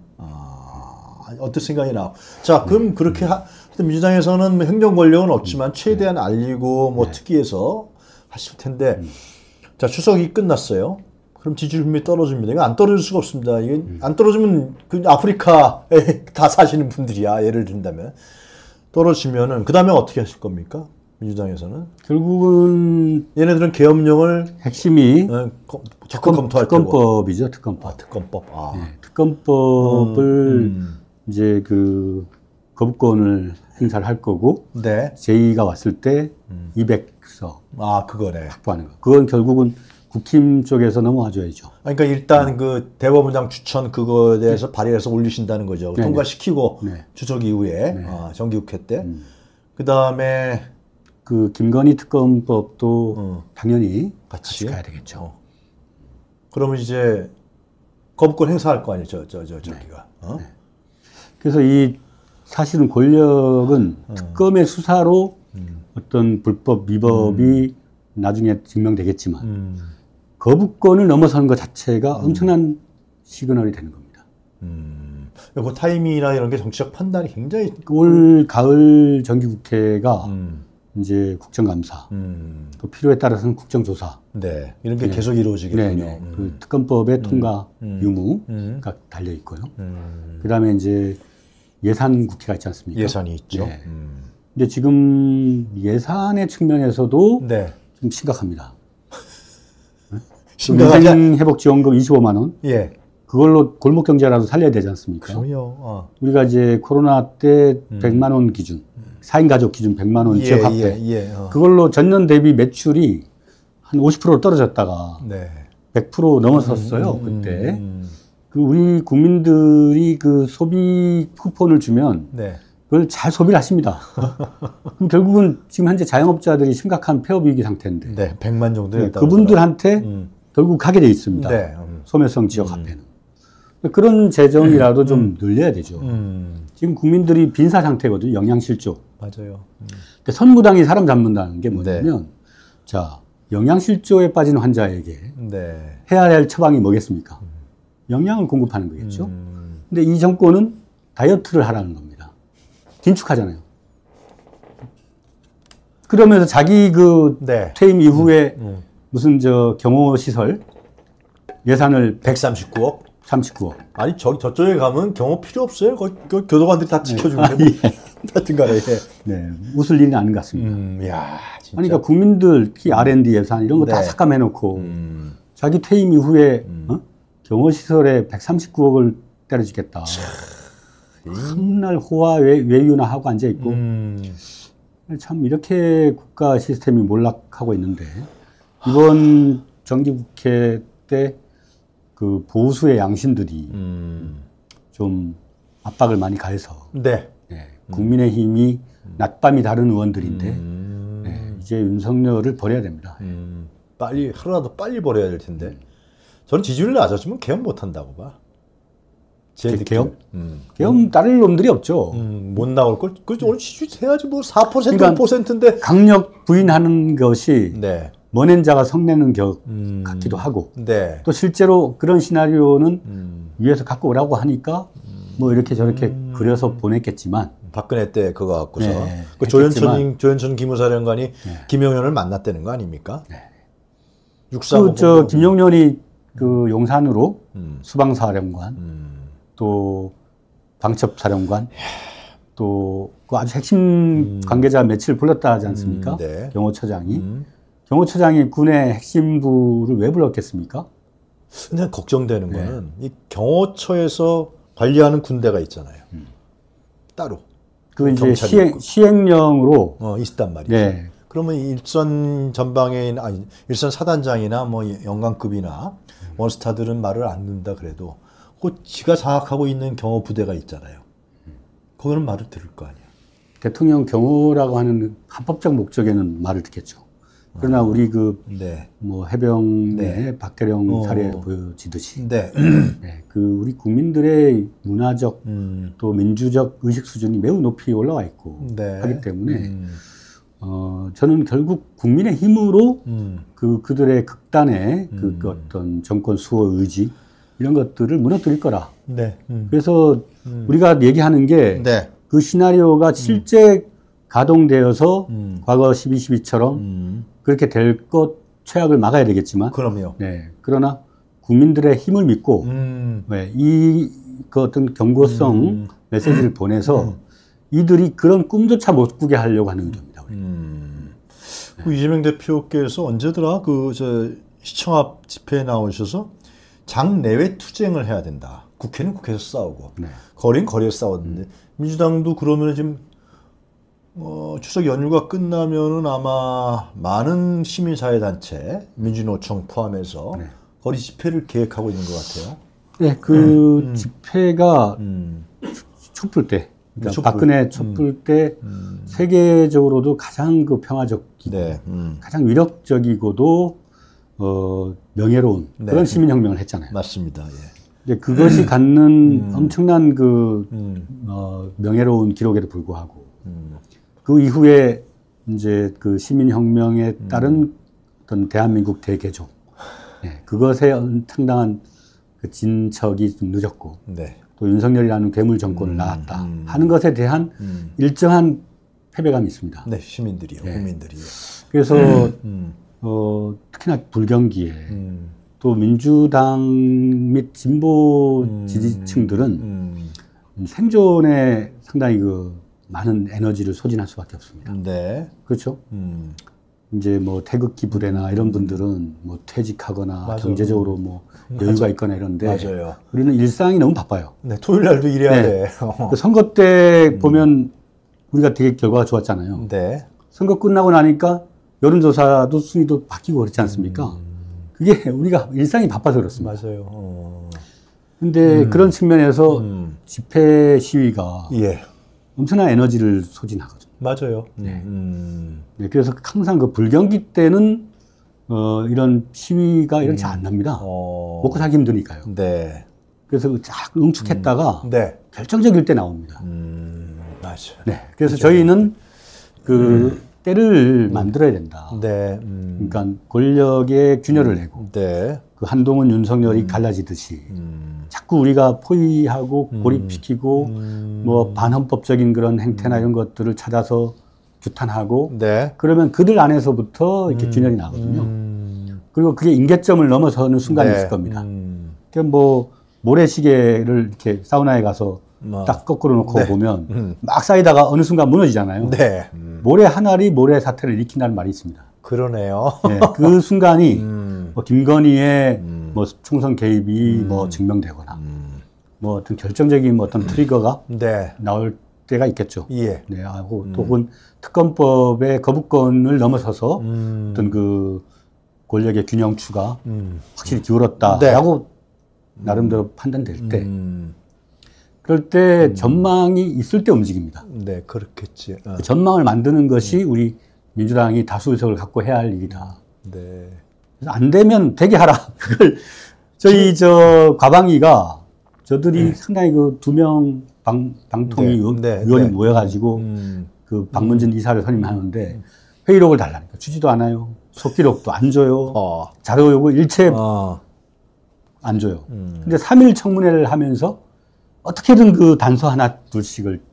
어떤 생각이 나. 자, 그럼 그렇게 민주당에서는 뭐 행정 권력은 없지만 최대한 알리고 뭐 특위에서 하실 텐데, 자, 추석이 끝났어요. 그럼 지지율 분명히 떨어집니다. 이거 안 떨어질 수가 없습니다. 이게 안 떨어지면 그 아프리카에 다 사시는 분들이야. 예를 든다면. 떨어지면은 그 다음에 어떻게 하실 겁니까? 민주당에서는 결국은 얘네들은 계엄령을 핵심이 적극 검토할 테고. 특검법이죠, 특검법. 특검법. 네, 특검법을 이제 그 거부권을 행사를 할 거고 네. 제2가 왔을 때 200석 아, 그거네. 확보하는 거. 그건 결국은 국힘 쪽에서 넘어와줘야죠. 그러니까 일단 그 대법원장 추천 그거에 대해서 발의해서 올리신다는 거죠. 네네. 통과시키고 네. 추석 이후에 네. 정기국회 때. 그 다음에 그 김건희 특검법도 당연히 같이 가야 되겠죠. 그러면 이제 거부권 행사할 거 아니에요, 저기가. 네. 그래서 이 사실은 권력은 특검의 수사로 어떤 불법 위법이 나중에 증명되겠지만 거부권을 넘어서는 것 자체가 엄청난 시그널이 되는 겁니다. 그 타이밍이나 이런 게 정치적 판단이 굉장히 올 가을 정기국회가 이제 국정감사, 또 필요에 따라서는 국정조사. 네, 이런 게 네. 계속 이루어지겠군요. 네. 그 특검법의 통과 유무가 달려 있고요. 그다음에 이제 예산 국회가 있지 않습니까? 예산이 있죠. 네. 근데 지금 예산의 측면에서도 네. 좀 심각합니다. 심각하지? 인생회복지원금 25만 원. 예. 그걸로 골목 경제라도 살려야 되지 않습니까? 그럼요. 우리가 이제 코로나 때 100만 원 기준, 4인 가족 기준 100만 원 지역 화폐. 그걸로 전년 대비 매출이 한 50% 떨어졌다가 네. 100% 넘어섰어요. 그때. 그 우리 국민들이 그 소비 쿠폰을 주면 네. 그걸 잘 소비를 하십니다. 그럼 결국은 지금 현재 자영업자들이 심각한 폐업위기 상태인데 네. 100만 정도 네, 됐다고 그분들한테 결국 가게 돼 있습니다. 네. 소멸성 지역 화폐는. 그런 재정이라도 좀 늘려야 되죠. 지금 국민들이 빈사 상태거든요. 영양실조. 맞아요. 근데 선무당이 사람 잡는다는 게 뭐냐면 자, 영양실조에 빠진 환자에게 네. 해야 할 처방이 뭐겠습니까? 영양을 공급하는 거겠죠. 근데 이 정권은 다이어트를 하라는 겁니다. 긴축하잖아요. 그러면서 자기 그 네. 퇴임 이후에 무슨 저 경호시설 예산을 139억? 139억. 아니, 저쪽에 가면 경호 필요 없어요. 그 교도관들이 다 지켜주고. 하여튼 간에, 네, 웃을 일은 아닌 것 같습니다. 야, 진짜. 아니, 그러니까 국민들 특히 R&D 예산 이런 거 다 네. 삭감해놓고 자기 퇴임 이후에 경호시설에 139억을 때려주겠다. 한날 호화 외유나 하고 앉아있고 참 이렇게 국가 시스템이 몰락하고 있는데 이번 정기국회 때 그 보수의 양심들이 좀 압박을 많이 가해서 네. 네, 국민의힘이 낮밤이 다른 의원들인데 네, 이제 윤석열을 버려야 됩니다. 빨리, 하루라도 빨리 버려야 될 텐데. 저는 지지율이 낮아지면 개헌 못 한다고 봐. 제 개헌? 느낌. 개헌 따를 놈들이 없죠. 못 나올 걸. 그렇죠. 오늘 지지율 해야지 뭐 4%, 그러니까 5%인데. 강력 부인하는 것이 네. 먼엔자가 성내는 격 같기도 하고 네. 또 실제로 그런 시나리오는 위에서 갖고 오라고 하니까 뭐 이렇게 저렇게 그려서 보냈겠지만 박근혜 때 그거 갖고서 네, 그 조현천 기무사령관이 김용현을 만났다는 거 아닙니까? 네. 육사하고 저 김용련이 그 용산으로 수방사령관 또 방첩사령관 또 그 아주 핵심 관계자 며칠 불렀다 하지 않습니까? 네. 경호처장이 경호처장이 군의 핵심부를 왜 불렀겠습니까? 근데 걱정되는 거는 이 경호처에서 관리하는 군대가 있잖아요. 따로. 그 이제 경찰이 있고. 시행령으로 있단 말이죠. 네. 그러면 일선 전방에 아니 일선 사단장이나 뭐 영관급이나 원스타들은 말을 안 듣는다 그래도 그 지가 장악하고 있는 경호 부대가 있잖아요. 거기는 말을 들을 거 아니야. 대통령 경호라고 하는 합법적 목적에는 말을 듣겠죠. 그러나 우리 그 뭐 해병의 박대령 사례 보여지듯이 네. 네, 그 우리 국민들의 문화적 또 민주적 의식 수준이 매우 높이 올라와 있고 하기 때문에 저는 결국 국민의 힘으로 그들의 극단의 그 어떤 정권 수호 의지 이런 것들을 무너뜨릴 거라. 네. 그래서 우리가 얘기하는 게 그 시나리오가 실제 가동되어서 과거 12.12처럼 그렇게 될 것 최악을 막아야 되겠지만 그럼요. 네. 그러나 국민들의 힘을 믿고 네, 그 어떤 경고성 메시지를 보내서 이들이 그런 꿈조차 못 꾸게 하려고 하는 의도입니다. 그 이재명 대표께서 언제더라 그 저 시청 앞 집회에 나오셔서 장 내외 투쟁을 해야 된다. 국회는 국회에서 싸우고 네. 거리는 거리에서 싸웠는데 민주당도 그러면 지금 추석 연휴가 끝나면은 아마 많은 시민사회단체, 민주노총 포함해서 네. 거리 집회를 계획하고 있는 것 같아요. 네, 그 집회가 촛불 때, 그러니까 촛불. 박근혜 촛불 때 세계적으로도 가장 그 평화적이고 네. 가장 위력적이고도 명예로운 네. 그런 시민혁명을 했잖아요. 맞습니다. 예. 이제 그것이 갖는 엄청난 그 명예로운 기록에도 불구하고 그 이후에 이제 그 시민혁명에 따른 어떤 대한민국 대개종, 네, 그것에 상당한 그 진척이 좀 늦었고, 네. 또 윤석열이라는 괴물 정권을 낳았다 하는 것에 대한 일정한 패배감이 있습니다. 네, 시민들이요, 네. 국민들이요. 그래서 특히나 불경기에 또 민주당 및 진보 지지층들은 생존에 상당히 그 많은 에너지를 소진할 수밖에 없습니다. 네. 그렇죠? 이제 뭐 태극기 부대나 이런 분들은 뭐 퇴직하거나 맞아. 경제적으로 뭐 여유가 있거나 이런데 맞아요. 우리는 일상이 너무 바빠요. 네, 토요일 날도 일해야 네. 돼. 그 선거 때 보면 우리가 되게 결과가 좋았잖아요. 네. 선거 끝나고 나니까 여론조사도 순위도 바뀌고 그렇지 않습니까? 그게 우리가 일상이 바빠서 그렇습니다. 맞아요. 근데 그런 측면에서 집회 시위가 예. 엄청난 에너지를 소진하거든요. 맞아요. 네. 네, 그래서 항상 그 불경기 때는 이런 시위가 이렇게 안 납니다. 먹고 살기 힘드니까요. 네. 그래서 쫙 응축했다가 네. 결정적일 때 나옵니다. 맞아요. 네, 그래서 저희는 그 때를 만들어야 된다. 네. 그러니까 권력에 균열을 내고 네. 그 한동훈 윤석열이 갈라지듯이 자꾸 우리가 포위하고 고립시키고 뭐 반헌법적인 그런 행태나 이런 것들을 찾아서 규탄하고 네. 그러면 그들 안에서부터 이렇게 균열이 나거든요. 그리고 그게 임계점을 넘어서는 순간이 네. 있을 겁니다. 그러니까 뭐 모래시계를 이렇게 사우나에 가서 딱 거꾸로 놓고 네. 보면 막 쌓이다가 어느 순간 무너지잖아요. 네. 모래 한 알이 모래 사태를 일으킨다는 말이 있습니다. 그러네요. 네, 그 순간이 뭐 김건희의 뭐 총선 개입이 뭐 증명되거나 뭐 어떤 결정적인 뭐 어떤 트리거가 네. 나올 때가 있겠죠. 예. 네, 하고 또 혹은 특검법의 거부권을 넘어서서 어떤 그 권력의 균형추가 확실히 기울었다라고 나름대로 판단될 때 그럴 때 전망이 있을 때 움직입니다. 네, 그렇겠지. 그 전망을 만드는 것이 우리 민주당이 다수 의석을 갖고 해야 할 일이다. 네. 그래서 안 되면 되게 하라. 그걸 저희 저 과방위가 저들이 상당히 그 2명 방통위 의원이 모여가지고 그 박문진 이사를 선임하는데 회의록을 달라니까 주지도 않아요. 속기록도 안 줘요. 자료 요구 일체 안 줘요. 근데 3일 청문회를 하면서 어떻게든 그 단서 하나 둘씩을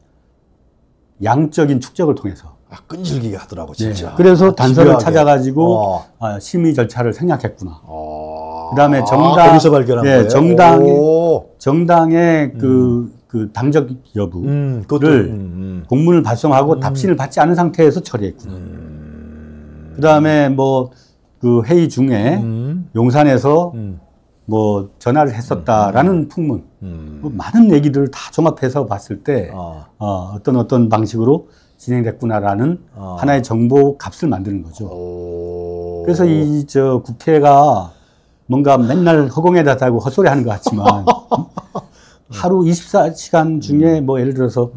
양적인 축적을 통해서 끈질기게 하더라고, 진짜. 네. 그래서 단서를 집요하게. 찾아가지고 심의 절차를 생략했구나. 그다음에 거기서 발견한 거예요. 정당의 그 당적 여부를 공문을 발송하고 답신을 받지 않은 상태에서 처리했구나. 그다음에 뭐 그 회의 중에 용산에서 뭐 전화를 했었다라는 풍문, 뭐 많은 얘기들을 다 종합해서 봤을 때 어떤 방식으로 진행됐구나라는 하나의 정보 값을 만드는 거죠. 그래서 이 저 국회가 뭔가 맨날 허공에다 대고 헛소리 하는 것 같지만 하루 24시간 중에 뭐 예를 들어서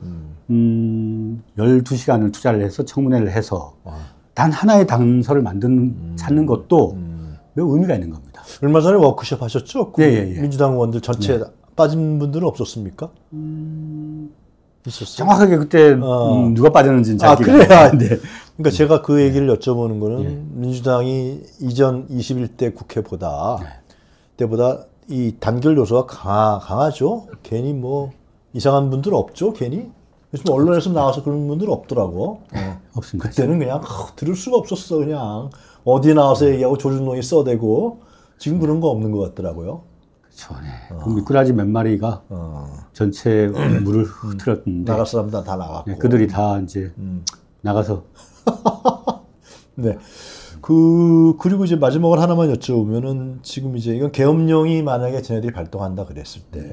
12시간을 투자를 해서 청문회를 해서 단 하나의 단서를 찾는 것도 매우 의미가 있는 겁니다. 얼마 전에 워크숍 하셨죠? 예. 민주당 의원들 전체 빠진 분들은 없었습니까? 있었어요. 정확하게 그때 누가 빠졌는지는 잘 기억이 그래요? 안 나는데. 그러니까 제가 그 얘기를 여쭤보는 거는 민주당이 이전 21대 국회보다 때보다 이 단결 요소가 강하죠. 괜히 뭐 이상한 분들 없죠. 괜히 요즘 언론에서 나와서 그런 분들 없더라고. 없습니다. 그때는 그냥 들을 수가 없었어. 그냥 어디 나와서 얘기하고 조준동이 써대고 지금 그런 거 없는 것 같더라고요. 그렇죠. 네. 그 미꾸라지 몇 마리가 전체 물을 흐트렸는데 나갈 사람들 다 나갔고 네, 그들이 다 이제 나가서 네. 그리고 이제 마지막으로 하나만 여쭤보면은 지금 이제 이건 계엄령이 만약에 쟤네들이 발동한다 그랬을 때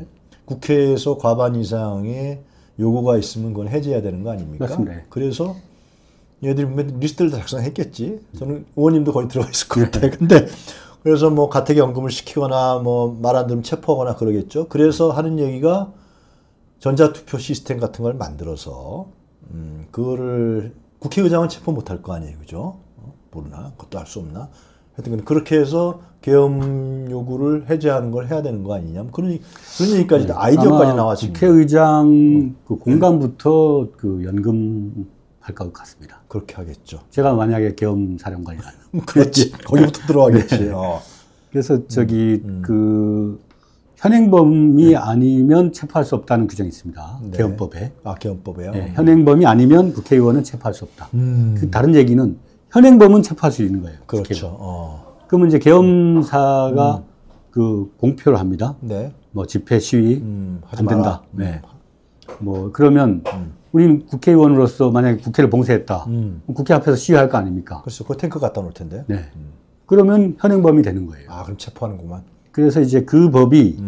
국회에서 과반 이상의 요구가 있으면 그건 해제해야 되는 거 아닙니까? 맞습니다. 그래서 얘들이 분명 리스트를 다 작성했겠지. 저는 의원님도 거기 들어가 있을 것 같아요. 근데 그래서 뭐 가택연금을 시키거나 뭐 말 안 들으면 체포하거나 그러겠죠. 그래서 하는 얘기가 전자투표 시스템 같은 걸 만들어서 그거를 국회의장은 체포 못할 거 아니에요, 그죠? 모르나? 그것도 할 수 없나? 하여튼 그렇게 해서 계엄 요구를 해제하는 걸 해야 되는 거 아니냐? 그런 얘기까지 아이디어까지 나왔습니다. 국회의장 그 공간부터 그 연금 할 것 같습니다. 그렇게 하겠죠. 제가 만약에 계엄 사령관이라면. 그렇지. 거기부터 들어가겠지. 그래서 저기 그 현행범이 아니면 체포할 수 없다는 규정이 있습니다. 네. 계엄법에. 아, 계엄법에요? 네, 현행범이 아니면 국회의원은 체포할 수 없다. 그 다른 얘기는 현행범은 체포할 수 있는 거예요. 그렇죠. 그러면 이제 계엄사가 그 공표를 합니다. 네. 뭐 집회 시위 하지 안 된다. 마라. 네. 뭐 그러면 우리는 국회의원으로서 만약에 국회를 봉쇄했다. 국회 앞에서 시위할 거 아닙니까? 그렇죠. 그 탱크 갖다 놓을 텐데. 네. 그러면 현행범이 되는 거예요. 아, 그럼 체포하는구만. 그래서 이제 그 법이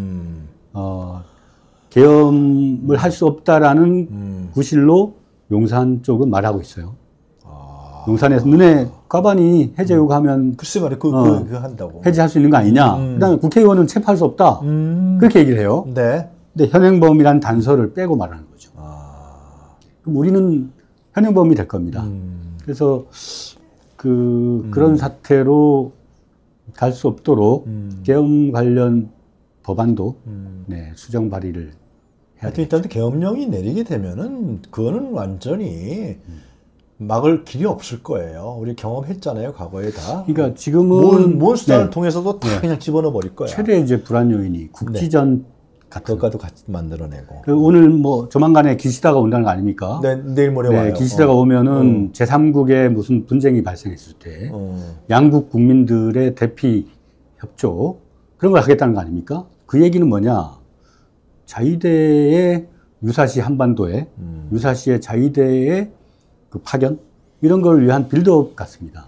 계엄을 할 수 없다라는 구실로 용산 쪽은 말하고 있어요. 용산에서 눈에 과반이 해제 요구하면 글쎄 말이야, 그거 한다고. 해제할 수 있는 거 아니냐. 그다음에 국회의원은 체포할 수 없다. 그렇게 얘기를 해요. 네. 근데 현행범이라는 단서를 빼고 말하는 거죠. 그럼 우리는 현행범이 될 겁니다. 그래서 그런 사태로 갈 수 없도록 계엄 관련 법안도 네, 수정 발의를 해야 하여튼 일단 계엄령이 내리게 되면은 그거는 완전히 막을 길이 없을 거예요. 우리 경험했잖아요, 과거에 다. 그러니까 지금은 뭔 수단을 네. 통해서도 다 그냥 집어넣어 버릴 거야. 최대 이제 불안 요인이 국지전 같은. 그것과도 같이 만들어내고. 그 오늘 뭐 조만간에 기시다가 온다는 거 아닙니까? 네, 내일 모레 와요. 기시다가 오면은 제3국에 무슨 분쟁이 발생했을 때 양국 국민들의 대피 협조 그런 걸 하겠다는 거 아닙니까? 그 얘기는 뭐냐? 자위대의 유사시 한반도에 유사시의 자위대의 그 파견 이런 걸 위한 빌드업 같습니다.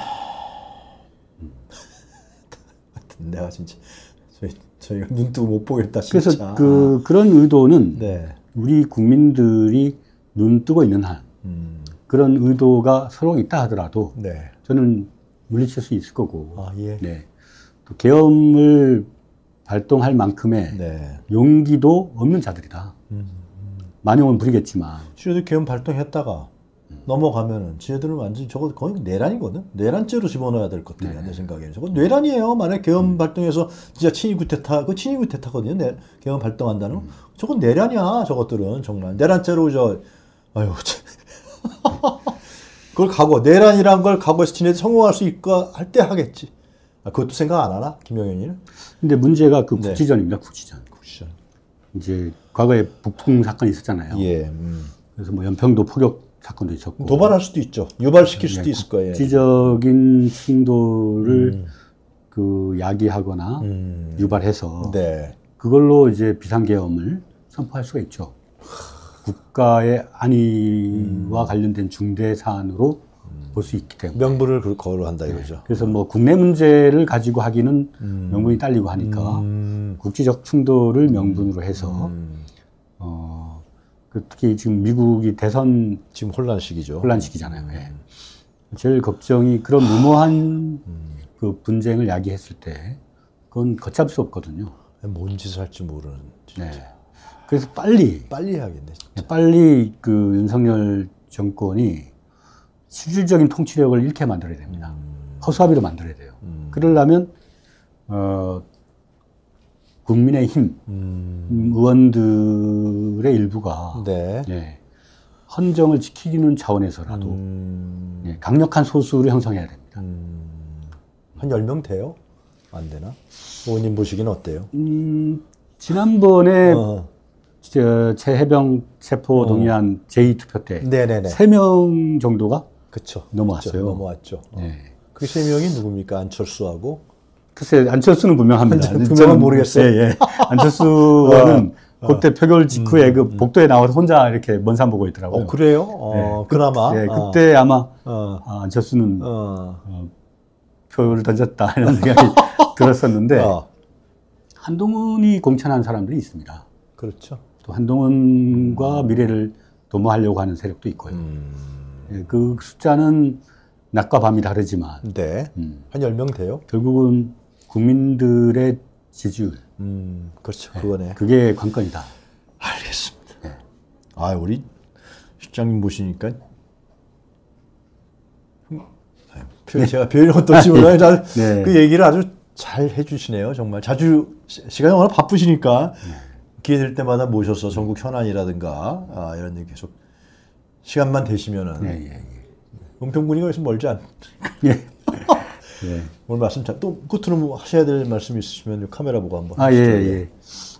내가 진짜 저희가 눈 뜨고 못 보겠다 진짜. 그래서 그런 의도는 네. 우리 국민들이 눈 뜨고 있는 한 그런 의도가 서로 있다 하더라도 네. 저는 물리칠 수 있을 거고. 아, 예. 네. 또 계엄을 발동할 만큼의 네. 용기도 없는 자들이다. 만용은 부리겠지만. 지혜들 계엄 발동했다가 넘어가면은 지혜들은 완전히 저거 거의 내란이거든. 내란죄로 집어넣어야 될 것 같아요. 내 생각에는 저거 내란이에요. 만약 계엄 발동해서 진짜 친위 구테타, 그 친위 구테타거든요. 계엄 발동한다는 거. 저건 내란이야. 저것들은 정말 내란죄로 아유. 그걸 각오, 내란이란 걸 각오해서 지네들 성공할 수 있을까 할 때 하겠지. 아, 그것도 생각 안 하나? 김영현이는? 근데 문제가 그 네. 국지전입니다. 국지전. 이제 과거에 북풍 사건이 있었잖아요. 예. 그래서 뭐 연평도 포격 사건도 있었고. 도발할 수도 있죠. 유발시킬 수도 있을 거예요. 국지적인 충돌을 그 야기하거나 유발해서 네. 그걸로 이제 비상계엄을 선포할 수가 있죠. 국가의 안위와 관련된 중대 사안으로 볼 수 있기 때문에. 명분을 거론한다 이거죠. 그래서 뭐 국내 문제를 가지고 하기는 명분이 딸리고 하니까 국지적 충돌을 명분으로 해서 특히 지금 미국이 대선 지금 혼란 시기죠. 혼란 시기잖아요. 예. 제일 걱정이 그런 무모한 그 분쟁을 야기했을 때 그건 걷잡을 수 없거든요. 뭔 짓을 할지 모르는. 진짜. 네. 그래서 빨리 해야겠네. 진짜. 빨리 그 윤석열 정권이 실질적인 통치력을 잃게 만들어야 됩니다. 허수아비로 만들어야 돼요. 그러려면 국민의힘 의원들의 일부가 네. 네, 헌정을 지키는 차원에서라도 네, 강력한 소수를 형성해야 됩니다. 한 10명 돼요? 안 되나? 의원님 보시기는 어때요? 지난번에 최해병 체포 동의안 제2투표 때 네네네. 3명 정도가 그쵸. 넘어왔어요. 넘어왔죠. 네. 그 3명이 누굽니까? 안철수하고? 글쎄, 안철수는 분명합니다. 분명은 모르겠어요. 예, 예. 안철수는 그때 표결 직후에 그 복도에 나와서 혼자 이렇게 먼 산 보고 있더라고요. 그래요? 네. 그나마. 네, 그때 아마 안철수는 표를 던졌다 이런 생각이 들었었는데 한동훈이 공천한 사람들이 있습니다. 그렇죠. 또 한동훈과 미래를 도모하려고 하는 세력도 있고요. 예, 그 숫자는 낮과 밤이 다르지만 네. 한 10명 돼요? 결국은 국민들의 지지율. 그렇죠. 그거네. 그게 관건이다. 알겠습니다. 아, 우리 실장님 보시니까 제가 표현이 어떨지 몰라요. 네. 그 얘기를 아주 잘 해주시네요. 정말 자주 시간이 워낙 바쁘시니까 기회 될 때마다 모셔서 전국 현안이라든가 이런 얘기 계속 시간만 되시면은 은평군이가 있으면 멀지 않. 예. 오늘 말씀 또 끝으로 뭐 하셔야 될 말씀 있으시면 카메라 보고 한번. 아, 예.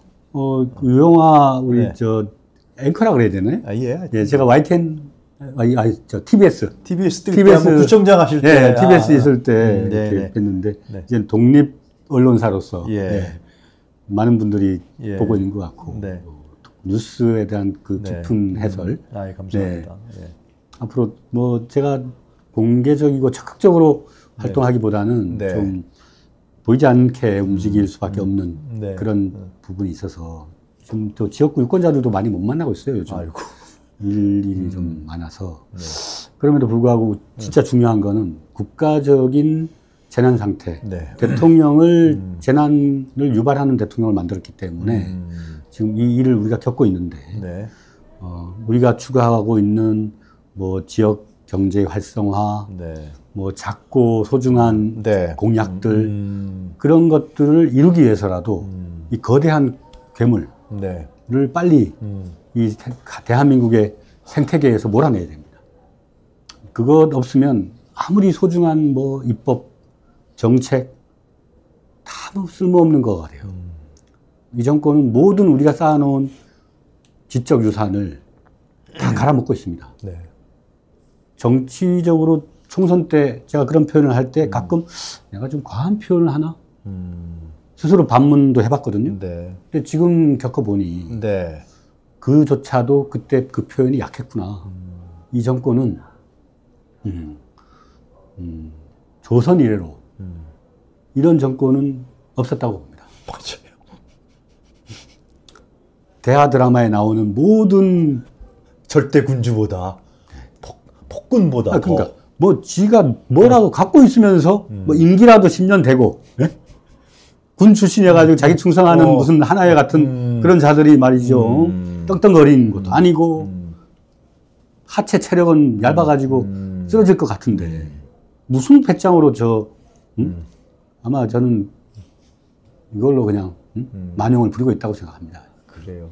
유영아 우리 저 앵커라 그래야 되나요? 예. 제가 YTN 저 TBS 때 한번 구청장 하실 때 TBS 있을 때 이렇게 했는데 이제 독립 언론사로서 많은 분들이 보고 있는 것 같고 뉴스에 대한 그 깊은 해설. 감사합니다. 앞으로 뭐 제가 공개적이고 적극적으로 활동하기보다는 좀 보이지 않게 움직일 수밖에 없는 그런 부분이 있어서 지금 또 지역구 유권자들도 많이 못 만나고 있어요 요즘. 아이고. 일이 좀 많아서. 그럼에도 불구하고 진짜 중요한 거는 국가적인 재난 상태. 대통령을 재난을 유발하는 대통령을 만들었기 때문에 지금 이 일을 우리가 겪고 있는데 우리가 추구하고 있는 뭐 지역 경제 활성화, 뭐 작고 소중한 공약들 그런 것들을 이루기 위해서라도 이 거대한 괴물을 빨리 이 대한민국의 생태계에서 몰아내야 됩니다. 그것 없으면 아무리 소중한 뭐 입법, 정책 다 쓸모없는 것 같아요. 이 정권은 모든 우리가 쌓아놓은 지적 유산을 다 갈아먹고 있습니다. 정치적으로 총선 때 제가 그런 표현을 할 때 가끔 내가 좀 과한 표현을 하나? 스스로 반문도 해봤거든요. 근데 지금 겪어보니 그조차도 그때 그 표현이 약했구나. 이 정권은 조선 이래로 이런 정권은 없었다고 봅니다. 맞아요. 대하 드라마에 나오는 모든 절대 군주보다 폭군보다 그러니까 뭐 지가 뭐라고 갖고 있으면서 뭐 임기라도 10년 되고 군 출신이어가지고 자기 충성하는 무슨 하나의 같은 그런 자들이 말이죠. 떵떵거리는 것도 아니고 하체 체력은 얇아가지고 쓰러질 것 같은데 무슨 배짱으로 아마 저는 이걸로 그냥 만용을 부리고 있다고 생각합니다. 그래요.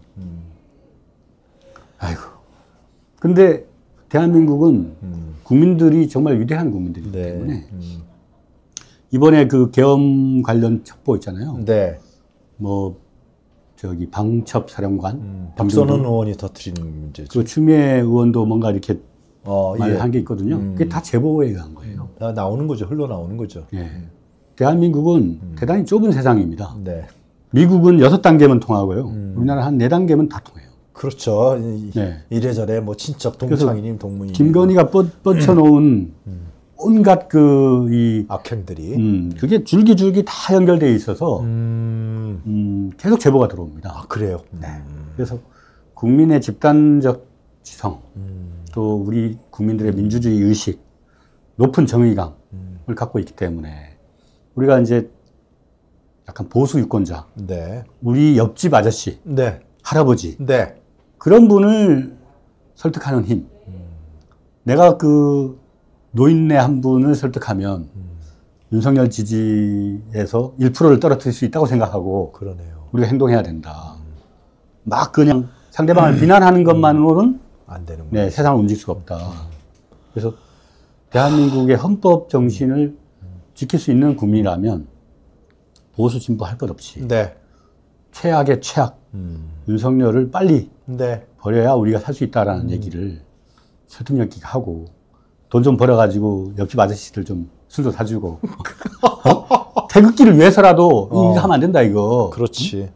아이고. 근데 대한민국은 국민들이 정말 위대한 국민들이기 때문에 이번에 그 계엄 관련 첩보 있잖아요. 뭐 저기 방첩 사령관 박선원 의원이 터뜨린 문제죠. 그 추미애 의원도 뭔가 이렇게 말한 게 있거든요. 그게 다 제보에 의한 거예요. 다 나오는 거죠. 흘러나오는 거죠. 대한민국은 대단히 좁은 세상입니다. 미국은 6단계만 통하고요. 우리나라 한 4단계면 다 통해요. 그렇죠. 이래저래 뭐 친척, 동창이님, 동문이님. 김건희가 뻗쳐놓은 온갖 이 악행들이 그게 줄기줄기 다 연결되어 있어서 계속 제보가 들어옵니다. 그래요? 그래서 국민의 집단적 지성 또 우리 국민들의 민주주의 의식 높은 정의감을 갖고 있기 때문에 우리가 이제 약간 보수 유권자 우리 옆집 아저씨 할아버지 그런 분을 설득하는 힘 내가 그 노인네 한 분을 설득하면 윤석열 지지에서 1%를 떨어뜨릴 수 있다고 생각하고 우리가 행동해야 된다. 막 그냥 상대방을 비난하는 것만으로는 안 되는 세상을 움직일 수가 없다. 그래서 대한민국의 헌법 정신을 지킬 수 있는 국민이라면 보수 진보 할 것 없이 최악의 최악 윤석열을 빨리 버려야 우리가 살 수 있다라는 얘기를 설득력 있게 하고 돈 좀 벌어가지고 옆집 아저씨들 좀 술도 사주고 태극기를 위해서라도 이거 하면 안 된다 이거. 그렇지.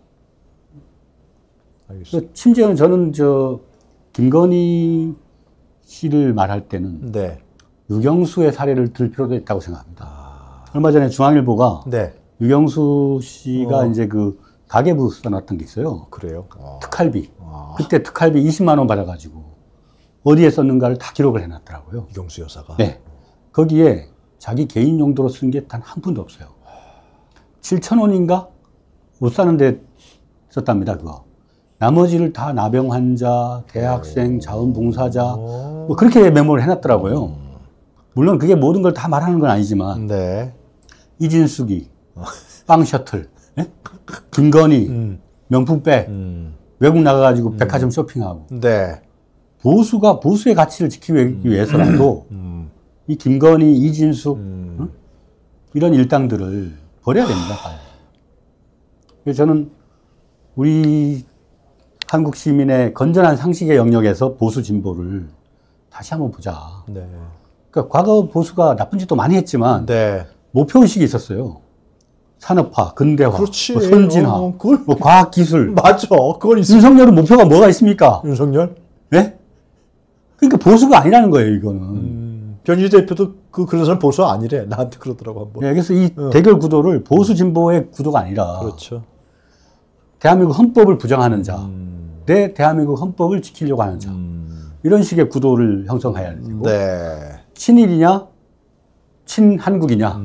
알겠습니다. 심지어는 저는 김건희 씨를 말할 때는 유경수의 사례를 들 필요도 있다고 생각합니다. 얼마 전에 중앙일보가 유경수 씨가 이제 그 가계부 써놨던 게 있어요. 그래요? 특할비. 그때 특할비 20만 원 받아가지고 어디에 썼는가를 다 기록을 해놨더라고요. 이경수 여사가? 네. 거기에 자기 개인 용도로 쓴 게 단 한 푼도 없어요. 7,000원인가? 옷 사는데 썼답니다, 그거. 나머지를 다 나병 환자, 대학생, 자원봉사자, 뭐 그렇게 메모를 해놨더라고요. 물론 그게 모든 걸 다 말하는 건 아니지만, 네. 이진숙이, 빵 셔틀, 네? 김건희, 명품백, 외국 나가가지고 백화점 쇼핑하고. 네. 보수가 보수의 가치를 지키기 위해서라도 이 김건희, 이진숙 이런 일당들을 버려야 됩니다. 그래서 저는 우리 한국 시민의 건전한 상식의 영역에서 보수 진보를 다시 한번 보자. 네. 그러니까 과거 보수가 나쁜 짓도 많이 했지만 네. 목표의식이 있었어요. 산업화, 근대화, 그렇지. 뭐 선진화, 그걸 뭐 과학기술. 맞아. 그건 있어. 윤석열은 목표가 뭐가 있습니까? 윤석열? 네? 그러니까 보수가 아니라는 거예요, 이거는. 변희재 대표도 그런 사람 보수 아니래. 나한테 그러더라고 한번. 네, 그래서 이 대결 구도를 보수 진보의 구도가 아니라 그렇죠. 대한민국 헌법을 부정하는 자, 내 대한민국 헌법을 지키려고 하는 자, 이런 식의 구도를 형성해야 되고 네. 친일이냐 친한국이냐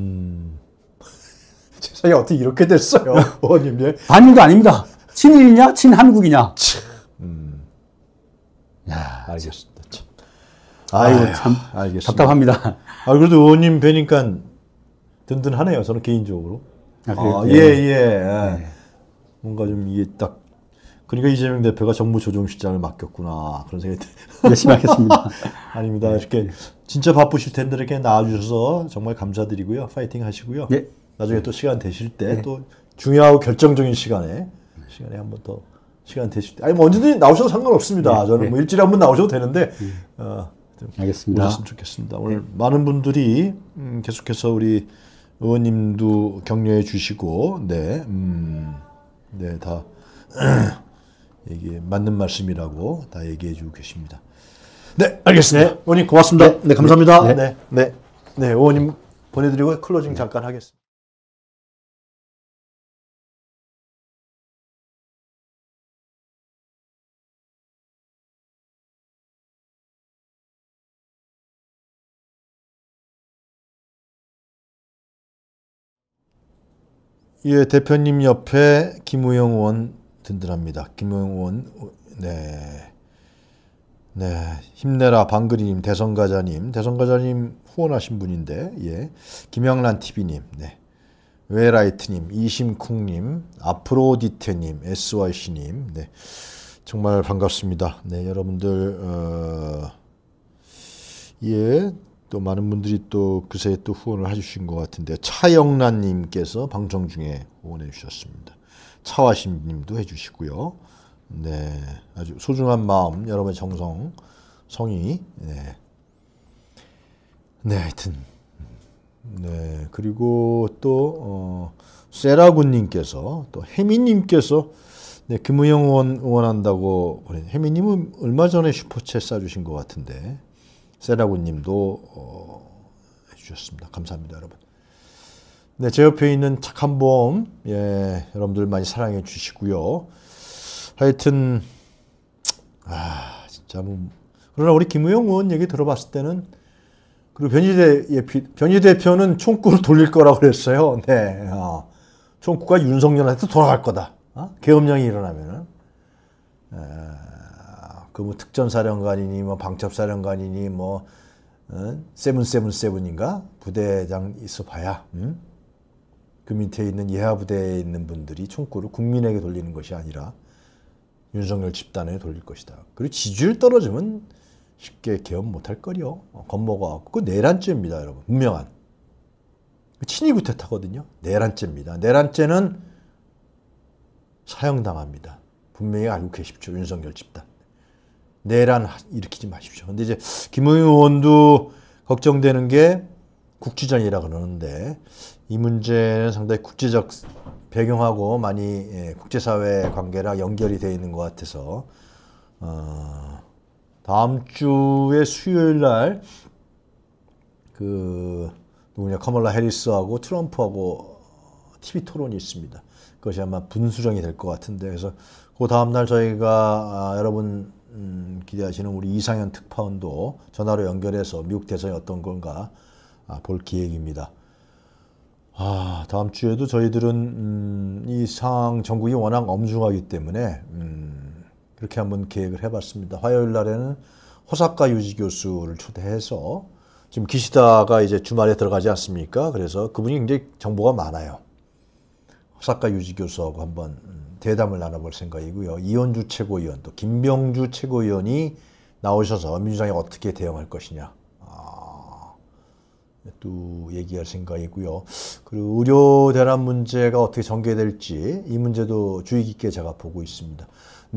세상에 어떻게 이렇게 됐어요, 의원님? 예. 반일도 아닙니다. 친일이냐 친한국이냐. 야, 알겠습니다. 참. 아이고 참 알겠습니다. 답답합니다. 그래도 의원님 뵈니까 든든하네요. 저는 개인적으로. 그래요? 예, 예. 뭔가 좀 이게 딱 그러니까 이재명 대표가 정무 조정실장을 맡겼구나 그런 생각이 열심히 하겠습니다. 아닙니다. 이렇게 진짜 바쁘실 텐데 이렇게 나와주셔서 정말 감사드리고요. 파이팅 하시고요. 예. 나중에 또 시간 되실 때 또 중요하고 결정적인 시간에 한번 더 시간 되실 때 아니 뭐 언제든지 나오셔도 상관없습니다. 저는 뭐 일주일에 한번 나오셔도 되는데 좀 알겠습니다. 오셨으면 좋겠습니다. 오늘 많은 분들이 계속해서 우리 의원님도 격려해 주시고 네, 다 이게 맞는 말씀이라고 다 얘기해 주고 계십니다. 네, 알겠습니다. 네, 의원님 고맙습니다. 네, 감사합니다. 네, 의원님 보내드리고 클로징 잠깐 하겠습니다. 예, 대표님 옆에 김우영 의원 든든합니다. 김우영 의원, 힘내라 방글이님, 대선가자님 후원하신 분인데, 예, 김영란 TV님, 웨라이트님, 이심쿵님, 아프로디테님, SYC님, 정말 반갑습니다. 여러분들, 또 많은 분들이 또 그새 또 후원을 해주신 것 같은데 차영란님께서 방송 중에 후원해 주셨습니다. 차화심님도 해주시고요. 아주 소중한 마음 여러분의 성의 하여튼 그리고 또 세라군님께서 또 혜미님께서 김우영 의원 응원한다고 혜미님은 얼마 전에 슈퍼챗 쏴주신 것 같은데. 세라군님도 해주셨습니다. 감사합니다, 여러분. 제 옆에 있는 착한 봄, 여러분들 많이 사랑해 주시고요. 하여튼, 진짜 뭐 그러나 우리 김우영 의원 얘기 들어봤을 때는 그리고 변희 대표는 총구를 돌릴 거라고 그랬어요. 총구가 윤석열한테 돌아갈 거다. 계엄령이 일어나면은. 뭐 특전사령관이니 뭐 방첩사령관이니 뭐 777인가 부대장 있어봐야 그 밑에 있는 예하부대에 있는 분들이 총구를 국민에게 돌리는 것이 아니라 윤석열 집단에 돌릴 것이다. 그리고 지지율 떨어지면 쉽게 개엄 못할 거려. 겁먹어갖고 그 내란죄입니다, 여러분. 분명한 친위구태타거든요. 내란죄입니다. 내란죄는 사형당합니다. 분명히 알고 계십시오, 윤석열 집단. 내란 일으키지 마십시오. 근데 이제 김우영 의원도 걱정되는 게 국지전이라 그러는데 이 문제는 상당히 국제적 배경하고 많이 국제사회 관계랑 연결이 되어 있는 것 같아서 다음 주에 수요일 날 그 누구냐 카멀라 해리스하고 트럼프하고 TV 토론이 있습니다. 그것이 아마 분수령이 될 것 같은데, 그래서 그 다음날 저희가 여러분 기대하시는 우리 이상현 특파원도 전화로 연결해서 미국 대선이 어떤 건가 볼 계획입니다. 다음 주에도 저희들은 이 상황 전국이 워낙 엄중하기 때문에 그렇게 한번 계획을 해봤습니다. 화요일 날에는 호사카 유지 교수를 초대해서 지금 기시다가 이제 주말에 들어가지 않습니까? 그래서 그분이 굉장히 정보가 많아요. 호사카 유지 교수하고 한번 대담을 나눠볼 생각이고요. 이현주 최고위원 또 김병주 최고위원이 나오셔서 민주당이 어떻게 대응할 것이냐 또 얘기할 생각이고요. 그리고 의료 대란 문제가 어떻게 전개될지 이 문제도 주의 깊게 제가 보고 있습니다.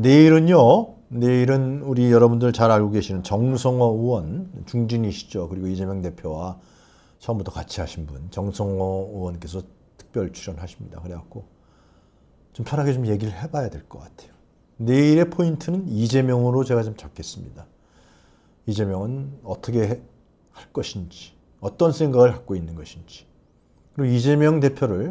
내일은 우리 여러분들 잘 알고 계시는 정성호 의원 중진이시죠. 그리고 이재명 대표와 처음부터 같이 하신 분 정성호 의원께서 특별 출연하십니다. 그래갖고 좀 편하게 좀 얘기를 해봐야 될 것 같아요. 내일의 포인트는 이재명으로 제가 좀 잡겠습니다. 이재명은 어떻게 할 것인지, 어떤 생각을 갖고 있는 것인지, 그리고 이재명 대표를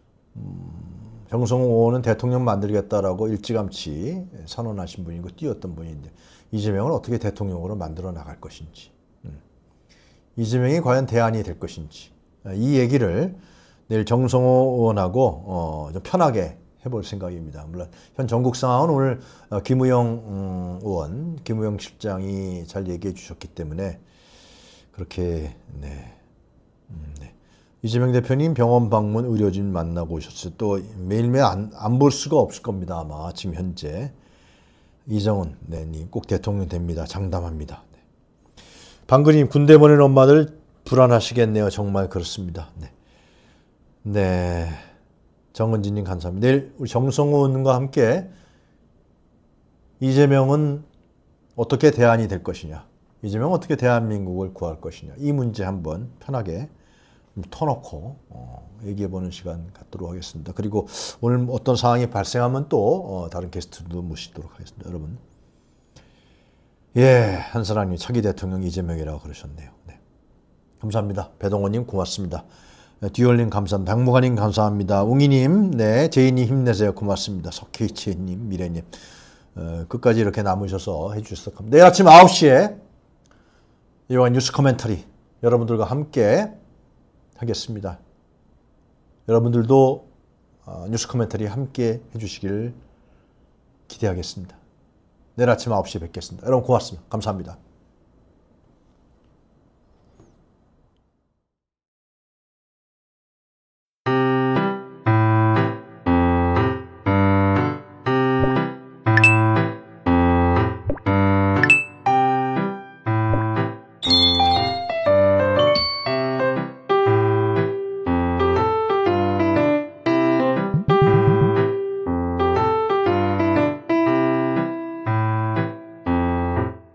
정성호 의원은 대통령 만들겠다라고 일찌감치 선언하신 분이고 뛰었던 분인데 이재명을 어떻게 대통령으로 만들어 나갈 것인지, 이재명이 과연 대안이 될 것인지, 이 얘기를 내일 정성호 의원하고 좀 편하게 해볼 생각입니다. 물론 현 전국 상황은 오늘 김우영 의원, 김우영 실장이 잘 얘기해 주셨기 때문에 그렇게 이재명 대표님 병원 방문 의료진 만나고 오셨어요. 또 매일매일 안 볼 수가 없을 겁니다. 아마 지금 현재 이정은 님 꼭 대통령 됩니다. 장담합니다. 방금님 군대 보낸 엄마들 불안하시겠네요. 정말 그렇습니다. 네. 정은진님 감사합니다. 내일 우리 정성호 의원과 함께 이재명은 어떻게 대안이 될 것이냐, 이재명은 어떻게 대한민국을 구할 것이냐, 이 문제 한번 편하게 터놓고 얘기해보는 시간 갖도록 하겠습니다. 그리고 오늘 어떤 상황이 발생하면 또 다른 게스트도 모시도록 하겠습니다. 여러분, 한사랑님 차기 대통령 이재명이라고 그러셨네요. 네. 감사합니다. 배동원님 고맙습니다. 듀얼님 감사합니다. 박무관님 감사합니다. 웅이님, 제이님 힘내세요. 고맙습니다. 석케이치님, 미래님 끝까지 이렇게 남으셔서 해주셔서 감사합니다. 내일 아침 9시에 이와 뉴스 코멘터리 여러분들과 함께 하겠습니다. 여러분들도 뉴스 코멘터리 함께 해주시길 기대하겠습니다. 내일 아침 9시에 뵙겠습니다. 여러분 고맙습니다. 감사합니다.